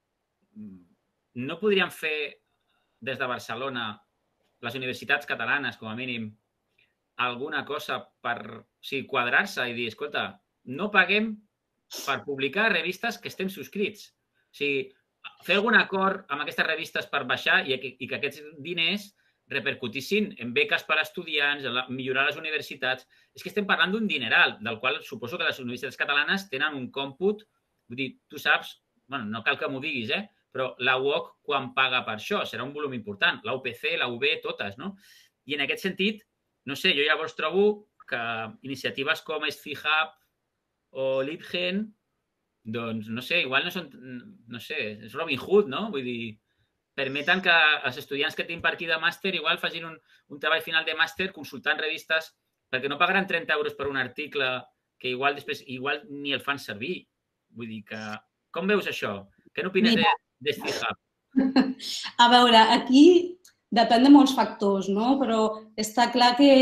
no podríem fer des de Barcelona, les universitats catalanes, com a mínim, alguna cosa per quadrar-se i dir, escolta, no paguem per publicar revistes que estem subscrits. O sigui, fer algun acord amb aquestes revistes per baixar i que aquests diners repercutissin en beques per a estudiants, millorar les universitats. És que estem parlant d'un dineral, del qual suposo que les universitats catalanes tenen un còmput. Vull dir, tu saps, bueno, no cal que m'ho diguis, eh? Però la U O C quan paga per això? Serà un volum important. La U P C, la U B, totes, no? I en aquest sentit, no sé, jo llavors trobo que iniciatives com SciHub o LibGen, doncs, no sé, igual no són, no sé, és Robin Hood, no? Vull dir, permeten que els estudiants que tinguin per aquí de màster igual facin un, un treball final de màster consultant revistes, perquè no pagaran trenta euros per un article que igual després igual ni el fan servir. Vull dir que... Com veus això? Què n'opines de, de SciHub? A veure, aquí depèn de molts factors, no? Però està clar que,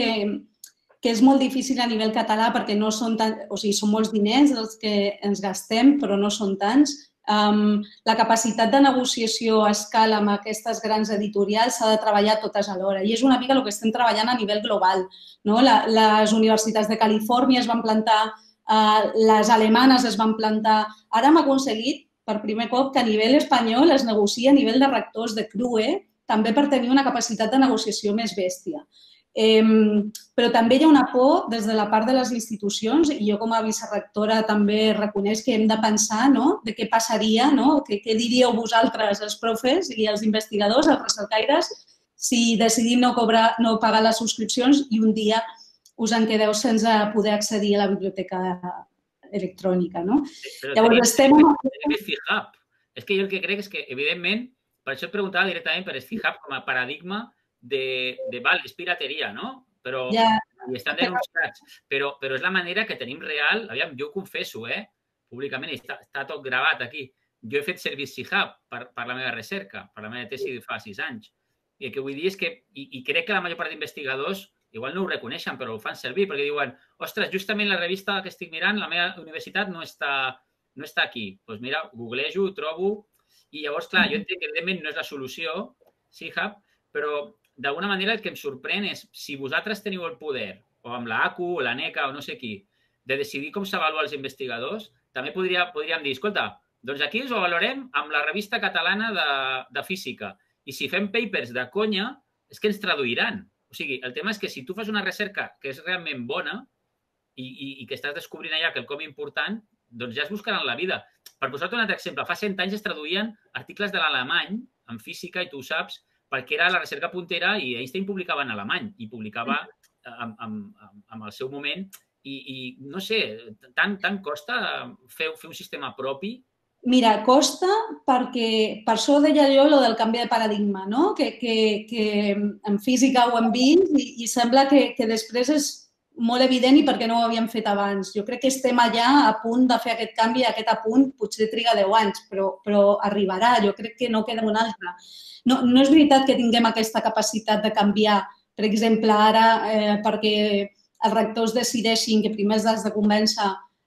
que és molt difícil a nivell català perquè no són tant... O sigui, són molts diners els que ens gastem, però no són tants. Um, la capacitat de negociació a escala amb aquestes grans editorials s'ha de treballar totes alhora i és una mica el que estem treballant a nivell global. No? La, les universitats de Califòrnia es van plantar, uh, les alemanes es van plantar. Ara hem aconseguit per primer cop que a nivell espanyol es negocia a nivell de rectors de C R U E també per tenir una capacitat de negociació més bèstia. Eh, però també hi ha una por des de la part de les institucions i jo com a vicerectora també reconeix que hem de pensar no? De què passaria, no? Què, què diríeu vosaltres, els profes i els investigadors, els recercaires, si decidim no, cobrar, no pagar les subscripcions i un dia us en quedeu sense poder accedir a la biblioteca electrònica. No? Però Llavors, estem... SciHub. És que jo el que crec és que, evidentment, per això et preguntava directament per SciHub com a paradigma de, de val, és pirateria, no? Però ja. I estan denunciats. Però, però és la manera que tenim real, aviam, jo ho confesso, eh? Públicament, està, està tot gravat aquí. Jo he fet servir SciHub per, per la meva recerca, per la meva tesi de fa sis anys. I el que vull dir és que, i, i crec que la major part d'investigadors igual no ho reconeixen, però ho fan servir, perquè diuen, ostres, justament la revista que estic mirant, la meva universitat no està, no està aquí. Doncs pues mira, googlejo, ho trobo, i llavors, clar, jo entenc que evidentment no és la solució, SciHub, però d'alguna manera el que em sorprèn és si vosaltres teniu el poder, o amb la A C U, o la NECA, o no sé qui, de decidir com s'avalua els investigadors, també podria, podríem dir, escolta, doncs aquí us ho valorem amb la revista catalana de, de física. I si fem papers de conya, és que ens traduiran. O sigui, el tema és que si tu fas una recerca que és realment bona i, i, i que estàs descobrint allà quelcom important, doncs ja es buscaran la vida. Per posar-te un altre exemple, fa cent anys es traduïen articles de l'alemany en física, i tu ho saps, perquè era la recerca puntera i Einstein publicava en alemany i publicava en, en, en el seu moment i, i no sé, tant, tant costa fer, fer un sistema propi? Mira, costa perquè, per això deia jo lo del canvi de paradigma, no? Que, que, que en física ho hem vist i, i sembla que, que després és molt evident i perquè no ho havíem fet abans. Jo crec que estem allà a punt de fer aquest canvi, aquest apunt potser triga deu anys, però, però arribarà. Jo crec que no queda un altre. No, no és veritat que tinguem aquesta capacitat de canviar, per exemple, ara eh, perquè els rectors decideixin, que primer has de convèncer,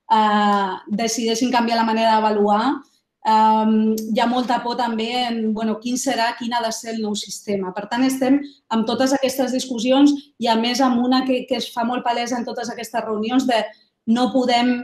eh, decideixin canviar la manera d'avaluar. Eh, hi ha molta por també en bueno, quin serà, quin ha de ser el nou sistema. Per tant, estem amb totes aquestes discussions i, a més, amb una que, que es fa molt palesa en totes aquestes reunions de no podem,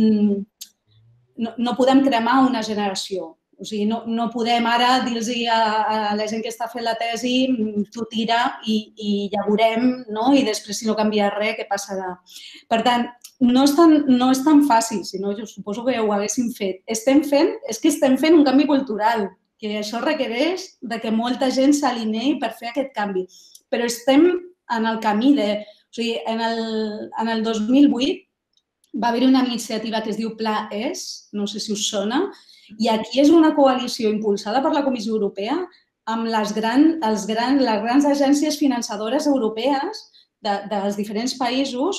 no, no podem cremar una generació. O sigui, no, no podem ara dir-los a, a la gent que està fent la tesi tu tira i, i ja veurem, no? I després, si no canvia res, què passarà? Per tant, no és tan, no és tan fàcil, si no, jo suposo que ho haguéssim fet. Estem fent, és que estem fent un canvi cultural, que això requereix de que molta gent s'alinei per fer aquest canvi. Però estem en el camí de... O sigui, en el, en el dos mil vuit va haver-hi una iniciativa que es diu Pla E S, no sé si us sona, i aquí és una coalició impulsada per la Comissió Europea amb les, gran, els gran, les grans agències finançadores europees de, dels diferents països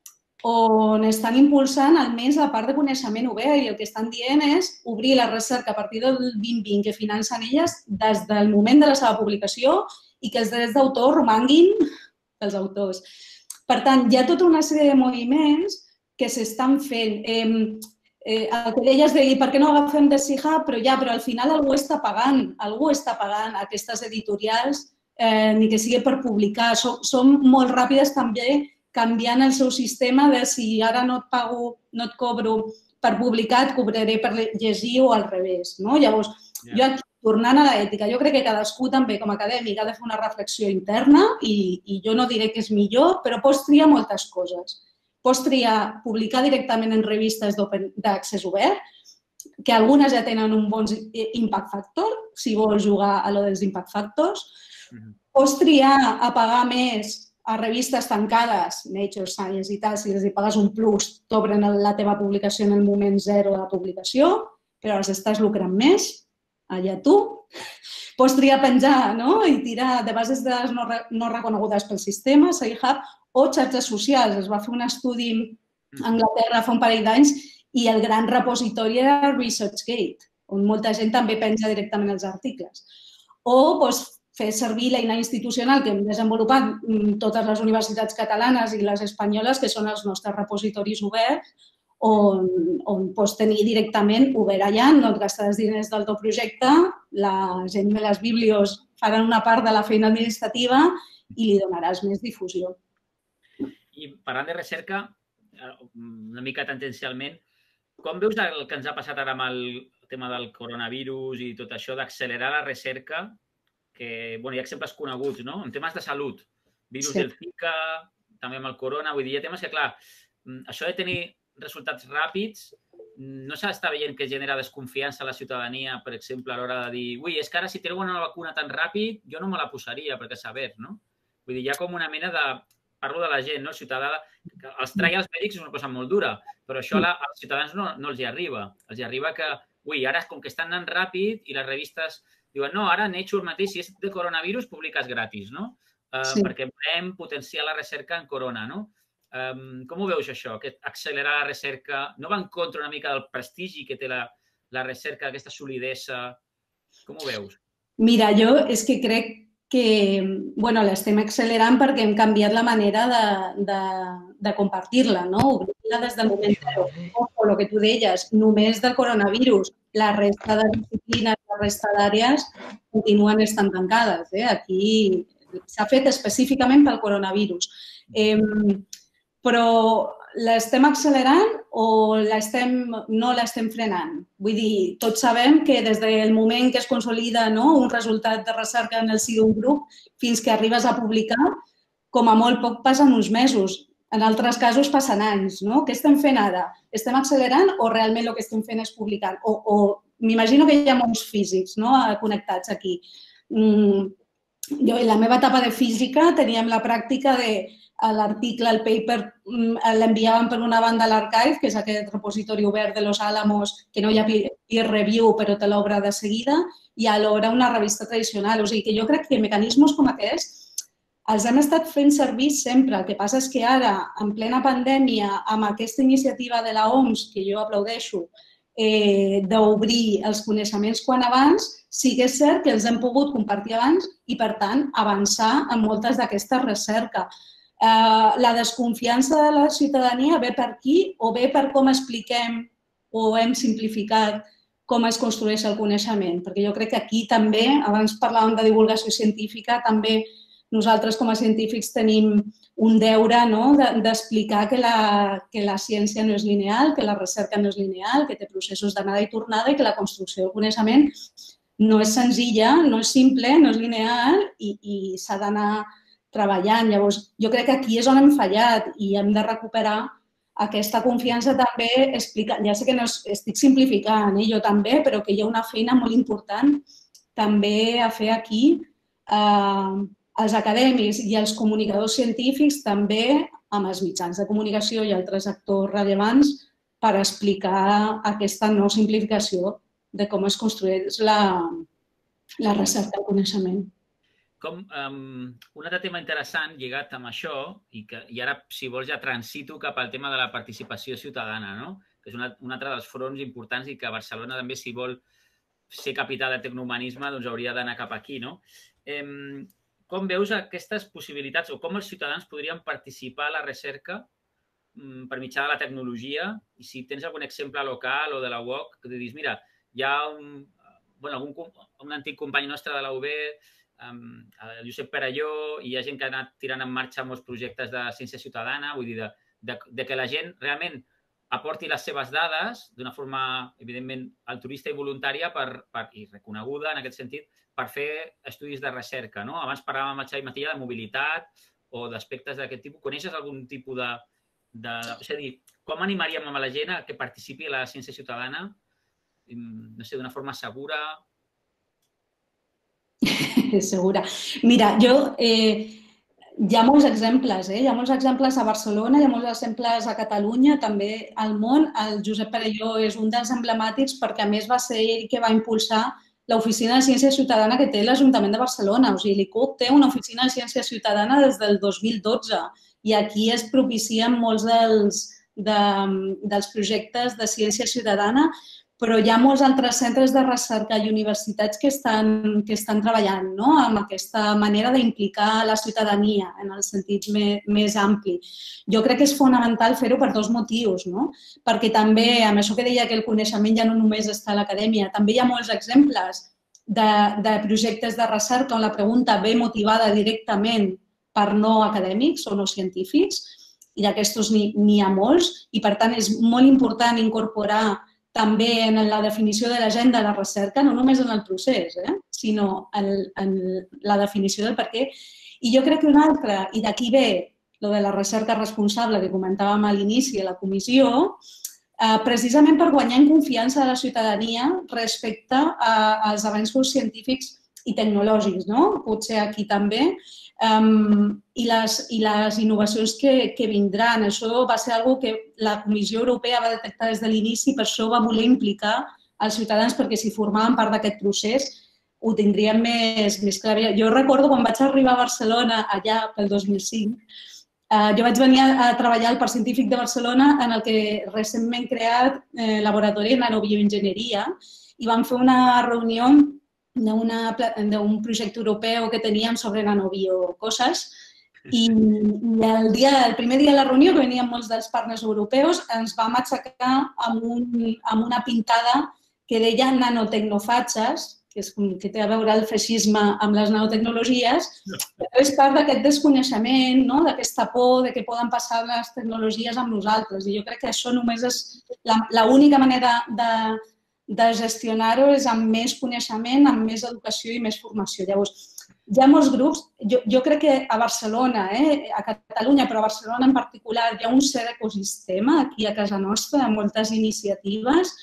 on estan impulsant almenys la part de coneixement obert i el que estan dient és obrir la recerca a partir del vint vint que financen elles des del moment de la seva publicació i que els drets d'autor romanguin pels autors. Per tant, hi ha tota una sèrie de moviments que s'estan fent. Eh, Eh, el que deies de per què no agafem de SciHub, però ja, però al final algú està pagant, algú està pagant aquestes editorials, eh, ni que sigui per publicar. Som, som molt ràpides també canviant el seu sistema de si ara no et pago, no et cobro per publicar, et cobraré per llegir o al revés. No? Llavors, yeah. jo aquí tornant a l'ètica, jo crec que cadascú també, com a acadèmic, ha de fer una reflexió interna i, i jo no diré que és millor, però pots triar moltes coses. Pots triar publicar directament en revistes d'accés obert, que algunes ja tenen un bon impact factor, si vols jugar a lo dels impact factors. Pots triar a pagar més a revistes tancades, Nature, Science i tal, si els pagues un plus, t'obren la teva publicació en el moment zero de la publicació, però els estàs lucrant més, allà tu. Pots triar penjar i tirar de bases de dades no reconegudes pel sistema, SciHub, o xarxes socials. Es va fer un estudi a Anglaterra fa un parell d'anys i el gran repositori era ResearchGate, on molta gent també penja directament els articles. O pots fer servir l'eina institucional que hem desenvolupat totes les universitats catalanes i les espanyoles, que són els nostres repositoris oberts, on, on pots tenir directament obert allà, no et gastaràs diners del teu projecte, la gent de les biblios faran una part de la feina administrativa i li donaràs més difusió. I parlant de recerca, una mica tangencialment, com veus el que ens ha passat ara amb el tema del coronavirus i tot això, d'accelerar la recerca, que hi ha exemples coneguts, no? En temes de salut, virus del Zika, també amb el corona, vull dir, hi ha temes que, clar, això de tenir resultats ràpids, no s'està veient que genera desconfiança a la ciutadania, per exemple, a l'hora de dir, ui, és que ara si treu una vacuna tan ràpid, jo no me la posaria, perquè saber, no? Vull dir, hi ha com una mena de... Parlo de la gent, no? El ciutadà... Els trials mèdics és una cosa molt dura, però això als ciutadans no els hi arriba. Els hi arriba que, ui, ara com que estan anant ràpid i les revistes diuen, no, ara Nature mateix, si és de coronavirus, publiques gratis, no? Perquè volem potenciar la recerca en corona, no? Com ho veus, això? Accelerar la recerca no va en contra una mica del prestigi que té la recerca, aquesta solidesa? Com ho veus? Mira, jo és que crec que l'estem accelerant perquè hem canviat la manera de compartir-la, no? Obrir-la des del moment zero. O el que tu deies, només del coronavirus. La resta de disciplines, la resta d'àrees continuen estant tancades. Aquí s'ha fet específicament pel coronavirus. Però l'estem accelerant o no l'estem frenant? Vull dir, tots sabem que des del moment que es consolida un resultat de recerca en el si d'un grup fins que arribes a publicar, com a molt poc passen uns mesos. En altres casos passen anys. Què estem fent ara? Estem accelerant o realment el que estem fent és publicar? O m'imagino que hi ha molts físics connectats aquí. Jo, en la meva etapa de física, teníem la pràctica de l'article, el paper, l'enviàvem per una banda a l'Archive, que és aquest repositori obert de Los Álamos, que no hi ha peer review, però te l'obre de seguida, i alhora una revista tradicional. O sigui que jo crec que mecanismes com aquests els hem estat fent servir sempre. El que passa és que ara, en plena pandèmia, amb aquesta iniciativa de la O M S, que jo aplaudeixo, d'obrir els coneixements quan abans, sí que és cert que els hem pogut compartir abans i, per tant, avançar en moltes d'aquestes recerques. La desconfiança de la ciutadania ve per aquí o ve per com expliquem o hem simplificat com es construeix el coneixement. Perquè jo crec que aquí també, abans parlàvem de divulgació científica, també nosaltres com a científics tenim un deure d'explicar que la ciència no és lineal, que la recerca no és lineal, que té processos d'anada i tornada i que la construcció del coneixement no és senzilla, no és simple, no és lineal i s'ha d'anar treballant. Llavors, jo crec que aquí és on hem fallat i hem de recuperar aquesta confiança també explicant. Ja sé que no estic simplificant, jo també, però que hi ha una feina molt important també a fer aquí. Els acadèmics i els comunicadors científics també amb els mitjans de comunicació i altres actors rellevants per explicar aquesta no simplificació de com es construeix la recerca del coneixement. Un altre tema interessant lligat amb això, i ara, si vols, ja transito cap al tema de la participació ciutadana, que és un altre dels fronts importants i que Barcelona també, si vol ser capital de tecnohumanisme, hauria d'anar cap aquí. Com veus aquestes possibilitats o com els ciutadans podrien participar a la recerca per mitjà de la tecnologia? I si tens algun exemple local o de la U O C, que dius, mira, hi ha un antic company nostre de la U B, el Josep Perelló, i hi ha gent que ha anat tirant en marxa molts projectes de ciència ciutadana, vull dir, de que la gent realment aporti les seves dades d'una forma, evidentment, altruista i voluntària per, per, i reconeguda, en aquest sentit, per fer estudis de recerca. No? Abans parlàvem amb el Xavi Matilla de mobilitat o d'aspectes d'aquest tipus. Coneixes algun tipus de... de és a dir, com animaríem a la gent a que participi a la ciència ciutadana? No sé, d'una forma segura? Segura. Mira, jo... Eh... Hi ha molts exemples, eh? Hi ha molts exemples a Barcelona, hi ha molts exemples a Catalunya, també al món. El Josep Perelló és un dels emblemàtics perquè, a més, va ser ell que va impulsar l'Oficina de Ciència Ciutadana que té l'Ajuntament de Barcelona. O sigui, l'I C U B té una oficina de ciència ciutadana des del dos mil dotze i aquí es propicien molts dels, de, dels projectes de ciència ciutadana, però hi ha molts altres centres de recerca i universitats que estan, que estan treballant, no? Amb aquesta manera d'implicar la ciutadania en el sentit més, més ampli. Jo crec que és fonamental fer-ho per dos motius, no? Perquè també, amb això que deia que el coneixement ja no només està a l'acadèmia, també hi ha molts exemples de, de projectes de recerca on la pregunta ve motivada directament per no acadèmics o no científics, i d'aquestos n'hi ha molts, i per tant és molt important incorporar també en la definició de l'agenda de recerca, no només en el procés, eh? sinó en, en la definició del per què. I jo crec que una altra, i d'aquí ve lo de la recerca responsable que comentàvem a l'inici de la comissió, eh, precisament per guanyar en confiança de la ciutadania respecte a, als avenços científics i tecnològics, no? Potser aquí també. Um, i, les, i les innovacions que, que vindran. Això va ser una cosa que la Comissió Europea va detectar des de l'inici i per això va voler implicar els ciutadans perquè si formaven part d'aquest procés ho tindríem més, més clar. Jo recordo quan vaig arribar a Barcelona allà pel dos mil cinc, eh, jo vaig venir a, a treballar al Parc Científic de Barcelona en el que recentment creat eh, laboratori de nanobioenginyeria i vam fer una reunió d'un projecte europeu que teníem sobre nanobiocoses i el, dia, el primer dia de la reunió, que venien molts dels partners europeus, ens vam aixecar amb, un, amb una pintada que deia nanotecnofatges, que, és, que té a veure el feixisme amb les nanotecnologies, però és part d'aquest desconeixement, no? D'aquesta por de que poden passar les tecnologies amb nosaltres. I jo crec que això només és l'única manera de de gestionar-ho és amb més coneixement, amb més educació i més formació. Llavors, hi ha molts grups, jo, jo crec que a Barcelona, eh, a Catalunya, però a Barcelona en particular, hi ha un cert ecosistema aquí a casa nostra, amb moltes iniciatives,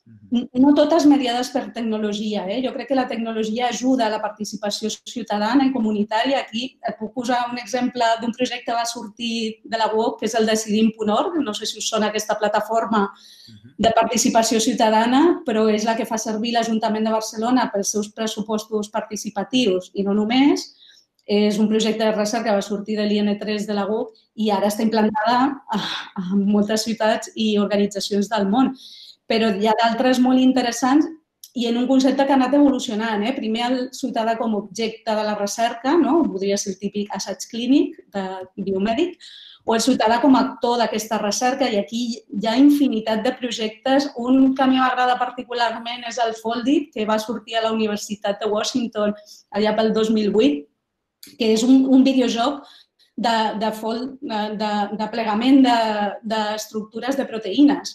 no totes mediades per tecnologia. Eh? Jo crec que la tecnologia ajuda a la participació ciutadana i comunitària. Aquí et puc posar un exemple d'un projecte que va sortir de la U O C, que és el decidim punt org. No sé si us sona aquesta plataforma de participació ciutadana, però és la que fa servir l'Ajuntament de Barcelona pels seus pressupostos participatius i no només. És un projecte de recerca que va sortir de l'I N tres de la U O C i ara està implantada a moltes ciutats i organitzacions del món. Però hi ha d'altres molt interessants i en un concepte que ha anat evolucionant. Eh? Primer el ciutadà com a objecte de la recerca, no? Podria ser el típic assaig clínic de biomèdic, o el ciutadà com a actor d'aquesta recerca, i aquí hi ha infinitat de projectes. Un que a mi m'agrada particularment és el Foldit, que va sortir a la Universitat de Washington allà pel dos mil vuit, que és un, un videojoc de, de, fold, de, de, de plegament d'estructures de, de proteïnes.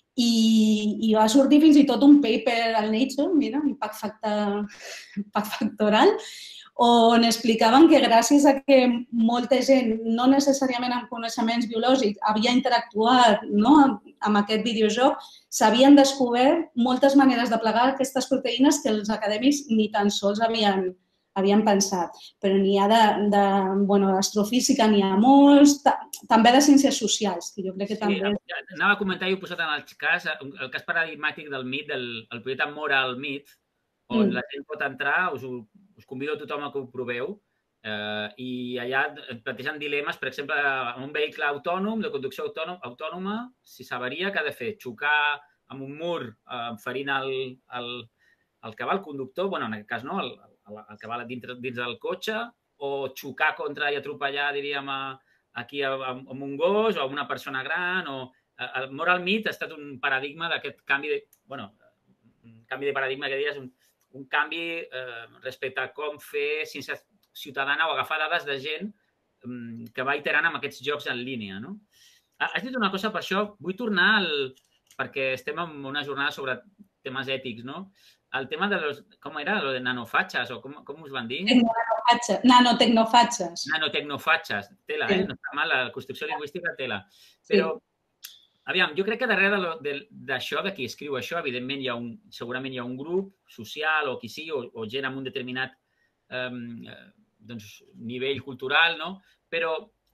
I, i va sortir fins i tot un paper al Nature, mira, impact, factor, impact factoral, on explicaven que gràcies a que molta gent, no necessàriament amb coneixements biològics, havia interactuat, no, amb aquest videojoc, s'havien descobert moltes maneres de plegar aquestes proteïnes que els acadèmics ni tan sols havien, havien pensat. Però n'hi ha de, de bueno, d'astrofísica, n'hi ha molts, també de ciències socials, que jo crec que sí, també... Anava a comentar, i ho he posat en el cas, el cas paradigmàtic del M I T, del el projecte Moral M I T, on mm. la gent pot entrar, us, us convido a tothom a que ho proveu, eh, i allà et plantegen dilemes, per exemple, en un vehicle autònom, de conducció autònom, autònoma, si s'avaria, què ha de fer? Xocar amb un mur, eh, ferint el, el, el que va el conductor, bueno, en aquest cas no, el, el que va dins, dins del cotxe, o xocar contra i atropellar, diríem, a, aquí amb un gos o amb una persona gran. O, el Moral M I T ha estat un paradigma d'aquest canvi de... Bueno, un canvi de paradigma que diries, un, un canvi eh, respecte a com fer ciència ciutadana o agafar dades de gent eh, que va iterant amb aquests jocs en línia, no? has dit una cosa per això, vull tornar al... perquè estem en una jornada sobre temes ètics, no? El tema de los... com era? Lo de nanofatxes, o com, com us van dir? Nanotecnofatxes. Nanotecnofatxes. Tela, eh? No està mal, la construcció lingüística tela. Però, aviam, jo crec que darrere d'això, de qui escriu això, evidentment, hi ha un, segurament hi ha un grup social o qui sigui, o, o gent amb un determinat eh, doncs, nivell cultural, no? Però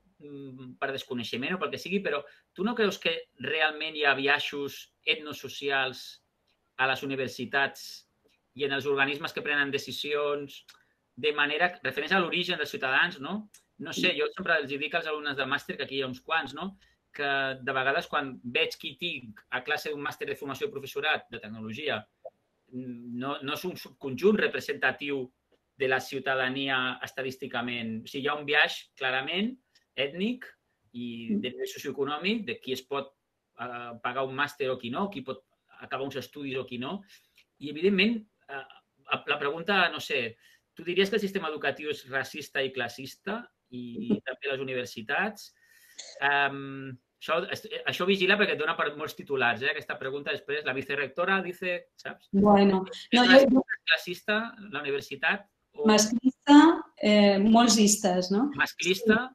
per desconeixement o pel que sigui, però tu no creus que realment hi ha biaixos etnosocials a les universitats i en els organismes que prenen decisions de manera, referents a l'origen dels ciutadans, no? No sé, jo sempre els dic als alumnes del màster, que aquí hi ha uns quants, no? Que de vegades quan veig qui tinc a classe d'un màster de formació de professorat de tecnologia, no, no és un subconjunt representatiu de la ciutadania estadísticament. O sigui, hi ha un biaix clarament ètnic i de nivell socioeconòmic, de qui es pot eh, pagar un màster o qui no, qui pot acabar uns estudis o qui no. I, evidentment, eh, la pregunta, no sé, tu diries que el sistema educatiu és racista i classista i també les universitats? Um, això, això vigila perquè et dona per molts titulars, eh? Aquesta pregunta després, la vicerectora dice, saps? Bueno, no, jo... És classista, la universitat? O... Masclista, eh, molts istes, no? Masclista?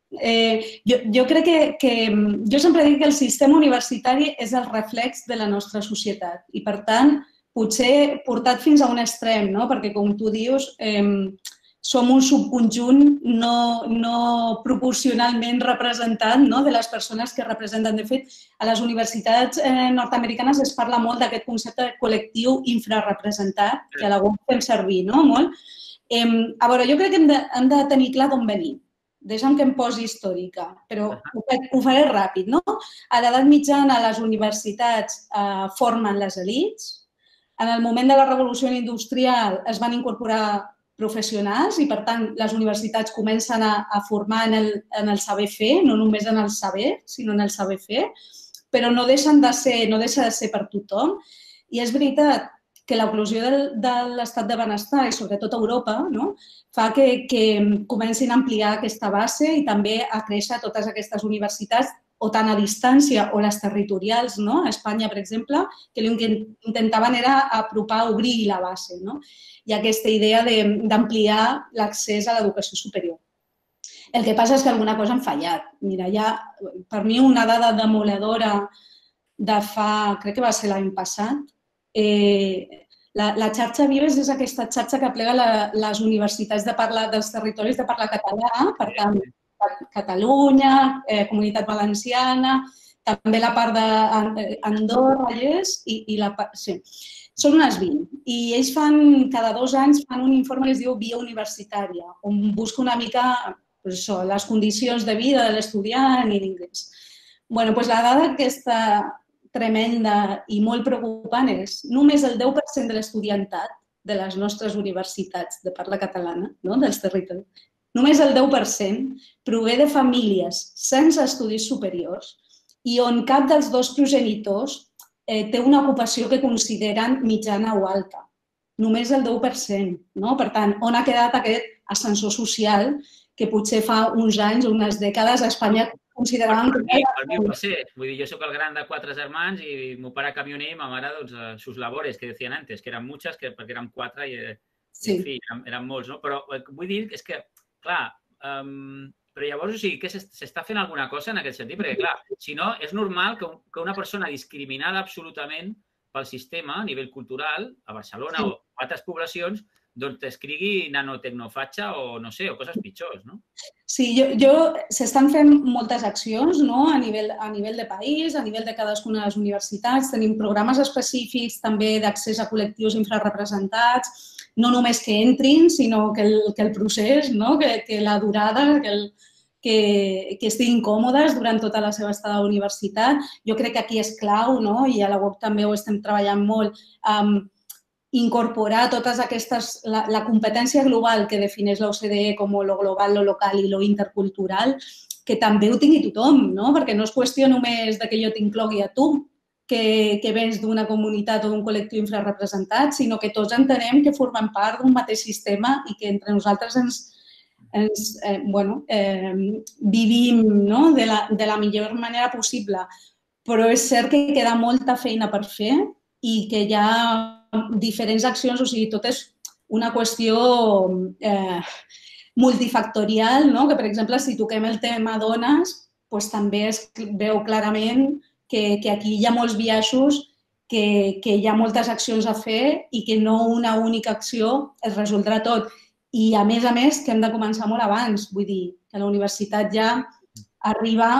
Eh, jo, jo crec que, que... Jo sempre dic que el sistema universitari és el reflex de la nostra societat i, per tant, potser portat fins a un extrem, no? Perquè, com tu dius, eh, som un subconjunt no, no proporcionalment representat, no? De les persones que representen. De fet, a les universitats eh, nord-americanes es parla molt d'aquest concepte de col·lectiu infrarrepresentat, que a la U fem servir, no? Molt. Eh, a veure, jo crec que hem de, hem de tenir clar d'on venim. Deixa'm que em posi històrica, però ho faré ràpid, no? A l'edat mitjana, les universitats eh, formen les elits. En el moment de la revolució industrial es van incorporar professionals i, per tant, les universitats comencen a, a formar en el, en el saber fer, no només en el saber, sinó en el saber fer, però no deixen de ser, no deixa de ser per tothom. I és veritat que l'eclosió del, de l'estat de benestar, i sobretot a Europa, no? Fa que, que comencin a ampliar aquesta base i també a créixer totes aquestes universitats, o tant a distància o les territorials, no? A Espanya, per exemple, que el que intentaven era apropar, obrir la base, no? I aquesta idea d'ampliar l'accés a l'educació superior. El que passa és que alguna cosa han fallat. Mira, ja, per mi, una dada demoledora de fa, crec que va ser l'any passat, eh, La, la xarxa Vives és aquesta xarxa que plega la, les universitats de parla, dels territoris de parla català, per tant, Catalunya, eh, Comunitat Valenciana, també la part d'Andorra, i, i la part... Sí. Són unes vint. I ells fan, cada dos anys, fan un informe que es diu Via Universitària, on busca una mica pues això, les condicions de vida de l'estudiant i d'ingrés. Bueno, doncs la dada aquesta tremenda i molt preocupant és només el deu per cent de l'estudiantat de les nostres universitats de parla catalana, no? Dels territoris, només el deu per cent prové de famílies sense estudis superiors i on cap dels dos progenitors eh, té una ocupació que consideren mitjana o alta. Només el deu per cent. No? Per tant, on ha quedat aquest ascensor social que potser fa uns anys, unes dècades, a Espanya consideraven que... Per mi ho va ser. Vull dir, jo soc el gran de quatre germans i meu pare camioner i ma mare, doncs, sus labores, que decían antes, que eren muchas, que, perquè érem quatre i, sí. En fi, eren, eren molts, no? Però vull dir és que, clar, um, però llavors, o sigui, que s'està fent alguna cosa en aquest sentit? Perquè, clar, si no, és normal que, que una persona discriminada absolutament pel sistema a nivell cultural, a Barcelona sí. O a altres poblacions, doncs t'escrigui nanotecnofatxa o no sé, o coses pitjors, no? Sí, jo, jo s'estan fent moltes accions, no? A nivell, a nivell de país, a nivell de cadascuna de les universitats. Tenim programes específics també d'accés a col·lectius infrarrepresentats, no només que entrin, sinó que el, que el procés, no? que, que la durada, que, el, que, que estiguin còmodes durant tota la seva estada a la universitat. Jo crec que aquí és clau, no? I a la U O C també ho estem treballant molt, um, incorporar totes aquestes, la, la competència global que defineix l'O C D E com lo global, lo local i lo intercultural, que també ho tingui tothom, no? Perquè no és qüestió només de que jo t'inclogui a tu, que, que vens d'una comunitat o d'un col·lectiu infrarrepresentat, sinó que tots entenem que formem part d'un mateix sistema i que entre nosaltres ens, ens, eh, bueno, eh, vivim no? de, la, de la millor manera possible. Però és cert que queda molta feina per fer i que hi ha diferents accions, o sigui, tot és una qüestió eh, multifactorial, no? Que, per exemple, si toquem el tema dones, doncs també es veu clarament que, que aquí hi ha molts biaixos, que, que hi ha moltes accions a fer i que no una única acció es resoldrà tot. I, a més a més, que hem de començar molt abans. Vull dir, que la universitat ja arriba,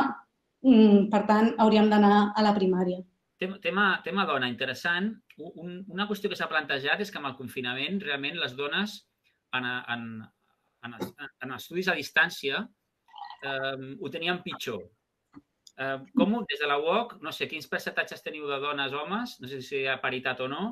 per tant, hauríem d'anar a la primària. Tema, tema dona, interessant. Un, una qüestió que s'ha plantejat és que amb el confinament realment les dones en, en, en, en estudis a distància eh, ho tenien pitjor. Eh, com des de la U O C, no sé, quins percentatges teniu de dones, homes, no sé si hi ha paritat o no,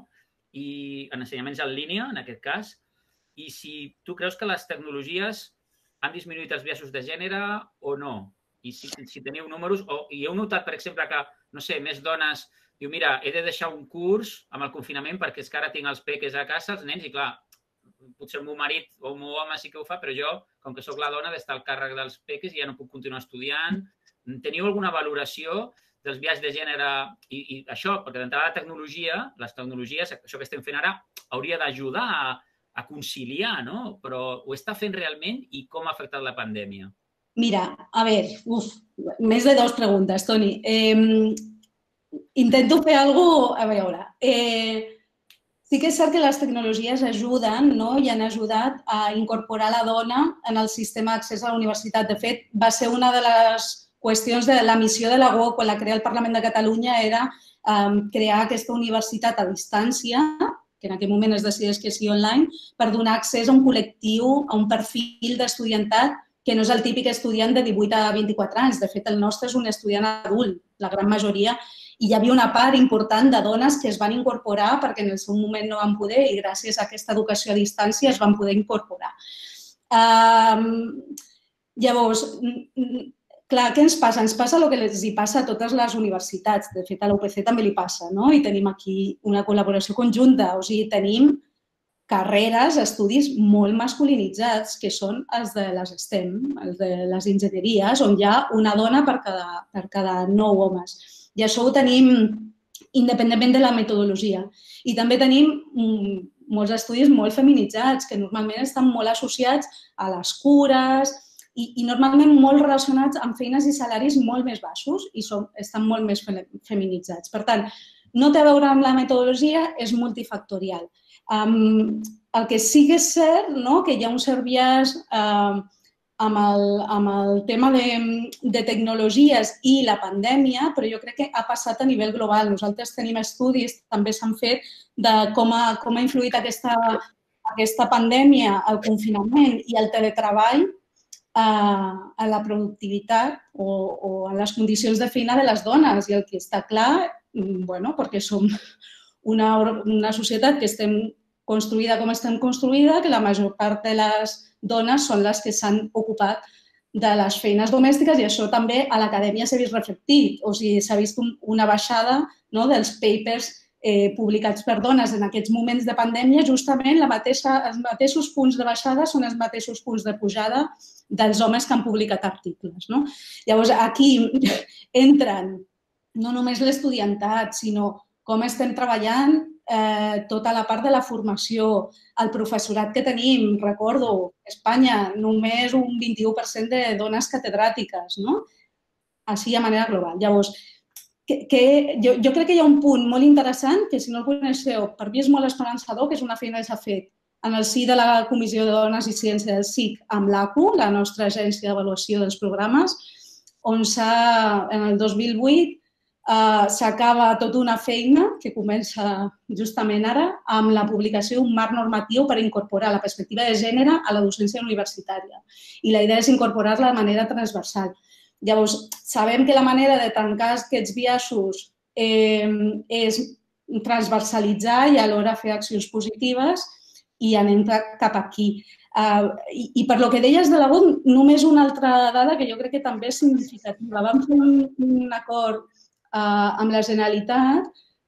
i en ensenyaments en línia, en aquest cas, i si tu creus que les tecnologies han disminuït els biaixos de gènere o no. I si, si teniu números, o i heu notat, per exemple, que, no sé, més dones diu, mira, he de deixar un curs amb el confinament perquè és que ara tinc els peques a casa, els nens, i clar, potser el meu marit o el meu home sí que ho fa, però jo, com que sóc la dona, d'estar al càrrec dels peques i ja no puc continuar estudiant. Teniu alguna valoració dels biaixos de gènere i, i això, perquè d'entrada la tecnologia, les tecnologies, això que estem fent ara, hauria d'ajudar a, a conciliar, no? Però ho està fent realment i com ha afectat la pandèmia? Mira, a veure, uf, més de dues preguntes, Toni. Eh, intento fer alguna cosa, a veure, eh, sí que és cert que les tecnologies ajuden, no? I han ajudat a incorporar la dona en el sistema d'accés a la universitat. De fet, va ser una de les qüestions de la missió de la U O C quan la crea el Parlament de Catalunya era eh, crear aquesta universitat a distància, que en aquell moment es decideix que sigui online, per donar accés a un col·lectiu, a un perfil d'estudiantat que no és el típic estudiant de divuit a vint-i-quatre anys. De fet, el nostre és un estudiant adult, la gran majoria, i hi havia una part important de dones que es van incorporar perquè en el seu moment no van poder i gràcies a aquesta educació a distància es van poder incorporar. Um, llavors, clar, què ens passa? Ens passa el que els hi passa a totes les universitats. De fet, a la U P C també li passa, no? I tenim aquí una col·laboració conjunta. O sigui, tenim carreres, estudis molt masculinitzats, que són els de les STEM, els de les enginyeries, on hi ha una dona per cada, per cada nou homes. I això ho tenim independentment de la metodologia. I també tenim molts estudis molt feminitzats, que normalment estan molt associats a les cures i, i normalment molt relacionats amb feines i salaris molt més baixos i són, estan molt més feminitzats. Per tant, no té a veure amb la metodologia, és multifactorial. Um, el que sí que és cert, no?, que hi ha un cert biaix uh, amb, el, amb el tema de, de tecnologies i la pandèmia, però jo crec que ha passat a nivell global. Nosaltres tenim estudis, també s'han fet, de com ha, com ha influït aquesta, aquesta pandèmia, el confinament i el teletreball uh, a la productivitat o, o a les condicions de feina de les dones. I el que està clar, bueno, perquè som una, una societat que estem construïda com estem construïda, que la major part de les dones són les que s'han ocupat de les feines domèstiques i això també a l'acadèmia s'ha vist reflectit. O sigui, s'ha vist una baixada, no?, dels papers eh, publicats per dones en aquests moments de pandèmia. Justament la mateixa, els mateixos punts de baixada són els mateixos punts de pujada dels homes que han publicat articles, no? Llavors, aquí entren no només l'estudiantat, sinó com estem treballant eh, tota la part de la formació, el professorat que tenim. Recordo, a Espanya només un vint-i-u per cent de dones catedràtiques, no? Així de manera global. Llavors, que, que jo, jo crec que hi ha un punt molt interessant que, si no el coneixeu, per mi és molt esperançador, que és una feina que s'ha fet en el si de la Comissió de Dones i Ciència del S I C amb l'A C U, la nostra agència d'avaluació dels programes, on s'ha, en el dos mil vuit, Uh, s'acaba tota una feina que comença justament ara amb la publicació d'un marc normatiu per incorporar la perspectiva de gènere a la docència universitària. I la idea és incorporar-la de manera transversal. Llavors, sabem que la manera de tancar aquests biaixos eh, és transversalitzar i alhora fer accions positives i anem cap aquí. Uh, i, I per lo que deies de la U O C, només una altra dada que jo crec que també és significativa. Vam fer un, un acord Uh, amb la Generalitat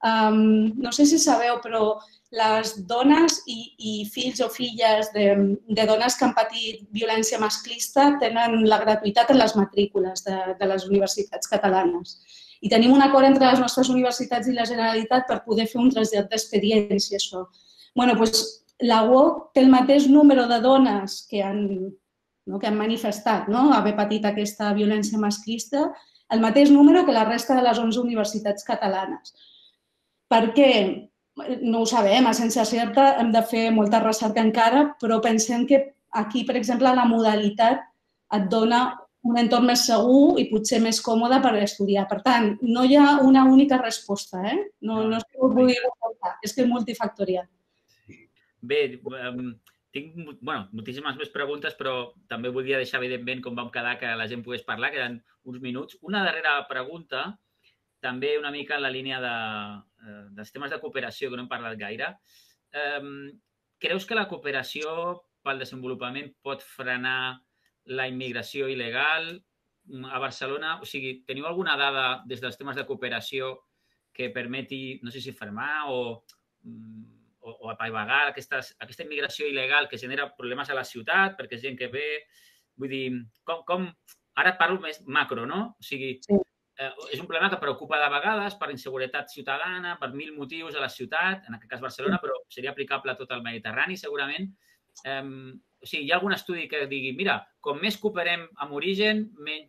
no sé si sabeu, però les dones i fills o filles de dones que han patit violència masclista tenen la gratuïtat en les matrícules de les universitats catalanes. I tenim un acord entre les nostres universitats i la Generalitat per poder fer un trasllat d'experiència, això. Bé, doncs la U O C té el mateix número de dones que han manifestat haver patit aquesta violència masclista, el mateix número que la resta de les onze universitats catalanes. Per què? No ho sabem, a ciència certa hem de fer molta recerca encara, però pensem que aquí, per exemple, la modalitat et dona un entorn més segur i potser més còmode per estudiar. Per tant, no hi ha una única resposta, no és que ho vulgui comentar, és que és multifactorial. Bé, tinc moltíssimes més preguntes, però també volia deixar evidentment com vam quedar que la gent pogués parlar, queden uns minuts. Una darrera pregunta, també una mica en la línia dels temes de cooperació, que no hem parlat gaire. Creus que la cooperació pel desenvolupament pot frenar la immigració il·legal a Barcelona? O sigui, teniu alguna dada des dels temes de cooperació que permeti, no sé si fermar o o apaivagar aquesta immigració il·legal que genera problemes a la ciutat perquè és gent que ve? Vull dir, com... Ara parlo més macro, no? O sigui, és un problema que preocupa de vegades per inseguretat ciutadana, per mil motius a la ciutat, en aquest cas Barcelona, però seria aplicable a tot el Mediterrani, segurament. O sigui, hi ha algun estudi que digui, mira, com més cooperem amb origen,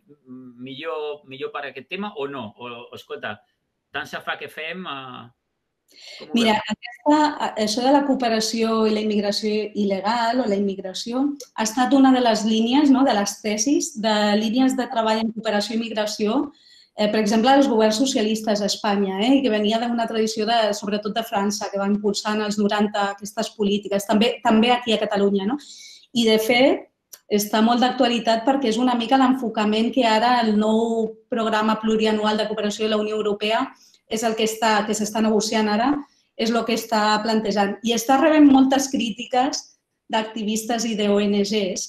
millor per aquest tema o no? O, escolta, tant se fa que fem... Mira, això de la cooperació i la immigració il·legal o la immigració ha estat una de les línies, de les tesis, de línies de treball en cooperació i immigració, per exemple, dels governs socialistes a Espanya, que venia d'una tradició, sobretot de França, que va impulsar en els noranta aquestes polítiques, també aquí a Catalunya. I, de fet, està molt d'actualitat perquè és una mica l'enfocament que ara el nou programa plurianual de cooperació de la Unió Europea és el que s'està negociant ara, és el que està plantejant. I està rebent moltes crítiques d'activistes i d'O N Ges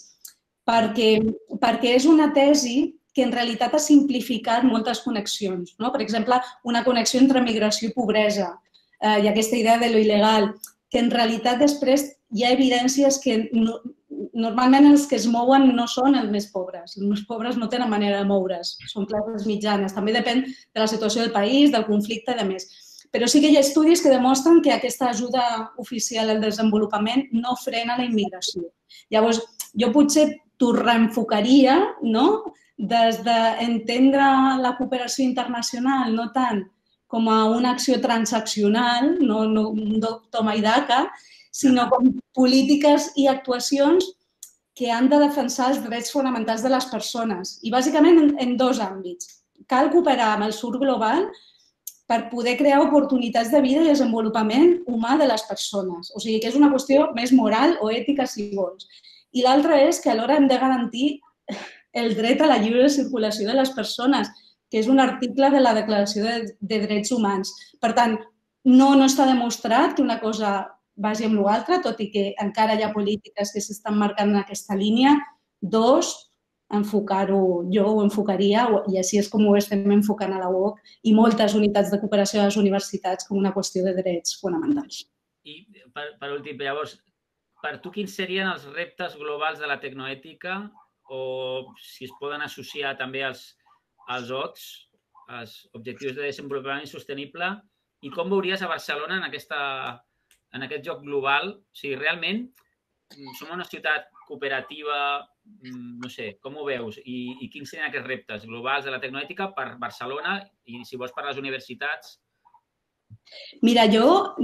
perquè és una tesi que en realitat ha simplificat moltes connexions. Per exemple, una connexió entre migració i pobresa i aquesta idea de lo il·legal, que en realitat després hi ha evidències que normalment els que es mouen no són els més pobres. Els més pobres no tenen manera de moure's, són classes mitjanes. També depèn de la situació del país, del conflicte i de més. Però sí que hi ha estudis que demostren que aquesta ajuda oficial al desenvolupament no frena la immigració. Llavors, jo potser t'ho reenfocaria des d'entendre la cooperació internacional no tant com a una acció transaccional, no un toma i daca, sinó com polítiques i actuacions que han de defensar els drets fonamentals de les persones. I bàsicament en dos àmbits. Cal cooperar amb el sud global per poder crear oportunitats de vida i desenvolupament humà de les persones. O sigui, que és una qüestió més moral o ètica, si vols. I l'altra és que alhora hem de garantir el dret a la lliure circulació de les persones, que és un article de la Declaració de Drets Humans. Per tant, no està demostrat que una cosa vagi amb l'altra, tot i que encara hi ha polítiques que s'estan marcant en aquesta línia. Dos, enfocar-ho, jo ho enfocaria, i així és com ho estem enfocant a la U O C i moltes unitats de cooperació a les universitats com una qüestió de drets fonamentals. I, per últim, llavors, per tu quins serien els reptes globals de la tecnoètica o si es poden associar també als O D S, als Objectius de Desenvolupament Sostenible, i com veuries a Barcelona en aquesta en aquest joc global? O sigui, realment, som una ciutat cooperativa, no sé, com ho veus? I quins serien aquests reptes globals de la tecnoètica per Barcelona i, si vols, per les universitats? Mira, jo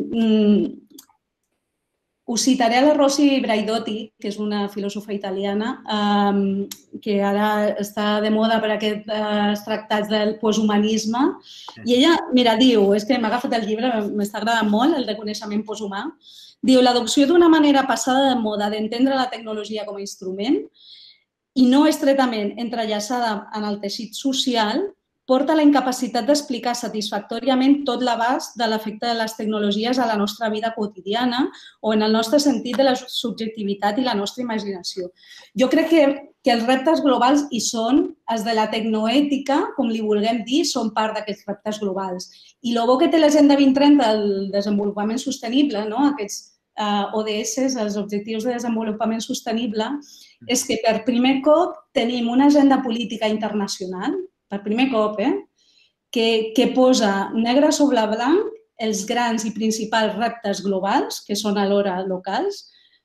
us citaré a la Rosy Braidotti, que és una filòsofa italiana, que ara està de moda per aquests tractats del posthumanisme. I ella, mira, diu, és que m'ha agafat el llibre, m'està agradant molt, el de coneixement posthumà. Diu, l'adopció d'una manera passada de moda d'entendre la tecnologia com a instrument i no estretament entrellaçada en el teixit social porta la incapacitat d'explicar satisfactòriament tot l'abast de l'efecte de les tecnologies a la nostra vida quotidiana o en el nostre sentit de la subjectivitat i la nostra imaginació. Jo crec que, que els reptes globals hi són, els de la tecnoètica, com li vulguem dir, són part d'aquests reptes globals. I el bo que té l'Agenda vint trenta, el desenvolupament sostenible, no? Aquests uh, O D S, els Objectius de Desenvolupament Sostenible, és que per primer cop tenim una agenda política internacional, per primer cop, eh? que, que posa negre sobre blanc els grans i principals reptes globals, que són alhora locals,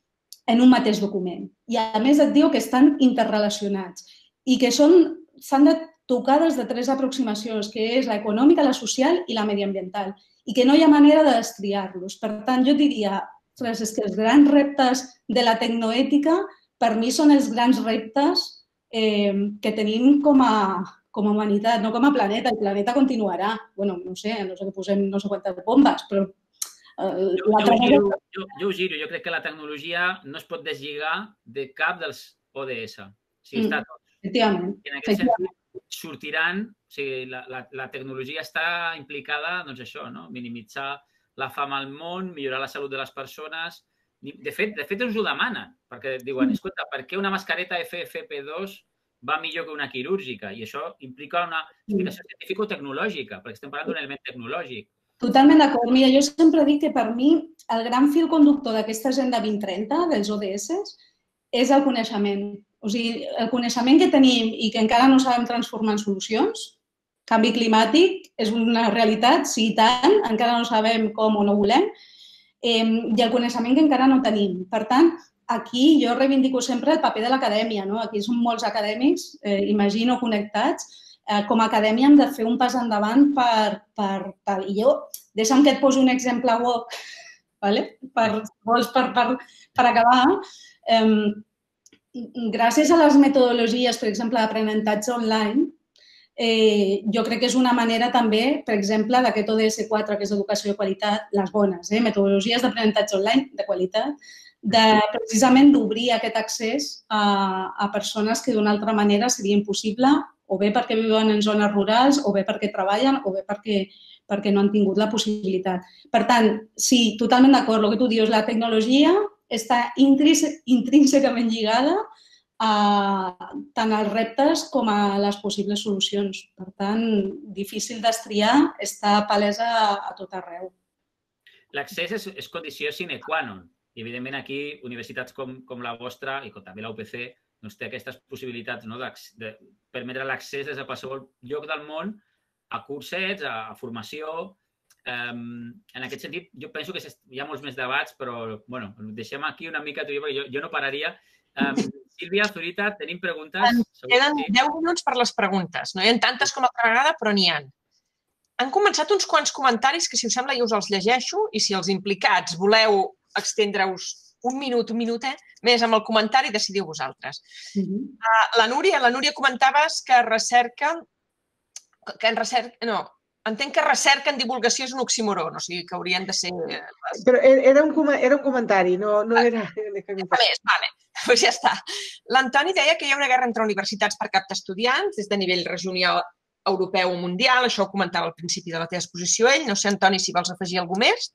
en un mateix document. I a més et diu que estan interrelacionats i que s'han de tocar des de tres aproximacions, que és l'econòmica, la social i la mediambiental, i que no hi ha manera de destriar-los. Per tant, jo diria és que els grans reptes de la tecnoètica per mi són els grans reptes eh, que tenim com a, com a humanitat, no com a planeta. El planeta continuarà. Bueno, no sé, no sé que posem no sé quantes bombes, però... Eh, jo, jo, ho giro, jo, jo ho giro. Jo crec que la tecnologia no es pot deslligar de cap dels O D S. O sigui, està tot. Efectivament. En aquest sentit, sortiran... O sigui, la, la, la tecnologia està implicada, doncs això, no? Minimitzar la fam al món, millorar la salut de les persones... De fet, de fet ens ho demanen, perquè diuen, escolta, per què una mascareta F F P dos va millor que una quirúrgica? I això implica una explicació científica o tecnològica, perquè estem parlant d'un element tecnològic. Totalment d'acord. Mira, jo sempre dic que per mi el gran fil conductor d'aquesta Agenda vint trenta, dels O D S, és el coneixement. O sigui, el coneixement que tenim i que encara no sabem transformar en solucions. Canvi climàtic és una realitat, sí i tant, encara no sabem com o no volem, eh, i el coneixement que encara no tenim. Per tant, aquí jo reivindico sempre el paper de l'acadèmia, no? Aquí som molts acadèmics, eh, imagino, connectats. Eh, com a acadèmia hem de fer un pas endavant per... per, per I jo, deixa'm que et posi un exemple woke, ¿vale? per, per, per, per acabar. Eh, gràcies a les metodologies, per exemple, d'aprenentatge online, Eh, jo crec que és una manera també, per exemple, d'aquest O D S quatre, que és educació de qualitat, les bones, eh, metodologies d'aprenentatge online de qualitat, de precisament d'obrir aquest accés a, a persones que d'una altra manera seria impossible, o bé perquè viuen en zones rurals, o bé perquè treballen, o bé perquè, perquè no han tingut la possibilitat. Per tant, sí, totalment d'acord, el que tu dius, la tecnologia està intrínsecament lligada a, tant als reptes com a les possibles solucions. Per tant, difícil destriar, està palesa a tot arreu. L'accés és, és condició sine qua non. I, evidentment, aquí, universitats com, com la vostra i com també la U P C doncs, té aquestes possibilitats, no, de, de permetre l'accés des de qualsevol lloc del món a cursets, a, a formació. Um, en aquest sentit, jo penso que hi ha molts més debats, però bueno, deixem aquí una mica, perquè jo, jo no pararia. Um, Sílvia, Zurita, tenim preguntes? Queden deu minuts per les preguntes. No hi ha tantes com altra vegada, però n'hi ha. Han començat uns quants comentaris que, si us sembla, jo us els llegeixo i si els implicats voleu extendre-us un minut, un minutet, més amb el comentari, decidiu vosaltres. Uh, la Núria, la Núria comentaves que recerca, que en recerca, no, entenc que recerca en divulgació és un oxímoron, o sigui que haurien de ser... Però era un, era un comentari, no, no era... A més, vale, doncs ja està. L'Antoni deia que hi ha una guerra entre universitats per cap d'estudiants, des de nivell regional, europeu o mundial, això ho comentava al principi de la teva exposició ell. No sé, Antoni, si vols afegir alguna cosa més.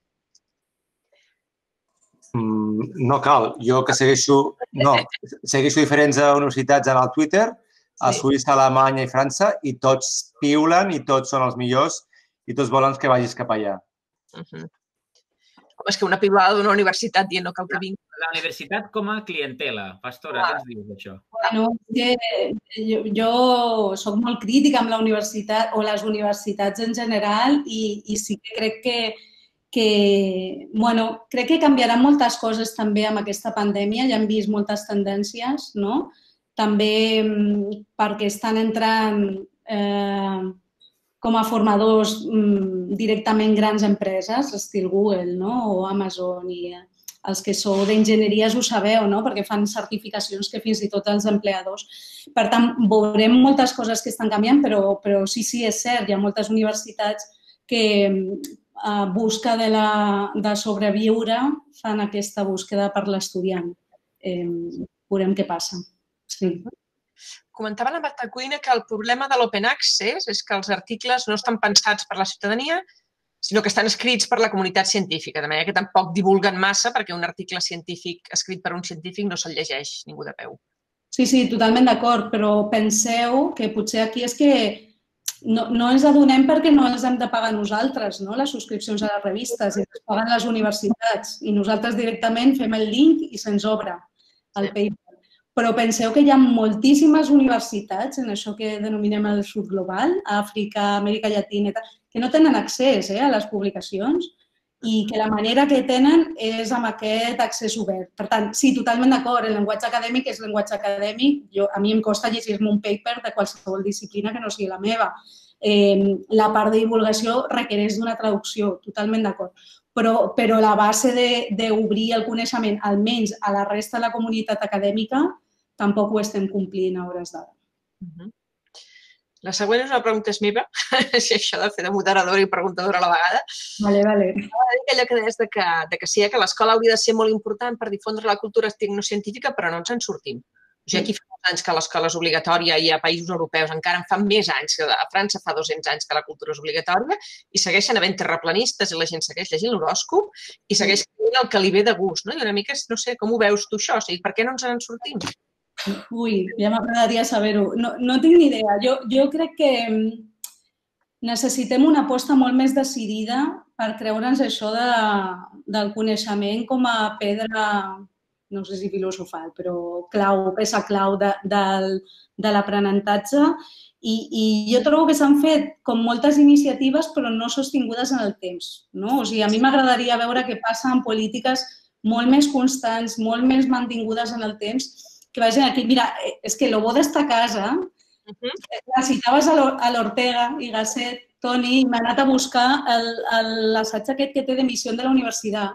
Mm, no cal. Jo que segueixo... No, segueixo diferents universitats en el Twitter, a Suïssa, Alemanya i França, i tots piulen i tots són els millors i tots volen que vagis cap allà. Uh -huh. És que una piulada d'una universitat dient no cal que vingui. La universitat com a clientela. Pastora, què ens dius d'això? Bueno, jo, jo soc molt crítica amb la universitat o les universitats en general i, i sí que crec que, que, bueno, crec que canviaran moltes coses també amb aquesta pandèmia. Ja hem vist moltes tendències, no? També perquè estan entrant eh, com a formadors directament grans empreses, estil Google, no? O Amazon, i els que sou d'enginyeries ho sabeu, no? Perquè fan certificacions que fins i tot els empleadors. Per tant, veurem moltes coses que estan canviant, però, però sí, sí, és cert, hi ha moltes universitats que a busca de, la, de sobreviure fan aquesta búsqueda per l'estudiant. Eh, veurem què passa. Sí. Comentava la Marta Cuina que el problema de l'open access és que els articles no estan pensats per la ciutadania, sinó que estan escrits per la comunitat científica, de manera que tampoc divulguen massa perquè un article científic escrit per un científic no se'l llegeix ningú de peu. Sí, sí, totalment d'acord, però penseu que potser aquí és que no, no ens adonem perquè no els hem de pagar nosaltres, no?, les subscripcions a les revistes, i les paguen les universitats, i nosaltres directament fem el link i se'ns obre el paper. Però penseu que hi ha moltíssimes universitats en això que denominem el sud global, Àfrica, Amèrica Llatina, que no tenen accés a les publicacions i que la manera que tenen és amb aquest accés obert. Per tant, sí, totalment d'acord, el llenguatge acadèmic és llenguatge acadèmic. A mi em costa llegir-me un paper de qualsevol disciplina que no sigui la meva. La part de divulgació requereix d'una traducció, totalment d'acord. Però la base d'obrir el coneixement, almenys a la resta de la comunitat acadèmica, tampoc ho estem complint a hores d'ara. La següent és una pregunta és meva, si això de fer de moderadora i preguntadora a la vegada. Vale, vale. Allò que deies que sí, que l'escola hauria de ser molt important per difondre la cultura tecnocientífica, però no ens en sortim. O sigui, aquí fa molts anys que l'escola és obligatòria i a països europeus encara en fan més anys, que a França fa dos-cents anys que la cultura és obligatòria i segueixen havent terraplanistes i la gent segueix llegint l'horòscop i segueix tenint el que li ve de gust. I una mica, no sé, com ho veus tu això? O sigui, per què no ens en sortim? Ui, ja m'agradaria saber-ho. No tinc ni idea. Jo crec que necessitem una aposta molt més decidida per creure'ns això del coneixement com a pedra, no sé si filosofal, però clau, peça clau de l'aprenentatge. I jo trobo que s'han fet com moltes iniciatives però no sostingudes en el temps. O sigui, a mi m'agradaria veure què passa amb polítiques molt més constants, molt més mantingudes en el temps, que vagin aquí. Mira, és que el bo d'esta casa, la citaves a l'Ortega i Gasset, Toni, i m'ha anat a buscar l'assaig aquest que té d'emissió de la universitat,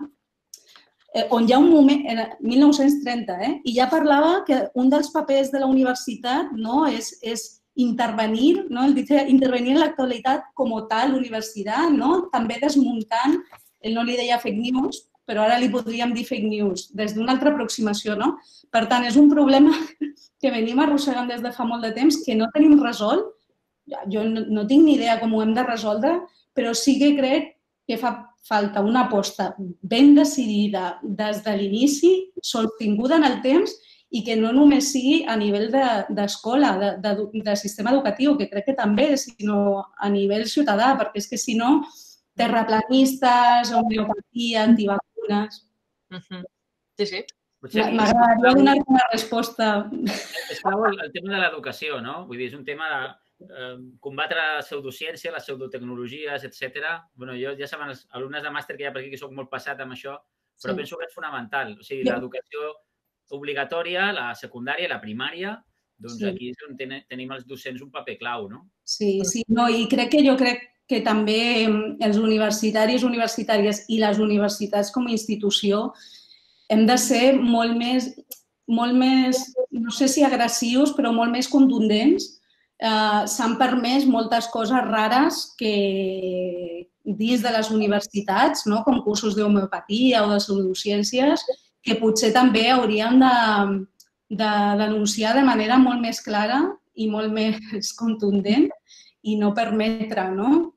on hi ha un moment, en mil nou-cents trenta, i ja parlava que un dels papers de la universitat és intervenir, intervenir en l'actualitat com a tal, universitat, també desmuntant, ell no li deia fake news, però ara li podríem dir fake news, des d'una altra aproximació, no? Per tant, és un problema que venim arrossegant des de fa molt de temps, que no tenim resolt. Jo no tinc ni idea com ho hem de resoldre, però sí que crec que fa falta una aposta ben decidida des de l'inici, sostinguda en el temps i que no només sigui a nivell d'escola, de sistema educatiu, que crec que també, sinó a nivell ciutadà, perquè és que si no, terraplanistes, homeopatia, antivacunes... Sí, sí. M'agradaria donar una resposta. És clau el tema de l'educació, no? Vull dir, és un tema de combatre la pseudociència, les pseudotecnologies, etcètera. Bé, jo ja saben els alumnes de màster que hi ha per aquí que soc molt passat amb això, però penso que és fonamental. O sigui, l'educació obligatòria, la secundària, la primària, doncs aquí és on tenim els docents un paper clau, no? Sí, sí, no, i crec que jo crec que també els universitaris, universitàries i les universitats com a institució hem de ser molt més, molt més, no sé si agressius, però molt més contundents. S'han permès moltes coses rares que dins de les universitats, com cursos d'homeopatia o de pseudociències, que potser també hauríem de denunciar de manera molt més clara i molt més contundent i no permetre, no?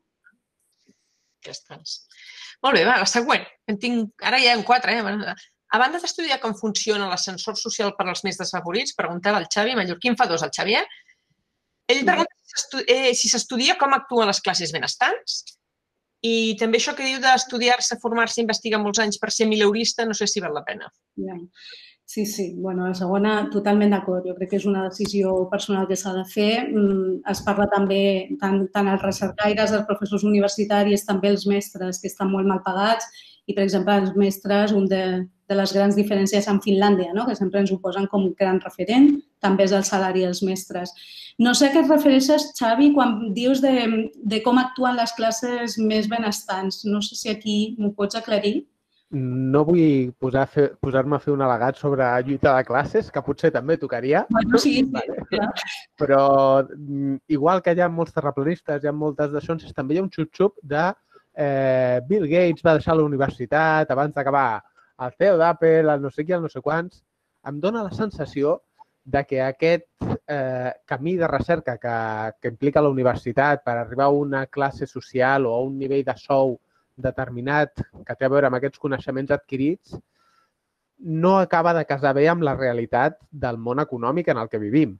Ja estàs. Molt bé, va, la següent. Ara ja en quatre, eh? A banda d'estudiar com funciona l'ascensor social per als més desfavorits, preguntava el Xavi Mallorquí, en fa dos, el Xavier. Ell pregunta si s'estudia com actuen les classes benestants i també això que diu d'estudiar-se, formar-se, investigar molts anys per ser mileurista, no sé si val la pena. Sí, sí. Bueno, la segona, totalment d'acord. Jo crec que és una decisió personal que s'ha de fer. Es parla també tant els recercaires, els professors universitaris, també els mestres que estan molt mal pagats i, per exemple, els mestres, una de les grans diferències amb Finlàndia, que sempre ens ho posen com un gran referent, també és el salari dels mestres. No sé a què et refereixes, Xavi, quan dius de com actuen les classes més benestants. No sé si aquí m'ho pots aclarir. No vull posar-me a fer un al·legat sobre lluita de classes, que potser també tocaria. Sí, clar. Però igual que hi ha molts terraplanistes, hi ha moltes d'això, també hi ha un xup-xup de Bill Gates va deixar la universitat abans d'acabar el C E O d'Apple, el no sé qui, el no sé quants. Em dóna la sensació de que aquest eh, camí de recerca que, que implica la universitat per arribar a una classe social o a un nivell de sou determinat que té a veure amb aquests coneixements adquirits, no acaba de casar bé amb la realitat del món econòmic en el que vivim.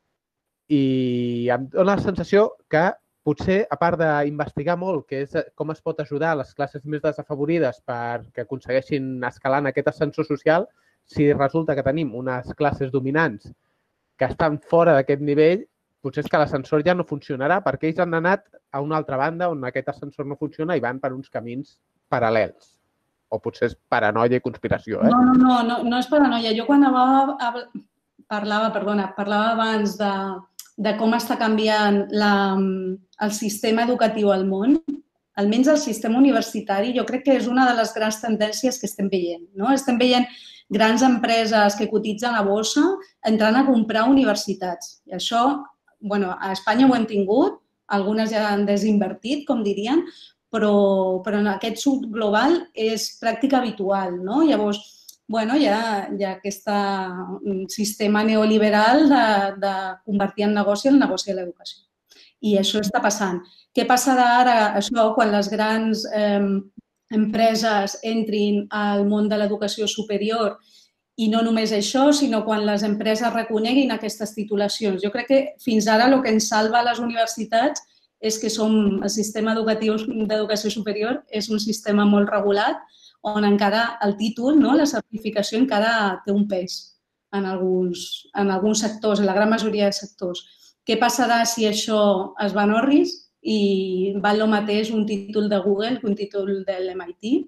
I em dóna la sensació que potser, a part d'investigar molt, que és com es pot ajudar les classes més desafavorides perquè aconsegueixin escalar en aquest ascensor social, si resulta que tenim unes classes dominants que estan fora d'aquest nivell, potser és que l'ascensor ja no funcionarà perquè ells han anat a una altra banda on aquest ascensor no funciona i van per uns camins paral·lels. O potser és paranoia i conspiració, eh? No, no, no, no, no és paranoia. Jo quan parlava, parlava, perdona, parlava abans de, de com està canviant la, el sistema educatiu al món, almenys el sistema universitari, jo crec que és una de les grans tendències que estem veient. No? Estem veient grans empreses que cotitzen a borsa entrant a comprar universitats. I això, bueno, a Espanya ho hem tingut, algunes ja han desinvertit, com dirien, però, però en aquest sud global és pràctica habitual, no? Llavors, bueno, hi ha, hi ha aquest sistema neoliberal de, de convertir en negoci el negoci de l'educació. I això està passant. Què passarà ara, això, quan les grans eh, empreses entrin al món de l'educació superior i no només això, sinó quan les empreses reconeguin aquestes titulacions? Jo crec que fins ara el que ens salva a les universitats és que som, el sistema educatiu d'educació superior és un sistema molt regulat on encara el títol, no, la certificació encara té un pes en alguns, en alguns sectors, en la gran majoria de sectors. Què passarà si això es va a Norris i val el mateix un títol de Google que un títol de l'M I T?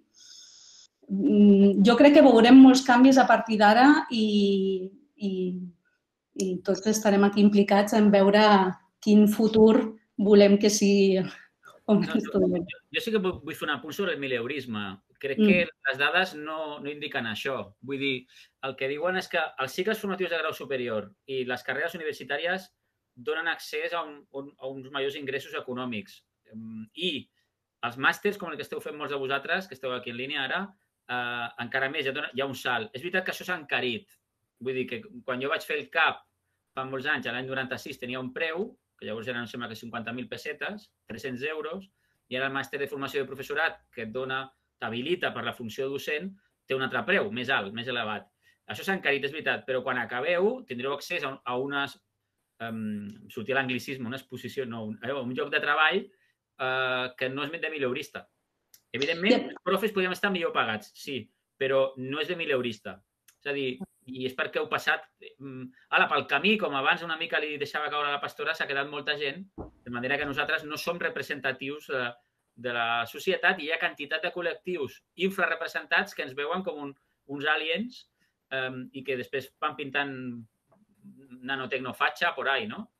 Jo crec que veurem molts canvis a partir d'ara i, i, i tots estarem aquí implicats en veure quin futur volem que sigui on no, jo, jo sí que vull fer un apunt sobre el mileurisme. Crec mm. que les dades no, no indiquen això. Vull dir, el que diuen és que els cicles formatius de grau superior i les carreres universitàries donen accés a, un, un, a uns majors ingressos econòmics. I els màsters, com el que esteu fent molts de vosaltres, que esteu aquí en línia ara, eh, encara més, ja dona, hi ha un salt. És veritat que això s'ha encarit. Vull dir que quan jo vaig fer el C A P fa molts anys, l'any noranta-sis, tenia un preu, que llavors eren, sembla que cinquanta mil pessetes, tres-cents euros, i ara el màster de formació de professorat, que et dona, t'habilita per la funció docent, té un altre preu, més alt, més elevat. Això s'ha encarit, és veritat, però quan acabeu tindreu accés a unes, um, sortia l'anglicisme, una exposició, no, un, un lloc de treball uh, que no és de mileurista. Evidentment, els profes podríem estar millor pagats, sí, però no és de mileurista. És a dir, i és perquè heu passat... Ala, pel camí, com abans una mica li deixava caure a la pastora, s'ha quedat molta gent, de manera que nosaltres no som representatius de la societat i hi ha quantitat de col·lectius infrarrepresentats que ens veuen com un, uns aliens um, i que després van pintant nanotecnofatxa por ahí, no?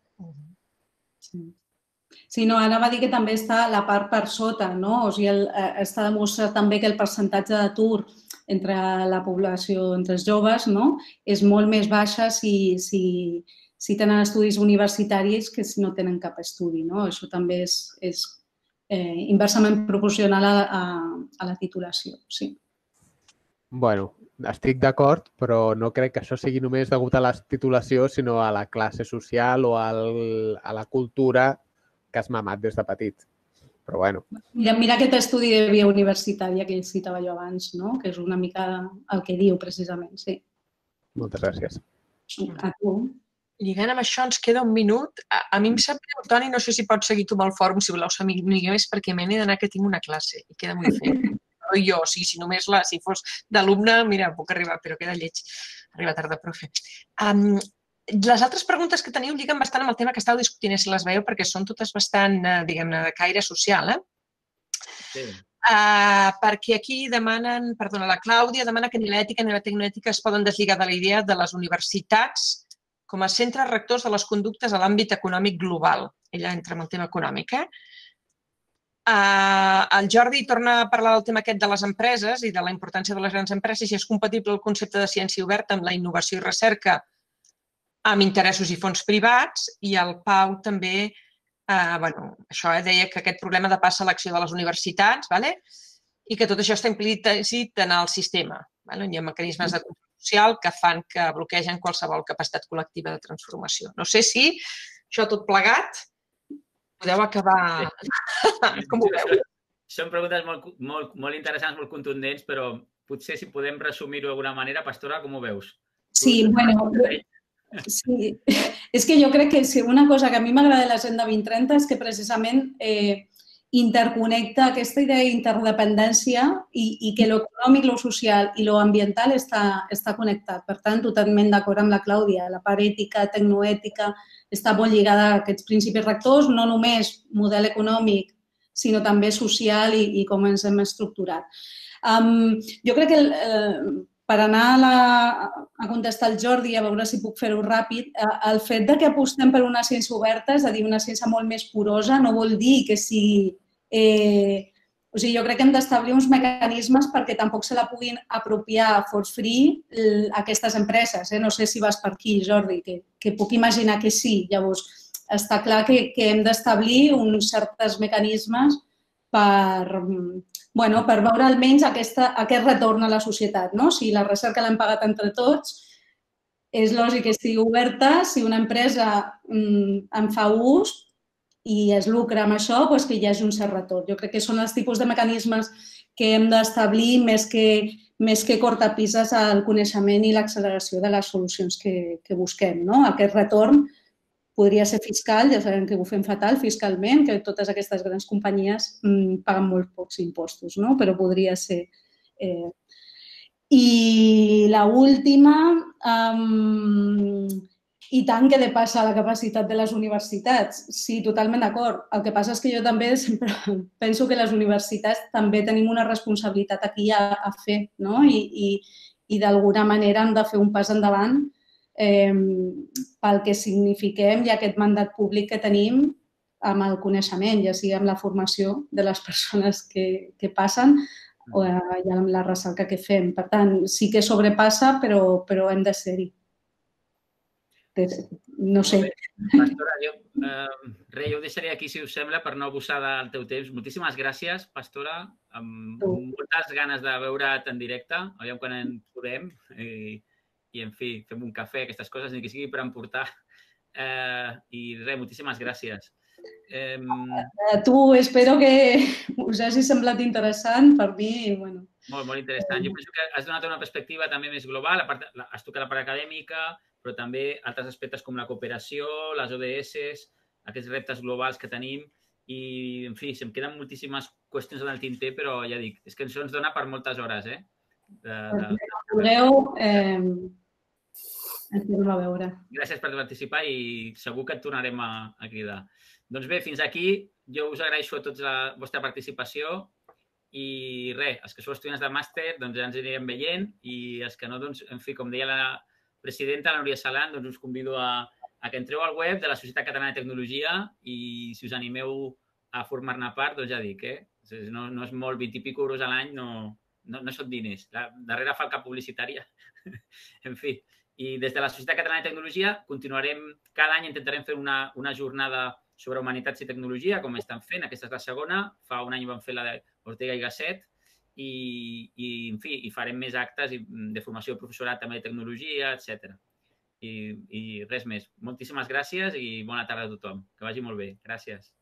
Sí. Sí, no, ara va dir que també està la part per sota, no? O sigui, el, està demostrat també que el percentatge d'atur entre la població, entre els joves, no? És molt més baixa si, si, si tenen estudis universitaris que si no tenen cap estudi, no? Això també és, és eh, inversament proporcional a, a, a la titulació, sí. Bueno, estic d'acord, però no crec que això sigui només degut a la titulació, sinó a la classe social o al, a la cultura que has mamat des de petit. Però bueno. Mira, mira aquest estudi de via universitària que citava jo abans, no? Que és una mica el que diu precisament, sí. Moltes gràcies. A tu. Lligant amb això, ens queda un minut. A, a mi em sap greu, Toni, no sé si pots seguir tu amb el fòrum, si voleu saber més, perquè me n'he d'anar que tinc una classe i queda molt fet. Però jo, o sigui, si només la, si fos d'alumne, mira, puc arribar, però queda lleig. Arriba tard de profe. Um, Les altres preguntes que teniu lliguen bastant amb el tema que estàu discutint, si les veieu, perquè són totes bastant, diguem-ne, de caire social, eh? Sí. Uh, perquè aquí demanen, perdona, la Clàudia demana que ni l'ètica ni la tecnoètica es poden deslligar de la idea de les universitats com a centres rectors de les conductes a l'àmbit econòmic global. Ella entra en el tema econòmic, eh? Uh, el Jordi torna a parlar del tema aquest de les empreses i de la importància de les grans empreses i és compatible el concepte de ciència oberta amb la innovació i recerca amb interessos i fons privats, i el Pau també, eh, bueno, això eh, deia que aquest problema depassa l'acció de les universitats, vale? I que tot això està implícit en el sistema. Vale? Hi ha mecanismes de social que fan que bloquegen qualsevol capacitat col·lectiva de transformació. No sé si això tot plegat podeu acabar... Com ho veu? Són preguntes molt, molt, molt interessants, molt contundents, però potser si podem resumir-ho d'alguna manera, Pastora, com ho veus? Sí, bueno, sí. És que jo crec que si una cosa que a mi m'agrada de l'Agenda vint trenta és que precisament eh, interconnecta aquesta idea d'interdependència i, i que lo econòmic, lo social i lo ambiental està, està connectat. Per tant, totalment d'acord amb la Clàudia. La part ètica, tecnoètica, està molt lligada a aquests principis rectors, no només model econòmic, sinó també social i, i com ens hem estructurat. Um, jo crec que eh, per anar a, la, a contestar al Jordi, a veure si puc fer-ho ràpid, el fet de que apostem per una ciència oberta, és a dir, una ciència molt més porosa, no vol dir que sigui... Eh, o sigui, jo crec que hem d'establir uns mecanismes perquè tampoc se la puguin apropiar for free aquestes empreses. Eh? No sé si vas per aquí, Jordi, que, que puc imaginar que sí. Llavors, està clar que, que hem d'establir uns certs mecanismes per... Bueno, per veure almenys aquesta, aquest retorn a la societat. No? Si la recerca l'hem pagat entre tots, és lògic que estigui oberta. Si una empresa mm, en fa ús i es lucra amb això, doncs que hi hagi un cert retorn. Jo crec que són els tipus de mecanismes que hem d'establir més que, més que cortapises al coneixement i l'acceleració de les solucions que, que busquem. No? Aquest retorn podria ser fiscal, ja sabem que ho fem fatal fiscalment, que totes aquestes grans companyies mmm, paguen molt pocs impostos, no? Però podria ser. Eh... I l'última, um, i tant que depassa la capacitat de les universitats. Sí, totalment d'acord. El que passa és que jo també sempre penso que les universitats també tenim una responsabilitat aquí a, a fer, no? I, i, i d'alguna manera hem de fer un pas endavant Eh, pel que signifiquem i aquest mandat públic que tenim amb el coneixement, ja sigui amb la formació de les persones que, que passen o ja amb la recerca que fem. Per tant, sí que sobrepassa, però, però hem de ser-hi. No sé. Pastora, jo, eh, re, jo ho deixaré aquí, si us sembla, per no abusar del teu temps. Moltíssimes gràcies, Pastora. Amb moltes ganes de veure't en directe. Aviam quan en podem. I... i, en fi, fem un cafè, aquestes coses, ni que sigui per emportar. Eh, I res, moltíssimes gràcies. Eh... A tu espero que us hagi semblat interessant per mi. Bueno. Molt, molt interessant. Jo penso que has donat una perspectiva també més global. A part, has tocat la part acadèmica, però també altres aspectes com la cooperació, les O D S, aquests reptes globals que tenim. I, en fi, se'm queden moltíssimes qüestions en el tinter, però ja dic, és que això ens dona per moltes hores, eh? De, de... Vulgueu, eh, ens tornem a veure. Gràcies per participar i segur que et tornarem a, a cridar. Doncs bé, fins aquí. Jo us agraeixo a tots la vostra participació i res, els que sou estudiants de màster doncs ja ens anirem veient i els que no, doncs, en fi, com deia la presidenta, la Núria Salant, doncs us convido a, a que entreu al web de la Societat Catalana de Tecnologia i si us animeu a formar-ne part, doncs ja dic, eh? No, no és molt, vint i pico euros a l'any, no... No, no són diners. La, darrere fa el cap publicitària. En fi. I des de la Societat Catalana de Tecnologia continuarem, cada any intentarem fer una, una jornada sobre humanitats i tecnologia, com estan fent. Aquesta és la segona. Fa un any vam fer la d'Ortega i Gasset. I, i, en fi, i farem més actes de formació de professorat també de tecnologia, etcètera. I, I res més. Moltíssimes gràcies i bona tarda a tothom. Que vagi molt bé. Gràcies.